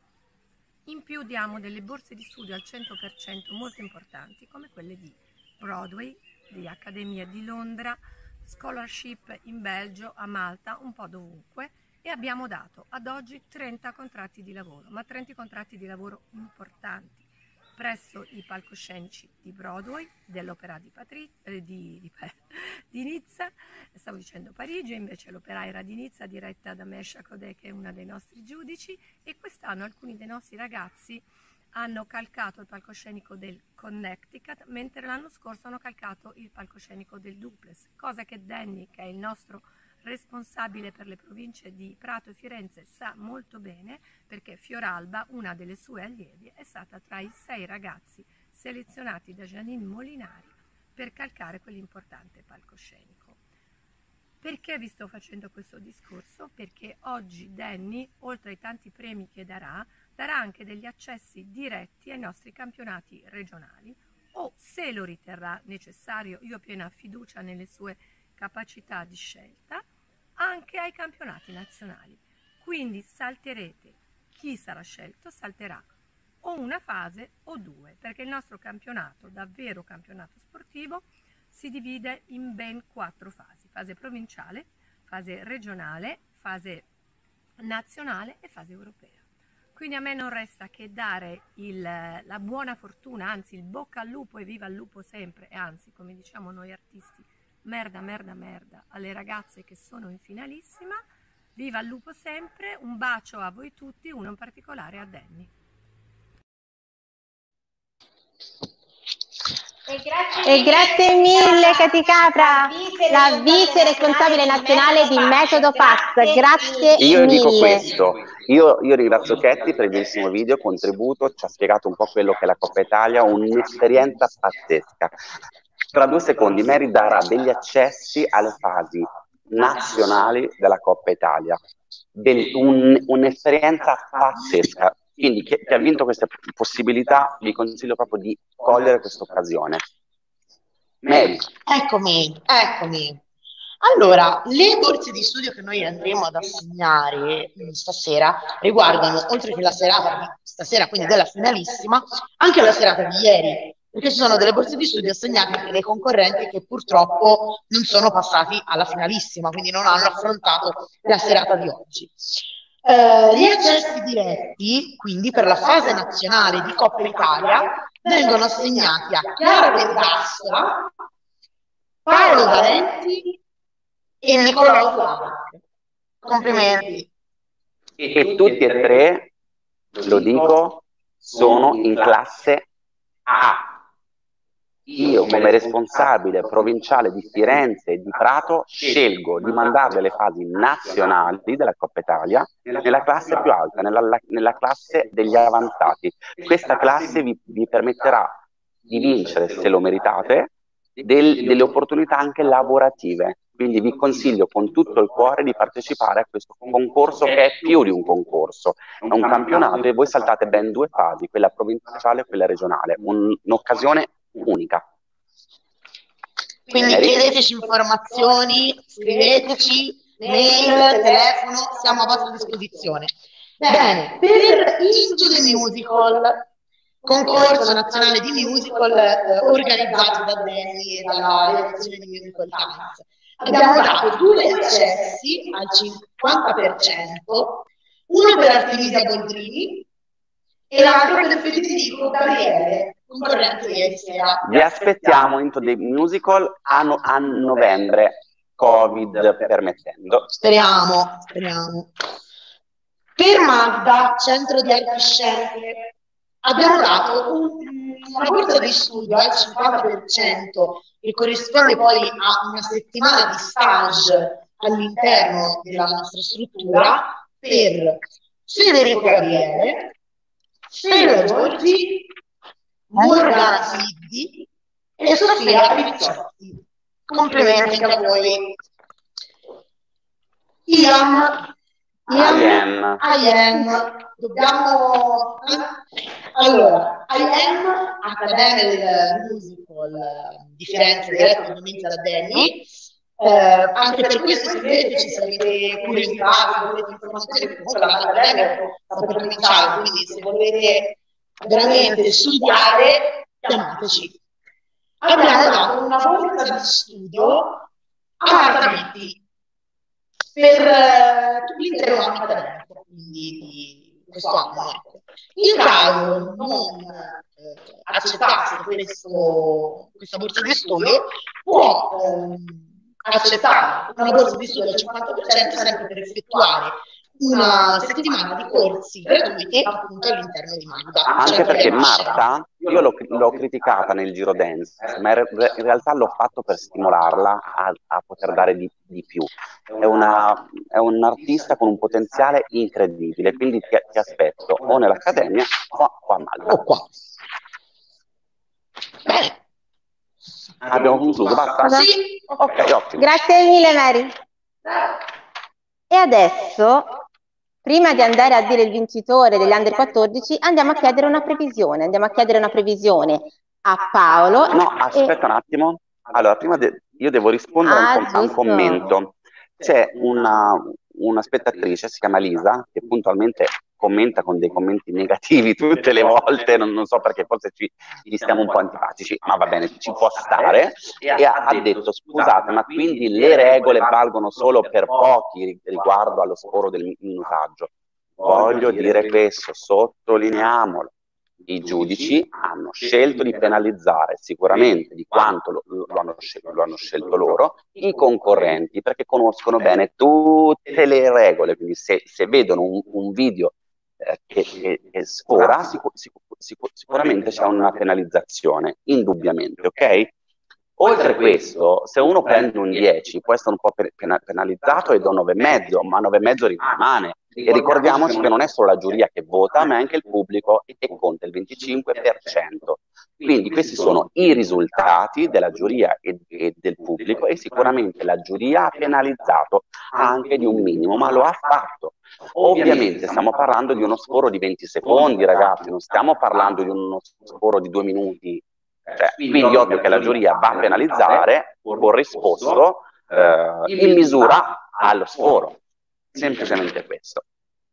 In più diamo delle borse di studio al cento per cento molto importanti, come quelle di Broadway, di Accademia di Londra, scholarship in Belgio, a Malta, un po' dovunque, e abbiamo dato ad oggi trenta contratti di lavoro, ma trenta contratti di lavoro importanti, presso i palcoscenici di Broadway, dell'Opera di, Patri- eh, di, di, di Nizza, stavo dicendo Parigi, invece l'Opera era di Nizza, diretta da Mesha Codè, che è una dei nostri giudici, e quest'anno alcuni dei nostri ragazzi hanno calcato il palcoscenico del Connecticut, mentre l'anno scorso hanno calcato il palcoscenico del Duplex, cosa che Danny, che è il nostro responsabile per le province di Prato e Firenze, sa molto bene, perché Fioralba, una delle sue allievi, è stata tra i sei ragazzi selezionati da Janine Molinari per calcare quell'importante palcoscenico. Perché vi sto facendo questo discorso? Perché oggi Danny, oltre ai tanti premi che darà, darà anche degli accessi diretti ai nostri campionati regionali, o, se lo riterrà necessario, io ho piena fiducia nelle sue capacità di scelta, anche ai campionati nazionali. Quindi salterete, chi sarà scelto salterà o una fase o due, perché il nostro campionato, davvero campionato sportivo, si divide in ben quattro fasi: fase provinciale, fase regionale, fase nazionale e fase europea. Quindi a me non resta che dare il, la buona fortuna, anzi il bocca al lupo e viva il lupo sempre, e anzi, come diciamo noi artisti, merda, merda, merda alle ragazze che sono in finalissima. Viva il lupo sempre, un bacio a voi tutti, uno in particolare a Danny. E grazie, e grazie mille Katy Capra, la vice responsabile nazionale di Metodo Pax. Grazie Io mille. dico questo, io, io ringrazio Katy per il bellissimo video, contributo, ci ha spiegato un po' quello che è la Coppa Italia, un'esperienza pazzesca. Tra due secondi Mary darà degli accessi alle fasi nazionali della Coppa Italia, Del, un, un'esperienza pazzesca. Quindi chi, chi ha vinto queste possibilità vi consiglio proprio di cogliere questa occasione. Mary. Eccomi, eccomi. Allora, le borse di studio che noi andremo ad assegnare stasera riguardano, oltre che la serata di stasera, quindi della finalissima, anche la serata di ieri, perché ci sono delle borse di studio assegnate anche dai concorrenti che purtroppo non sono passati alla finalissima, quindi non hanno affrontato la serata di oggi. Eh, gli accessi diretti, quindi per la fase nazionale di Coppa Italia, vengono assegnati a Chiara Vergassola, Paolo Valenti e Nicolò Flac. Complimenti. E, e tutti e tre, lo dico, sono in classe A. Io come responsabile provinciale di Firenze e di Prato scelgo di mandarle le fasi nazionali della Coppa Italia nella classe più alta, nella, nella classe degli avanzati. Questa classe vi, vi permetterà di vincere, se lo meritate, del, delle opportunità anche lavorative. Quindi vi consiglio con tutto il cuore di partecipare a questo concorso, che è più di un concorso, è un campionato e voi saltate ben due fasi, quella provinciale e quella regionale, un, un'occasione unica. Quindi chiedeteci informazioni, scriveteci, mail, telefono, siamo a vostra disposizione. Bene, per Into the Musical, concorso nazionale di musical eh, organizzato da Danny e dalla redazione di Musical Times, abbiamo dato due accessi al cinquanta per cento, uno per Artemisia Boldrini e l'altro per Federico Gabriele, concorrente di ieri sera. Vi aspettiamo Into the Musical a, no, a novembre, Covid permettendo. Speriamo, speriamo. Per Magda, Centro di Arti Sceniche, abbiamo dato un, una borsa di studio al cinquanta per cento, che corrisponde poi a una settimana di stage all'interno della nostra struttura, per Federico Gabriele, Sheila Giorgi, Morgana Siddi e Sofia Picciotti. Complimenti anche a voi. Ian, Ian, I am, dobbiamo... Allora, I am, Accademia del Musical di Firenze, diretto ovviamente da Danny. Eh, anche per questo scriveteci se avete curiosità, se volete informazioni, perché comunque l'Accademia è stata provinciale, quindi se volete veramente studiare, chiamateci. Abbiamo dato una borsa di studio appartamenti per eh, l'intero anno accademico, quindi di questo anno. Ecco. In caso non eh, accettaste questo, questa borsa di studio, può ehm, accettare una borsa di studio al cinquanta per cento sempre per effettuare una settimana di corsi gratuiti appunto all'interno di Magda. Anche cioè perché Marta, io l'ho, l'ho criticata nel Giro Dance, ma in re- in realtà l'ho fatto per stimolarla a, a poter dare di, di più. È, una, è un artista con un potenziale incredibile, quindi ti, ti aspetto o nell'Accademia o qua a Malta. O qua. Bene. Abbiamo concluso, basta? Sì. Ok, ottimo. Grazie mille, Mary. E adesso, prima di andare a dire il vincitore degli Under quattordici, andiamo a chiedere una previsione. Andiamo a chiedere una previsione a Paolo. No, aspetta e... un attimo. Allora, prima de- io devo rispondere Ah, a, un com- a un giusto. commento. C'è una, una spettatrice, si chiama Lisa, che puntualmente commenta con dei commenti negativi tutte le volte, non, non so perché, forse ci, ci stiamo un po' antipatici, ma va bene, ci può stare, e ha, ha detto, scusate, ma quindi le regole valgono solo per pochi riguardo allo sforo del minutaggio. Voglio dire questo, sottolineiamolo. I giudici hanno scelto di penalizzare sicuramente di quanto lo, lo, hanno scelto, lo hanno scelto loro i concorrenti, perché conoscono bene tutte le regole, quindi se, se vedono un, un video eh, che, che, che sfora, sicur, sicur, sicur, sicuramente c'è una penalizzazione, indubbiamente, ok? Oltre a questo, se uno prende un dieci può essere un po' penalizzato e do nove e mezzo, ma nove e mezzo rimane. E ricordiamoci che non è solo la giuria che vota, ma è anche il pubblico e conta il venticinque per cento. Quindi questi sono i risultati della giuria e, e del pubblico, e sicuramente la giuria ha penalizzato anche di un minimo, ma lo ha fatto. Ovviamente stiamo parlando di uno sforo di venti secondi, ragazzi, non stiamo parlando di uno sforo di due minuti. Cioè, quindi ovvio che la giuria va a penalizzare corrisposto eh, in misura allo sforo. Semplicemente questo.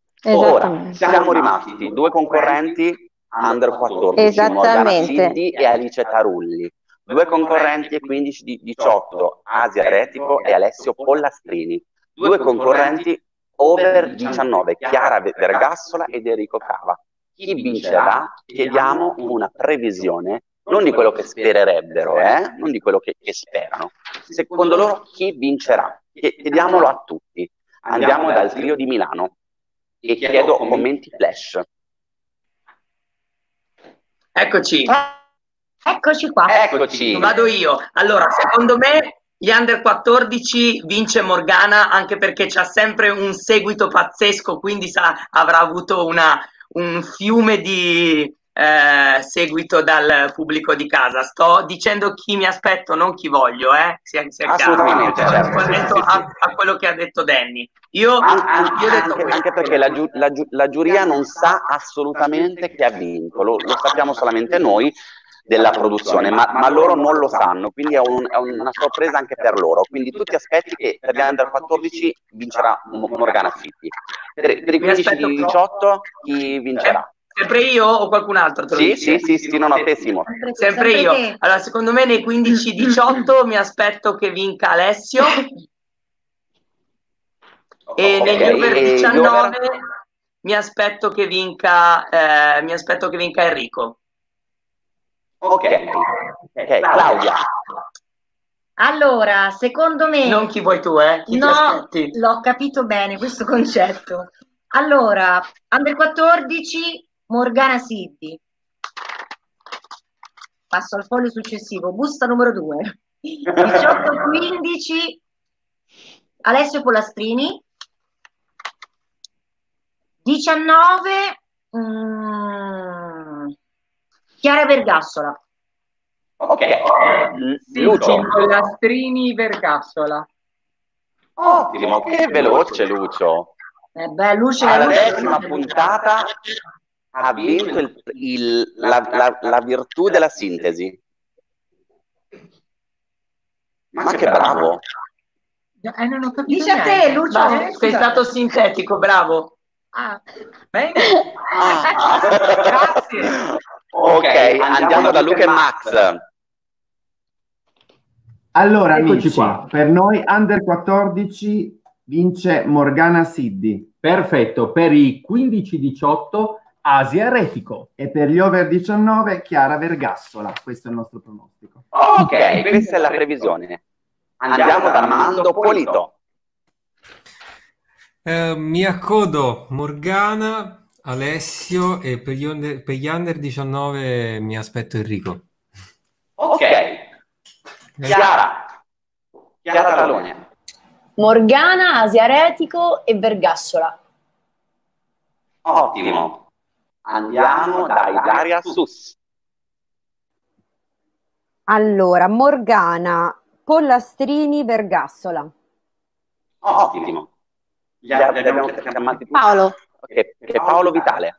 Ora, siamo rimasti due concorrenti Under quattordici, Morgana Siddi e Alice Tarulli. Due concorrenti quindici diciotto, Asia Retico e Alessio Pollastrini. Due concorrenti over diciannove, Chiara Vergassola ed Enrico Cava. Chi vincerà? Chiediamo una previsione, non di quello che spererebbero, eh? Non di quello che, che sperano. Secondo loro chi vincerà? Chiediamolo a tutti. Andiamo dal trio di Milano e chiedo commenti flash. Eccoci. Eccoci qua. Eccoci. Vado io. Allora, secondo me gli Under quattordici vince Morgana, anche perché c'ha sempre un seguito pazzesco, quindi sa, avrà avuto una, un fiume di eh, seguito dal pubblico di casa. Sto dicendo chi mi aspetto, non chi voglio, eh? Sia, sia Assolutamente, chiaro. certo. Rispondendo a, a quello che ha detto Danny. Io, An- io ho detto anche, anche perché la, giu- la, giu- la giuria non sa assolutamente chi ha vinto, lo, lo sappiamo solamente noi della produzione, ma, ma loro non lo sanno, quindi è, un, è una sorpresa anche per loro. Quindi tu ti aspetti che per gli Under quattordici vincerà Morgana Siddi. Per, per i quindici diciotto chi vincerà? Sempre io o qualcun altro? Te lo Sì, dice? sì, sì, sì, non ho te, Simo. Sempre, sempre io. Allora, secondo me nei quindici diciotto mi aspetto che vinca Alessio. E Ok, negli over e gli diciannove over? mi aspetto che vinca eh, mi aspetto che vinca Enrico. Ok, ok, Claudia. Allora, secondo me... Non chi vuoi tu, eh? Chi ti no, aspetti? l'ho capito bene questo concetto. Allora, Under quattordici, Morgana Siddi. Passo al foglio successivo, busta numero due. diciotto quindici, Alessio Pollastrini. diciannove, mm, Chiara Vergassola. Ok, Lucio. Pollastrini, Vergassola. Ottimo, che veloce Lucio. Eh beh, Lucio, Alla Lucio, decima puntata ha vinto il, il, la, la, la virtù della sintesi. Ma che bravo. Eh, non ho capito. Dice a te, Lucio. Ma sei stato sintetico, bravo. Ah, bene. Ah. Grazie. Ok, andiamo da Luca e Max. Allora, Eccoci amici, qua. per noi Under quattordici vince Morgana Siddi. Perfetto, per i quindici diciotto Asia Retico. E per gli over diciannove Chiara Vergassola. Questo è il nostro pronostico. Ok, questa è la previsione. Andiamo da Armando Polito. Eh, mi accodo Morgana, Alessio e per gli under, per gli under diciannove mi aspetto Enrico. Ok. Chiara. Chiara Talone. Morgana, Asiaretico e Vergassola. Ottimo. Andiamo dai Daria Sus. Allora, Morgana, Pollastrini, Vergassola. Ottimo. Gli a- li abbiamo chiamati tutti. Paolo. Ok, che Paolo Vitale.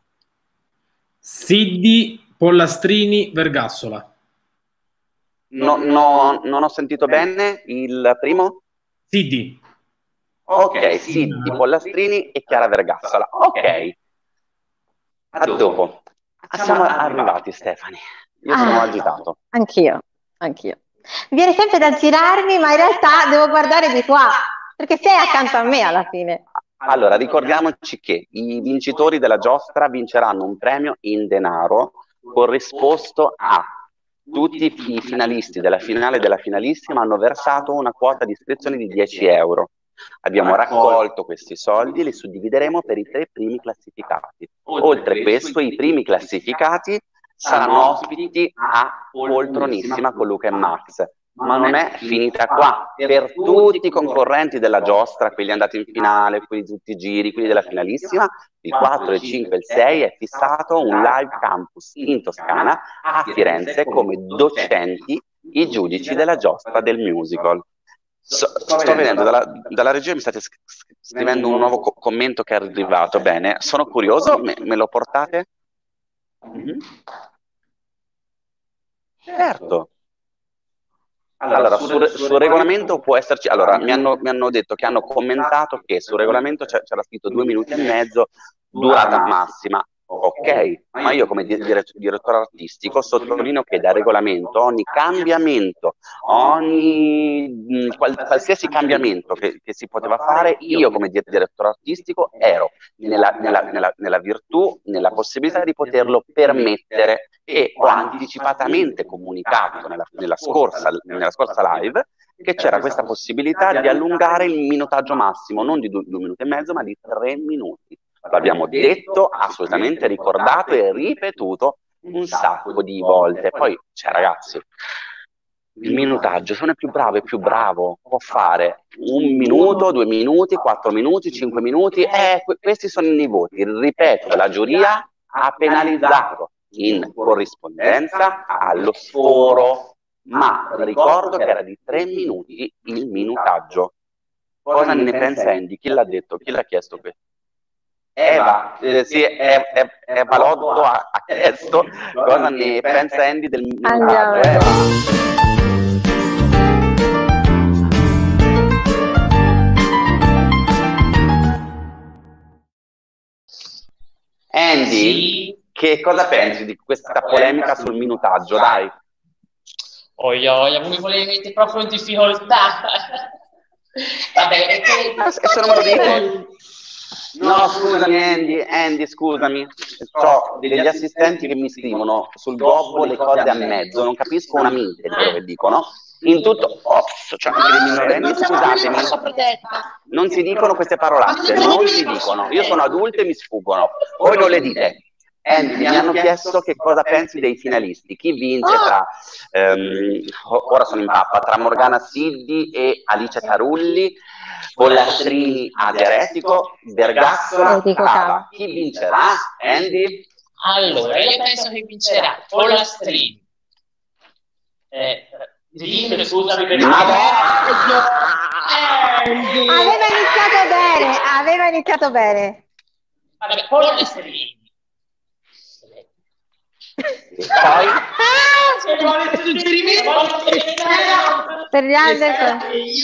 Siddi, Pollastrini, Vergassola. No, no, non ho sentito bene il primo? Siddi. Ok, Siddi, Pollastrini e Chiara Vergassola. Ok. A dopo. Siamo arrivati, Stefani. Io sono Ah. agitato. Anch'io, anch'io. Mi viene sempre da girarmi, ma in realtà devo guardare di qua, perché sei accanto a me alla fine. Allora, ricordiamoci che i vincitori della giostra vinceranno un premio in denaro corrisposto a tutti i finalisti della finale e della finalissima hanno versato una quota di iscrizione di dieci euro. Abbiamo raccolto questi soldi e li suddivideremo per i tre primi classificati. Oltre questo, i primi classificati saranno ospiti a Poltronissima con Luca e Max. Ma non è finita qua. Per tutti i concorrenti della giostra, quelli andati in finale, quelli di tutti i giri, quelli della finalissima, il quattro, il cinque e il sei è fissato un live campus in Toscana a Firenze come docenti i giudici della giostra del musical. So, sto vedendo dalla, dalla regia mi state sc- scrivendo un nuovo co- commento che è arrivato. Bene, sono curioso, me, me lo portate? Mhm. Certo. Allora, sul, sul regolamento può esserci. Allora, mi hanno, mi hanno detto che hanno commentato che sul regolamento c'è- c'era scritto due minuti e mezzo, durata massima. Ok, ma io come di- dire- direttore artistico sottolineo che dal regolamento ogni cambiamento, ogni mh, qual- qualsiasi cambiamento che, che si poteva fare, io come di- direttore artistico ero nella, nella, nella, nella virtù, nella possibilità di poterlo permettere e ho anticipatamente comunicato nella, nella, scorsa, nella scorsa live che c'era questa possibilità di allungare il minutaggio massimo, non di due, due minuti e mezzo, ma di tre minuti. L'abbiamo detto, assolutamente ricordato e ripetuto un sacco di volte. Poi, cioè ragazzi, il minutaggio, se uno è più bravo è più bravo, può fare un minuto, due minuti, quattro minuti, cinque minuti, eh, que- questi sono i voti. Ripeto, la giuria ha penalizzato in corrispondenza allo sforo, ma ricordo che era di tre minuti il minutaggio. Cosa ne pensa Andy? Chi l'ha detto? Chi l'ha chiesto questo? Eva, eh, sì, è, è, è Balotto ha, ha chiesto cosa ne pensa Andy del minutaggio. Eva. Andy, che cosa pensi di questa polemica sul minutaggio? Dai. Oi, oi, mi volete proprio in difficoltà. Vabbè, è che... E se non me lo dite? No, scusami Andy, Andy, scusami. Ho degli assistenti che mi scrivono sul gobbo le cose a mezzo, non capisco una mente di quello che dicono. In tutto, ops, cioè anche dei minorenni, scusatemi, non si dicono queste parolacce, non si dicono. Io sono adulto e mi sfuggono, voi non le dite. Andy, mi hanno chiesto che cosa pensi dei finalisti, chi vince tra, ehm, ora sono in pappa, tra Morgana Siddi e Alice Tarulli, Pollastrini Asiaretico, Vergassola, Cava. Chi vincerà? Andy? Allora, io penso che vincerà Pollastrini. Eh, dimmi, scusami per Aveva iniziato bene, aveva iniziato bene. Vabbè, Pollastrini. Poi? Se vuole suggerimenti Per gli Anderson.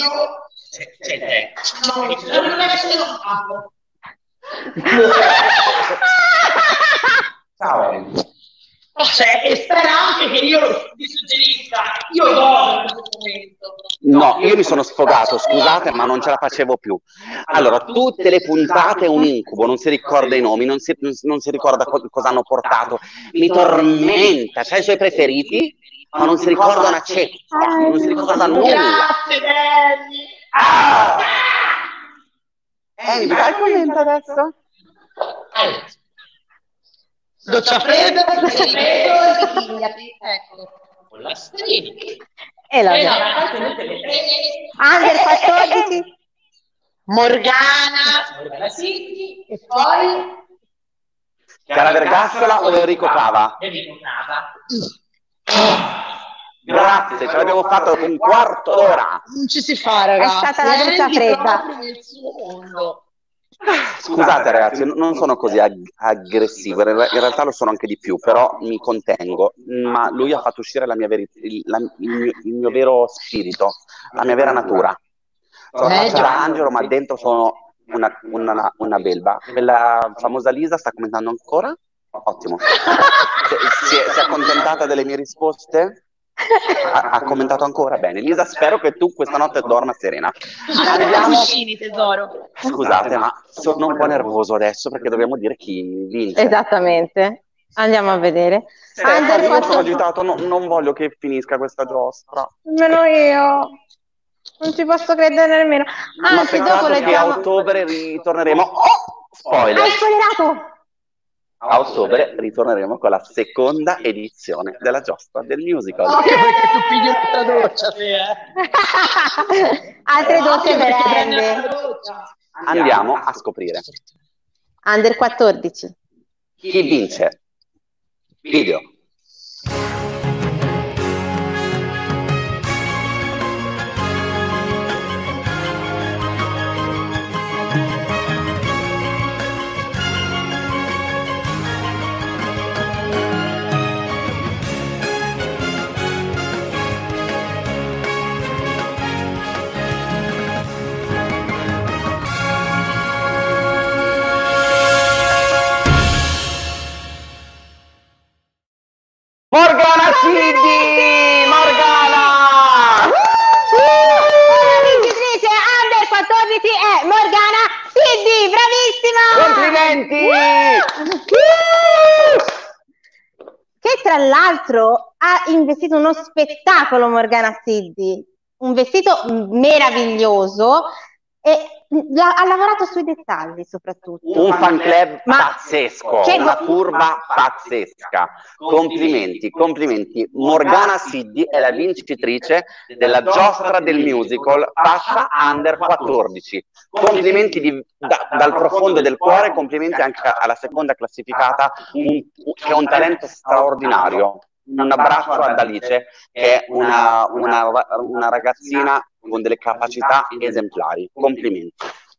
Ciao Andy. Cioè, e spera anche che io vi suggerisca. Io do in questo momento. No, io mi sono sfogato, scusate, ma non ce la facevo più. Allora, tutte le puntate è un incubo, non si ricorda i nomi, non si, non si ricorda co- cosa hanno portato. Mi tormenta, c'ha i suoi preferiti, ma non si ricorda una ceppa, non si ricorda nulla. Grazie, Danny. Ah! Andy, dai, commenta adesso. Allora, Doccia fredda, doccia fredda, bikini, ecco. Pollastrini. E la E la ragazza le tre. Under quattordici. Morgana. Morgana Siddi. E poi Chiara Vergassola o Enrico Cava? Enrico Cava. Grazie, ce l'abbiamo fatto dopo un quarto d'ora. Non ci si fa, ragazzi. È stata la doccia Andy fredda. proprio nel suo mondo. Scusate ragazzi, n- non sono così ag- aggressivo, in re- in realtà lo sono anche di più, però mi contengo, ma lui ha fatto uscire la mia veri- il, la- il mio, il mio vero spirito, la mia vera natura. Sono Eh, faccia già. da angelo, ma dentro sono una, una, una belva. Quella famosa Lisa sta commentando ancora? Ottimo. Si, si è, si è accontentata delle mie risposte? Ha, ha commentato ancora? Bene. Lisa, spero che tu questa notte dorma serena. Andiamo. Cuscini, tesoro. Scusate, ma sono un po' nervoso adesso perché dobbiamo dire chi vince. Esattamente. Andiamo a vedere. Stefano, Under io sono quattordici. agitato, no- non voglio che finisca questa giostra. Nemmeno io. Non ci posso credere nemmeno. Ma Anzi, dopo peccato che a leggiamo. ottobre ritorneremo. Oh! Spoiler! Hai spoilerato! A ottobre ritorneremo con la seconda edizione della giostra del musical. Occhio perché tu pigli una doccia, sì, eh. Altre docce Occhio per perché prendi Andy. una doccia. Andiamo a scoprire Under quattordici. chi vince. Video. Morgana Siddi! Morgana! La vincitrice Under quattordici è Morgana Siddi, bravissima! Complimenti! Che tra l'altro ha investito uno spettacolo Morgana Siddi, un vestito meraviglioso e la- ha lavorato sui dettagli soprattutto. Un fan club Ma- pazzesco, Cioè, una ma- curva pazzesca. Complimenti, complimenti. Morgana Siddi è la vincitrice della giostra del musical fascia Under quattordici. Complimenti di- da- dal profondo del cuore, complimenti anche alla seconda classificata, un- che ha un talento straordinario. Un abbraccio ad Alice, che è una, una, una ragazzina con delle capacità esemplari. Complimenti.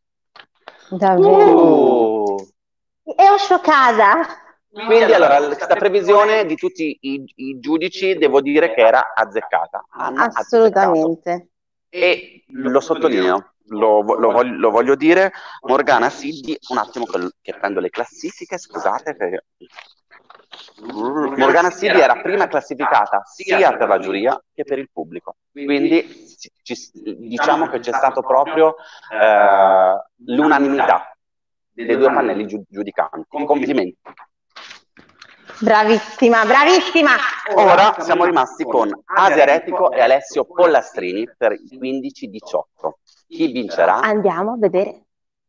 Davvero. Uh. Ero scioccata. Quindi allora questa previsione di tutti i, i giudici devo dire che era azzeccata. Hanno azzeccato. Assolutamente. E lo sottolineo, lo, lo voglio, lo voglio dire, Morgana Siddi, un attimo che, che prendo le classifiche, scusate. Perché... Morgana Siddi era prima classificata sia per la giuria che per il pubblico. Quindi ci, diciamo che c'è stato proprio eh, l'unanimità dei due pannelli giu- giudicanti. Complimenti. Bravissima, bravissima. Ora siamo rimasti con Asia Retico e Alessio Pollastrini per i quindici diciotto. Chi vincerà? Andiamo a vedere.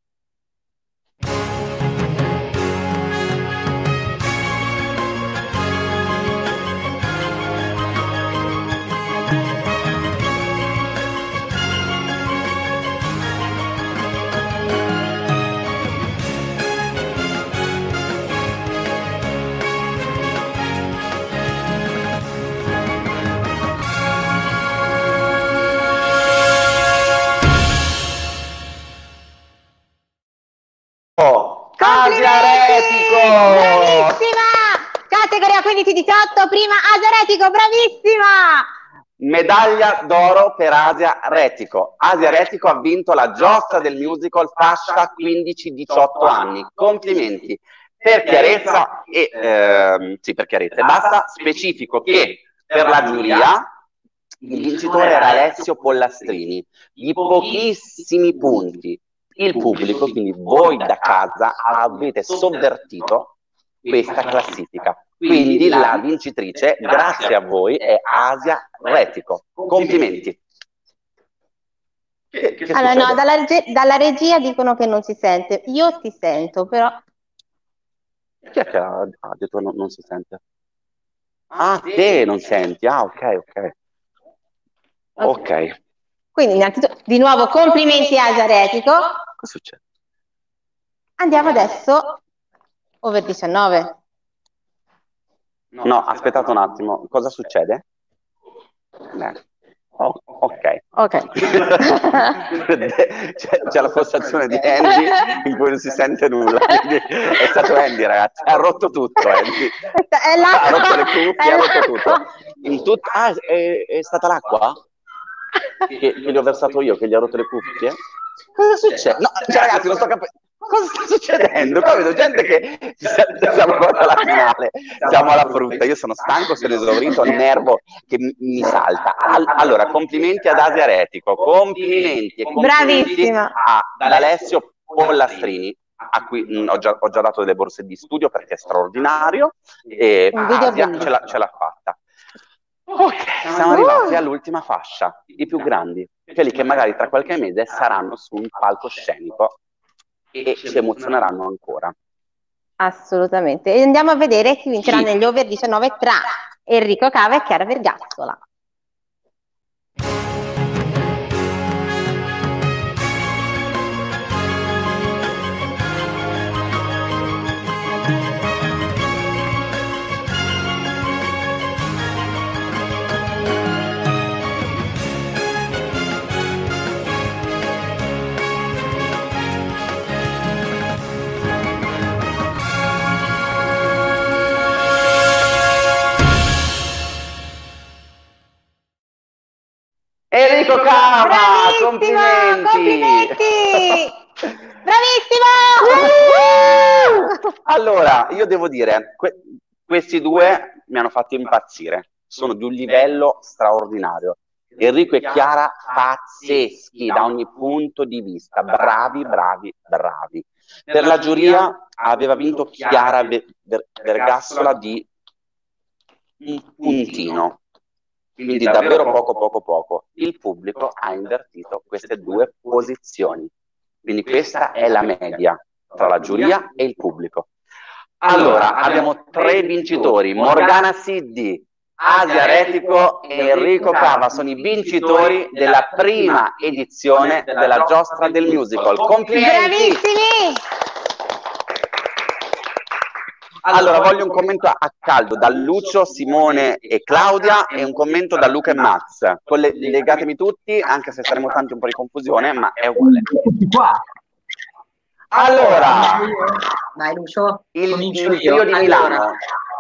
Asia Retico! Bravissima! Categoria quindici diciotto, prima Asia Retico, bravissima! Medaglia d'oro per Asia Retico. Asia Retico ha vinto la giostra del musical fascia quindici diciotto anni. Complimenti. Per chiarezza, e, ehm, sì, per chiarezza, basta specifico che per la giuria il vincitore era Alessio Pollastrini, di pochissimi punti. Il pubblico, quindi voi da casa, avete sovvertito questa classifica. Quindi la vincitrice, grazie a voi, è Asia Retico. Complimenti. Che, che Allora, no, succede? dalla, reg- dalla regia dicono che non si sente. Io ti sento, però Chi è che ha, ha detto non, non si sente? Ah, te non senti. Ah, ok, ok. Ok. Quindi innanzitutto, di nuovo complimenti a Asia-Retico. Cosa succede? Andiamo adesso over diciannove. No, aspettate un attimo. Cosa succede? Bene. Oh, ok. Ok. c'è, c'è la postazione di Andy in cui non si sente nulla. Quindi è stato Andy, ragazzi. Ha rotto tutto, Andy. È l'acqua. Ha rotto le cuffie, ha rotto tutto. In tut- ah, è, è stata l'acqua? Che, che gli ho versato io, che gli ha rotto le cuffie? Cosa succede? No, cioè, ragazzi, non sto capendo. Cosa sta succedendo? Qua vedo gente che siamo alla finale, siamo alla frutta. Io sono stanco, sono esaurito, ho il nervo che mi, mi salta. All- allora, complimenti ad Asia-Retico, complimenti e complimenti Bravissima. ad Alessio Pollastrini, a cui mh, ho, già, ho già dato delle borse di studio perché è straordinario, e Un video Asia bellissimo. ce l'ha, ce l'ha fatta. Ok, siamo arrivati all'ultima fascia, i più grandi, quelli che magari tra qualche mese saranno su un palcoscenico e ci emozioneranno ancora. Assolutamente. E andiamo a vedere chi vincerà Sì. negli over diciannove tra Enrico Cava e Chiara Vergassola. Enrico Cava, complimenti! Complimenti! Bravissimo! Allora, io devo dire, que- questi due mi hanno fatto impazzire, sono di un livello straordinario. Enrico e Chiara pazzeschi da ogni punto di vista, bravi, bravi, bravi. Per la giuria aveva vinto Chiara Ver- Ver- Vergassola di un puntino, quindi davvero poco, poco, poco. Il pubblico ha invertito queste due posizioni, quindi questa è la media tra la giuria e il pubblico. Allora, abbiamo tre vincitori, Morgana Siddi, Asia-Retico e Enrico Cava sono i vincitori della prima edizione della Giostra del Musical. Complimenti! Bravissimi! Allora, voglio un commento a caldo da Lucio, Simone e Claudia e un commento da Luca e Max. Colle- legatemi tutti, anche se saremo tanti un po' di confusione, ma è uguale. Allora, Vai Lucio, il, comincio il io. trio di Milano. Allora,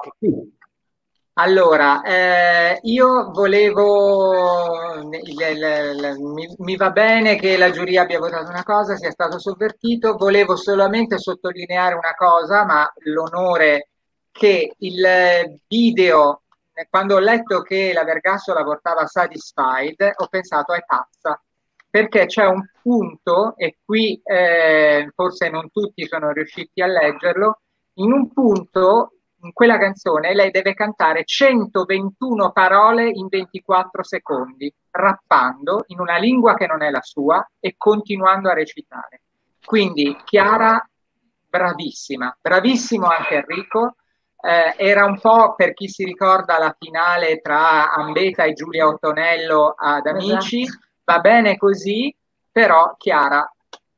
allora eh, io volevo, il- il- il- mi, mi va bene che la giuria abbia votato una cosa, sia stato sovvertito, volevo solamente sottolineare una cosa, ma l'onore che il video, eh, quando ho letto che la Vergassola portava Satisfied, ho pensato è pazza, perché c'è un punto, e qui eh, forse non tutti sono riusciti a leggerlo, in un punto, in quella canzone, lei deve cantare centoventuno parole in ventiquattro secondi, rappando in una lingua che non è la sua e continuando a recitare. Quindi Chiara, bravissima, bravissimo anche Enrico. Eh, era un po', per chi si ricorda, la finale tra Ambeta e Giulia Ottonello ad Amici, va bene così, però Chiara...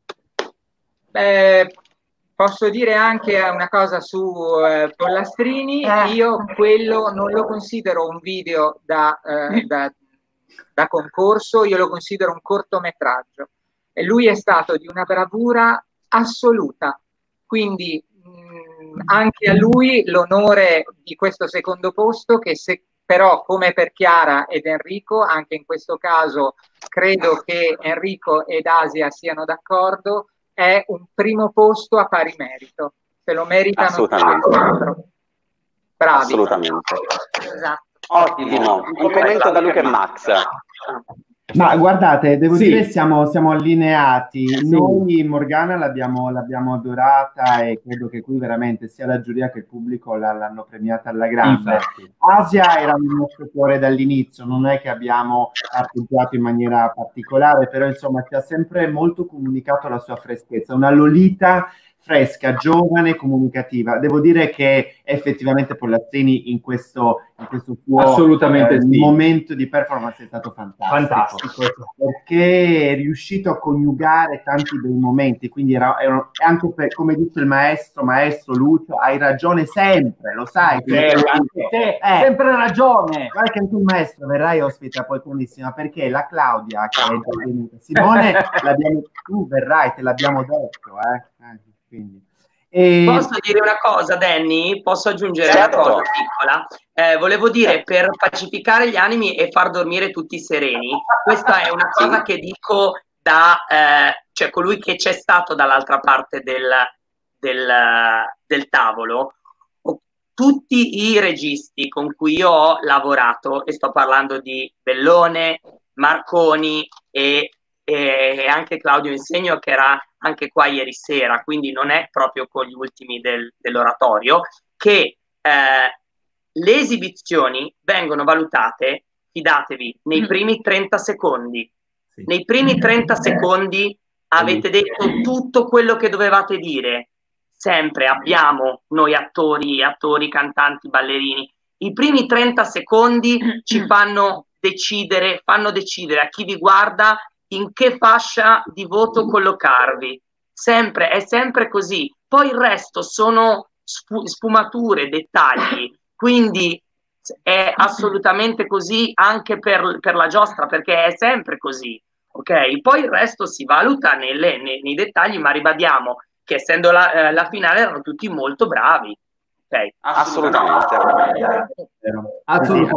Eh, posso dire anche una cosa su eh, Pollastrini, io quello non lo considero un video da, eh, da, da concorso, io lo considero un cortometraggio e lui è stato di una bravura assoluta, quindi mh, anche a lui l'onore di questo secondo posto, che se, però come per Chiara ed Enrico, anche in questo caso credo che Enrico ed Asia siano d'accordo, è un primo posto a pari merito, se lo meritano Assolutamente. quattro. Bravi. Assolutamente. Esatto. Ottimo. Un commento da Luca e Max. Ma guardate, devo Sì. dire siamo, siamo allineati. Sì. Noi Morgana l'abbiamo l'abbiamo adorata e credo che qui veramente sia la giuria che il pubblico la- l'hanno premiata alla grande. Infatti. Asia era nel nostro cuore dall'inizio, non è che abbiamo appoggiato in maniera particolare, però insomma ci ha sempre molto comunicato la sua freschezza, una Lolita fresca, giovane, comunicativa. Devo dire che effettivamente Pollastrini in questo, in questo suo Assolutamente eh, sì. momento di performance è stato fantastico, Fantastico. perché è riuscito a coniugare tanti bei momenti, quindi era, era anche per, come dice il maestro, maestro Lucio, hai ragione sempre, lo sai. Eh, anche te, Eh, sempre ragione. Guarda che anche il maestro verrai ospite a Poltronissima, perché la Claudia che è già venuta, Simone, l'abbiamo, tu verrai, te l'abbiamo detto, eh. Eh, quindi. E... Posso dire una cosa, Danny? Posso aggiungere Certo. una cosa piccola? Eh, volevo dire, per pacificare gli animi e far dormire tutti sereni, questa è una cosa che dico da eh, cioè colui che c'è stato dall'altra parte del, del, del tavolo. Tutti i registi con cui io ho lavorato, e sto parlando di Bellone, Marconi e, e anche Claudio Insegno, che era anche qua ieri sera, quindi non è proprio con gli ultimi del, dell'oratorio, che eh, le esibizioni vengono valutate, fidatevi, nei primi trenta secondi. Sì. Nei primi trenta secondi avete detto tutto quello che dovevate dire. Sempre abbiamo noi attori, attori, cantanti, ballerini. I primi trenta secondi ci fanno decidere, fanno decidere a chi vi guarda in che fascia di voto collocarvi. Sempre, è sempre così. Poi il resto sono sfumature, dettagli. Quindi è assolutamente così anche per, per la giostra, perché è sempre così. Ok? Poi il resto si valuta nelle, nei, nei dettagli, ma ribadiamo che essendo la, eh, la finale erano tutti molto bravi. Okay. Assolutamente. Assolutamente.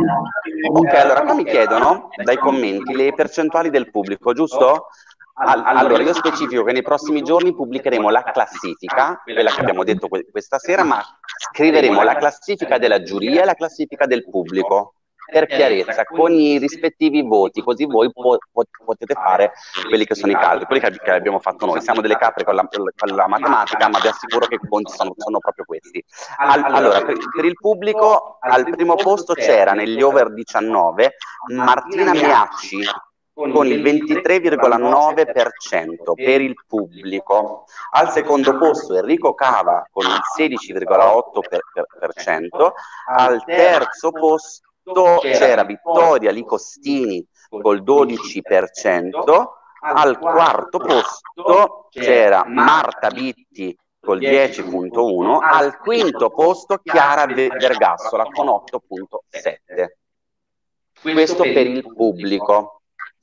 Ok, allora qua mi chiedono dai commenti le percentuali del pubblico, giusto? All allora io specifico che nei prossimi giorni pubblicheremo la classifica, quella che abbiamo detto que questa sera, ma scriveremo la classifica della giuria e la classifica del pubblico, per chiarezza, con i rispettivi voti, così voi po pot potete fare quelli che sono i calcoli, quelli che, che abbiamo fatto noi. Siamo delle capre con la, con la matematica, ma vi assicuro che i conti sono, sono proprio questi. Al, allora, per, per il pubblico, al primo posto c'era negli over diciannove Martina Meacci con il ventitré virgola nove per cento per il pubblico. Al secondo posto Enrico Cava con il sedici virgola otto per cento. Al terzo posto c'era Vittoria Licostini col dodici per cento, al quarto posto c'era Marta Bitti col dieci virgola uno, al quinto posto Chiara Vergassola con otto virgola sette. Questo per il pubblico.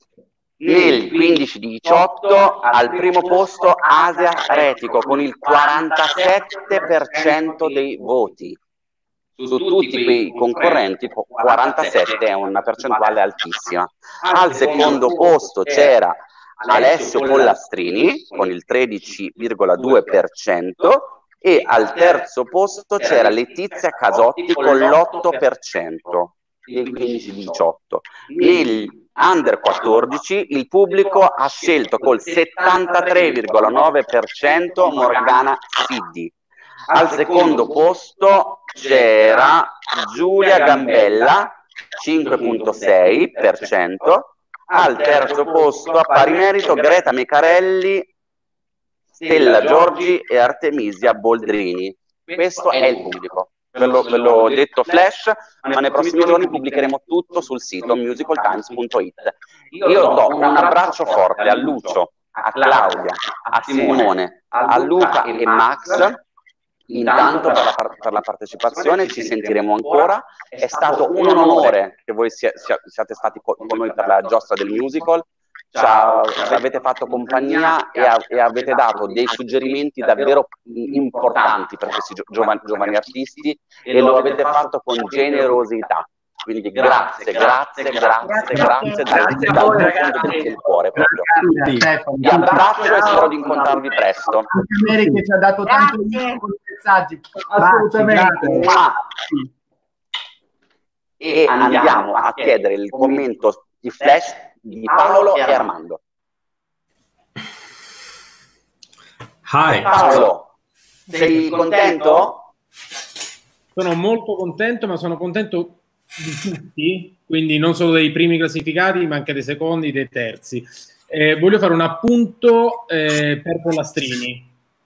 Nel quindici diciotto al primo posto Asia Retico con il quarantasette per cento dei voti. Su tutti quei concorrenti quarantasette è una percentuale altissima. Al secondo posto c'era Alessio Pollastrini con il tredici virgola due per cento e al terzo posto c'era Letizia Casotti con l'otto per cento nel quindici diciotto. Negli under quattordici il pubblico ha scelto col settantatré virgola nove per cento Morgana Siddi. Al secondo posto c'era Giulia Gambella, cinque virgola sei per cento. Al terzo posto, a pari merito, Greta Mecarelli, Stella Giorgi e Artemisia Boldrini. Questo è il pubblico. Ve l'ho detto flash, ma nei prossimi giorni pubblicheremo tutto sul sito musical times punto it. Io do un abbraccio forte a Lucio, a Claudia, a Simone, a Luca e Max. Intanto per la, par per la partecipazione, ci sentiremo ancora. È stato un onore che voi sia sia siate stati con noi per la giostra del musical. Ci, ci avete fatto compagnia e, a e avete dato dei suggerimenti davvero importanti per questi gio giovani, giovani artisti, e lo avete fatto con generosità. Quindi grazie, grazie, grazie, grazie, grazie dal profondo del cuore proprio. Vi abbraccio e spero di incontrarvi presto. Anche Mary che ci ha dato tanto messaggi. Assolutamente. E andiamo a chiedere il commento di flash di Paolo e Armando. Hi. Paolo, sei contento? Sono molto contento, ma sono contento di tutti, quindi non solo dei primi classificati, ma anche dei secondi, dei terzi. Eh, voglio fare un appunto eh, per Pollastrini,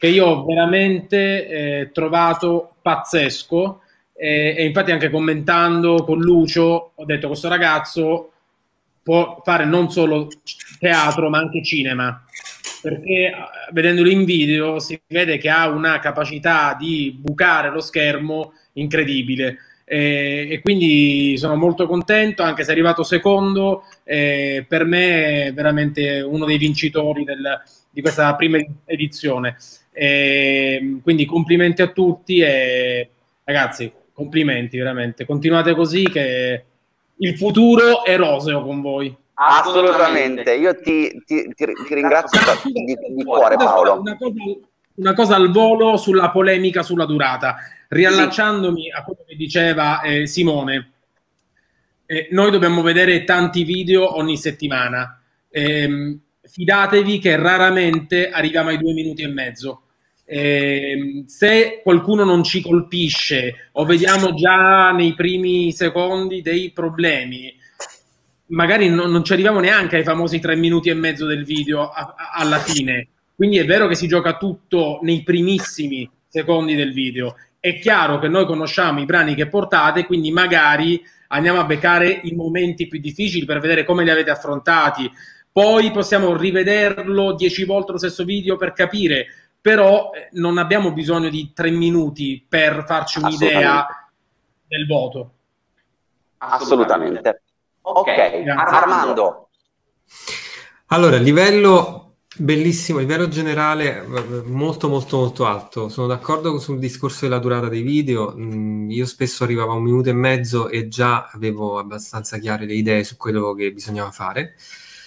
che io ho veramente eh, trovato pazzesco, eh, e infatti anche commentando con Lucio ho detto questo ragazzo può fare non solo teatro ma anche cinema, perché vedendolo in video si vede che ha una capacità di bucare lo schermo incredibile. E, e quindi sono molto contento, anche se è arrivato secondo, eh, per me è veramente uno dei vincitori del, di questa prima edizione. E, quindi complimenti a tutti e ragazzi, complimenti veramente, continuate così che il futuro è roseo con voi. Assolutamente, io ti, ti, ti, ti ringrazio di, di cuore, Paolo. Una cosa, una cosa al volo sulla polemica sulla durata, riallacciandomi a quello che diceva eh, Simone. Eh, noi dobbiamo vedere tanti video ogni settimana, eh, fidatevi che raramente arriviamo ai due minuti e mezzo. Eh, se qualcuno non ci colpisce o vediamo già nei primi secondi dei problemi, magari non, non ci arriviamo neanche ai famosi tre minuti e mezzo del video a, a, alla fine. Quindi è vero che si gioca tutto nei primissimi secondi del video. È chiaro che noi conosciamo i brani che portate, quindi magari andiamo a beccare i momenti più difficili per vedere come li avete affrontati. Poi possiamo rivederlo dieci volte lo stesso video per capire, però non abbiamo bisogno di tre minuti per farci un'idea del voto. Assolutamente. Ok, Armando. Allora, livello bellissimo, livello generale molto molto molto alto. Sono d'accordo sul discorso della durata dei video. Io spesso arrivavo a un minuto e mezzo e già avevo abbastanza chiare le idee su quello che bisognava fare.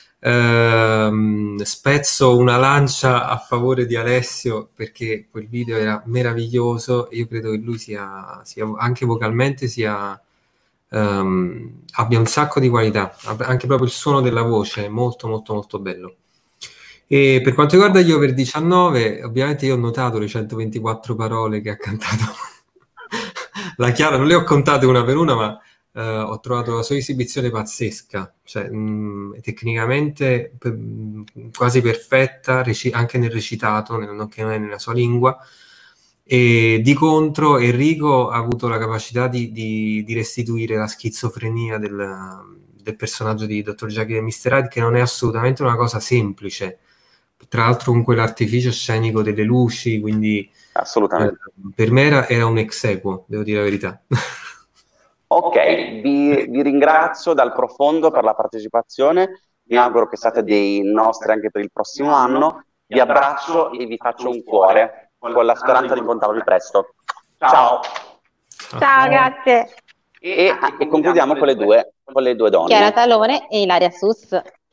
Uh, spezzo una lancia a favore di Alessio perché quel video era meraviglioso e io credo che lui sia, sia anche vocalmente sia um, abbia un sacco di qualità, anche proprio il suono della voce è molto molto molto bello. E per quanto riguarda gli over diciannove, ovviamente io ho notato le centoventiquattro parole che ha cantato la Chiara, non le ho contate una per una, ma Uh, ho trovato la sua esibizione pazzesca, cioè, mh, tecnicamente per, quasi perfetta, reci- anche nel recitato, nel, non che non è nella sua lingua, e di contro Enrico ha avuto la capacità di, di, di restituire la schizofrenia del, del personaggio di dottor Jekyll e mister Hyde, che non è assolutamente una cosa semplice, tra l'altro con quell'artificio scenico delle luci, quindi assolutamente. Eh, per me era, era un ex equo, devo dire la verità. Ok, vi, vi ringrazio dal profondo per la partecipazione, mi auguro che siate dei nostri anche per il prossimo anno, vi abbraccio e vi faccio un cuore, con la speranza di incontrarvi presto. Ciao! Ciao, grazie. E, e concludiamo con le due, con le due donne. Chiara Talone e Ilaria Sus.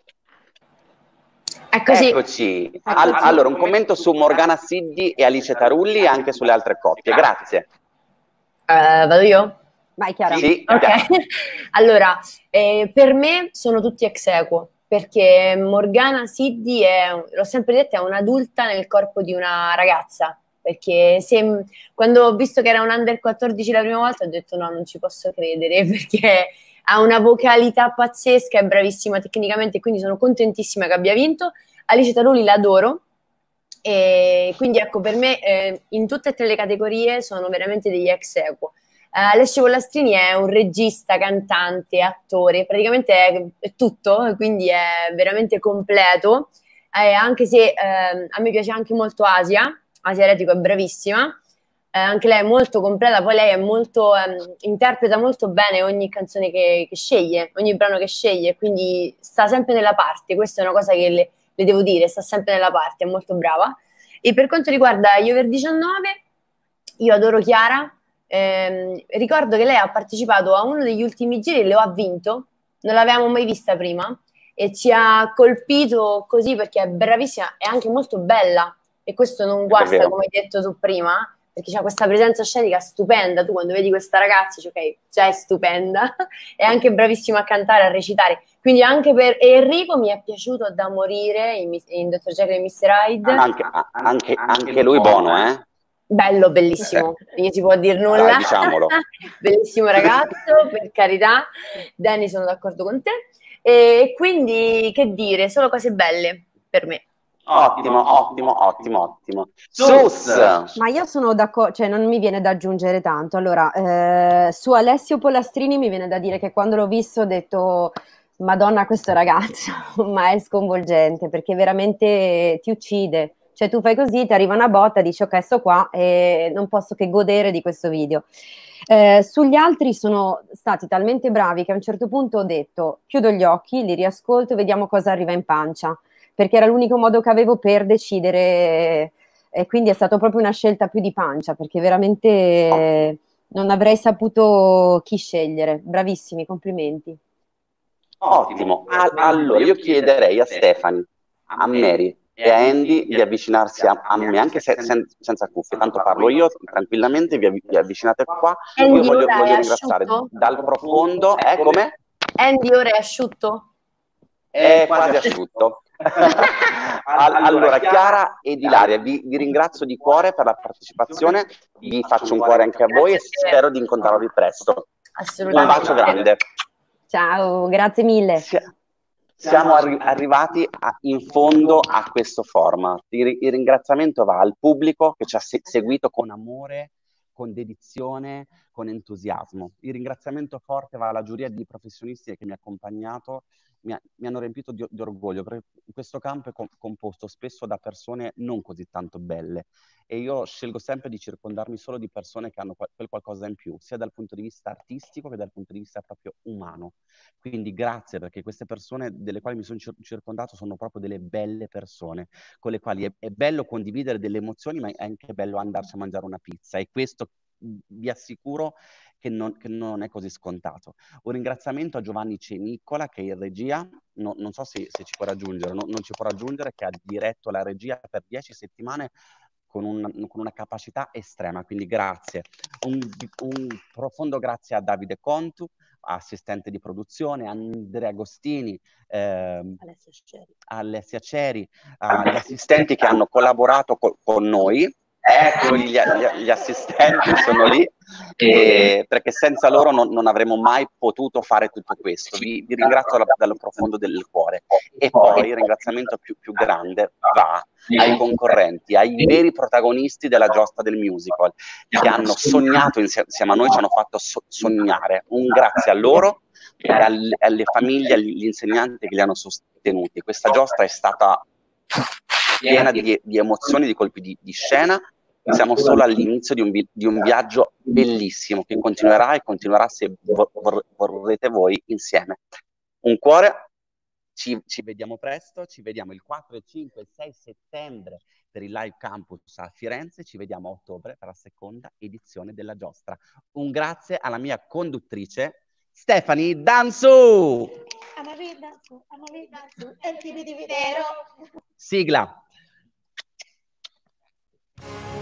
Eccoci. Eccoci. Al, allora, un commento su Morgana Siddi e Alice Tarulli e anche sulle altre coppie, grazie. Uh, vado io? Vai Chiara. Sì, ok. Allora, eh, per me sono tutti ex equo, perché Morgana Siddi è, l'ho sempre detto, è un'adulta nel corpo di una ragazza, perché se, quando ho visto che era un under quattordici la prima volta ho detto no, non ci posso credere, perché ha una vocalità pazzesca, è bravissima tecnicamente, quindi sono contentissima che abbia vinto. Alice Tarulli l'adoro, e quindi ecco, per me eh, in tutte e tre le categorie sono veramente degli ex equo. Uh, Alessio Pollastrini è un regista, cantante, attore, praticamente è, è tutto, quindi è veramente completo, eh, anche se eh, a me piace anche molto Asia, Asia Retico è bravissima, eh, anche lei è molto completa, poi lei è molto, eh, interpreta molto bene ogni canzone che, che sceglie, ogni brano che sceglie, quindi sta sempre nella parte, questa è una cosa che le, le devo dire, sta sempre nella parte, è molto brava. E per quanto riguarda gli over diciannove, io adoro Chiara. Eh, ricordo che lei ha partecipato a uno degli ultimi giri e lo ha vinto, non l'avevamo mai vista prima e ci ha colpito così perché è bravissima, è anche molto bella e questo non guasta, come hai detto tu prima, perché c'ha questa presenza scenica stupenda. Tu quando vedi questa ragazza dici ok, già è stupenda, è anche bravissima a cantare, a recitare, quindi anche per Enrico mi è piaciuto da morire in, in dottor Jekyll e mister Hyde. Anche, anche, anche lui buono, eh? Bello, bellissimo, non si può dire nulla. Dai, diciamolo. Bellissimo ragazzo, per carità. Danny, sono d'accordo con te. E quindi, che dire, solo cose belle per me. Ottimo, ottimo, ottimo, ottimo. Sus! Ma io sono d'accordo, cioè non mi viene da aggiungere tanto. Allora, eh, su Alessio Polastrini mi viene da dire che quando l'ho visto ho detto, Madonna, questo ragazzo, ma è sconvolgente perché veramente ti uccide. Cioè tu fai così, ti arriva una botta, dici ok, sto qua e non posso che godere di questo video. Eh, sugli altri sono stati talmente bravi che a un certo punto ho detto, chiudo gli occhi, li riascolto e vediamo cosa arriva in pancia, perché era l'unico modo che avevo per decidere e quindi è stata proprio una scelta più di pancia, perché veramente non avrei saputo chi scegliere. Bravissimi, complimenti. Ottimo. Al- Allora, io chiederei a Stefani, a Mary e a Andy di avvicinarsi a, a me, anche se, sen- senza cuffie, tanto parlo io tranquillamente, vi, avvi- vi avvicinate qua. Io Andy voglio, ora è voglio ringraziare asciutto? dal profondo, eh, come? Andy ora è asciutto? È quasi asciutto. Al- Allora, Chiara ed Ilaria, vi, vi ringrazio di cuore per la partecipazione, vi faccio un cuore anche a voi e spero di incontrarvi presto. Un Assolutamente. bacio grande. Ciao, grazie mille. Siamo arri- arrivati a- in fondo a questo format. Il, ri- il ringraziamento va al pubblico che ci ha se- seguito con amore, con dedizione, con entusiasmo. Il ringraziamento forte va alla giuria di professionisti che mi ha accompagnato, mi, ha- mi hanno riempito di, di orgoglio, perché questo campo è com- composto spesso da persone non così tanto belle e io scelgo sempre di circondarmi solo di persone che hanno quel quel qualcosa in più, sia dal punto di vista artistico che dal punto di vista proprio umano. Quindi grazie, perché queste persone delle quali mi sono cir- circondato sono proprio delle belle persone, con le quali è, è bello condividere delle emozioni, ma è anche bello andarci a mangiare una pizza e questo mh, vi assicuro che non, che non è così scontato. Un ringraziamento a Giovanni Ceniccola, che è in regia, no- non so se, se ci può raggiungere, no- non ci può raggiungere, che ha diretto la regia per dieci settimane con, un- con una capacità estrema, quindi grazie. Un, un profondo grazie a Davide Contu, assistente di produzione, a Andrea Agostini, ehm, Alessia Ceri, agli assistenti che hanno collaborato co- con noi. Eccoli, gli, gli- gli assistenti sono lì, e- perché senza loro non, non avremmo mai potuto fare tutto questo. Vi, vi ringrazio da- dal profondo del cuore. E poi il ringraziamento più, più grande va ai concorrenti, ai veri protagonisti della giostra del musical, che hanno sognato insie- insieme a noi, ci hanno fatto so- sognare. Un grazie a loro e alle, alle famiglie, agli insegnanti che li hanno sostenuti. Questa giostra è stata piena di, di emozioni, di colpi di, di scena. Siamo solo all'inizio di un, vi- di un viaggio bellissimo che continuerà e continuerà se vo- vor- vorrete voi insieme. Un cuore, ci, ci vediamo presto, ci vediamo il quattro, cinque e sei settembre per il Live Campus a Firenze, ci vediamo a ottobre per la seconda edizione della giostra. Un grazie alla mia conduttrice Stefani Danzu. Sigla.